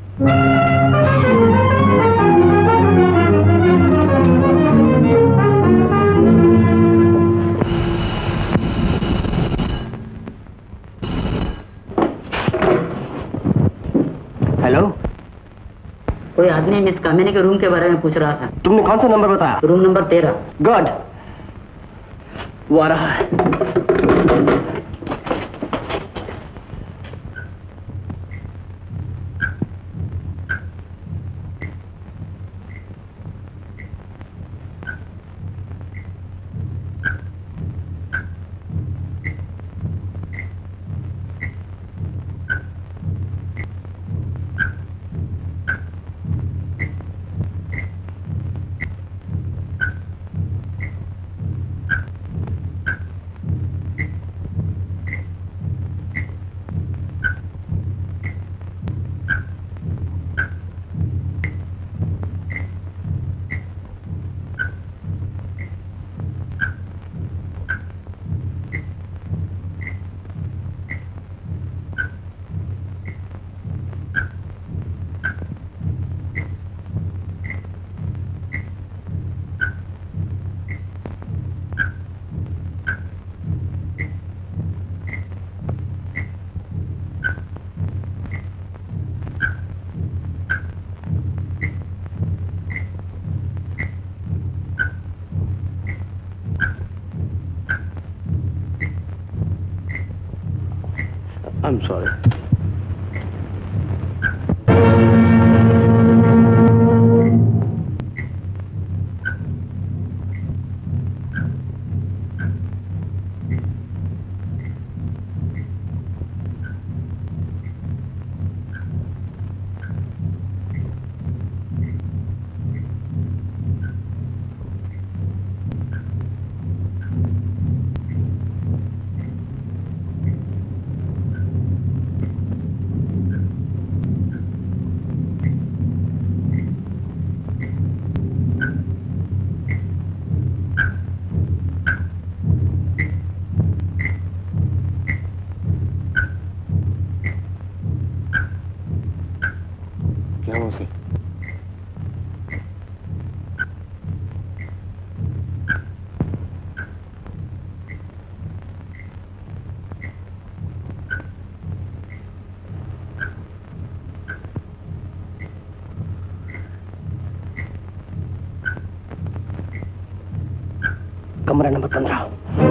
हेलो, कोई आदमी मिस कामिनी के रूम के बारे में पूछ रहा था।
तुमने कौन सा नंबर बताया?
रूम नंबर तेरह।
गुड, वो आ रहा है।
I'm sorry.
कमरा नंबर पंद्रह।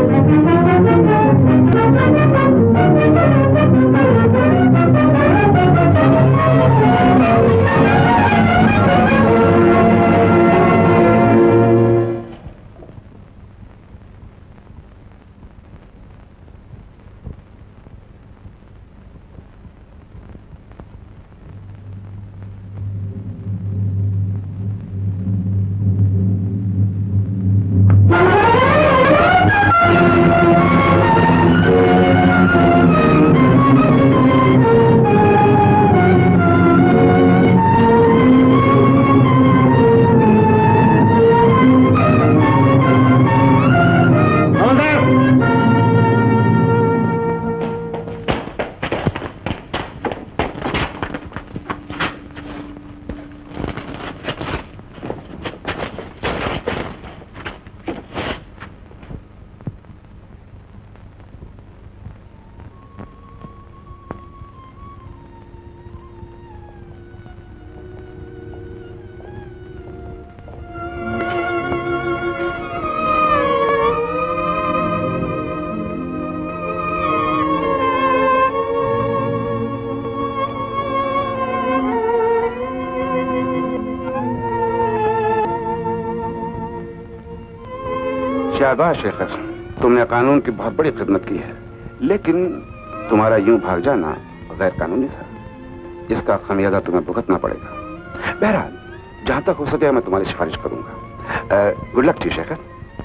शाबाश शेखर, तुमने कानून की बहुत बड़ी खिदमत की है, लेकिन तुम्हारा यूं भाग जाना गैर कानूनी था। इसका खमियाजा तुम्हें भुगतना पड़ेगा। बहरहाल, जहां तक हो सके मैं तुम्हारी सिफारिश करूंगा। Good luck to Shekhar.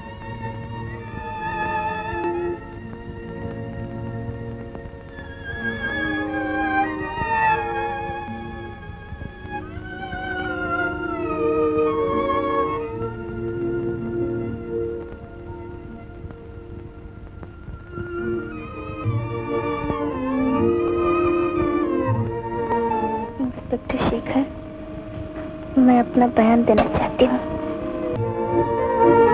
Inspector Shekhar, मैं अपना बयान देना चाहती हूँ।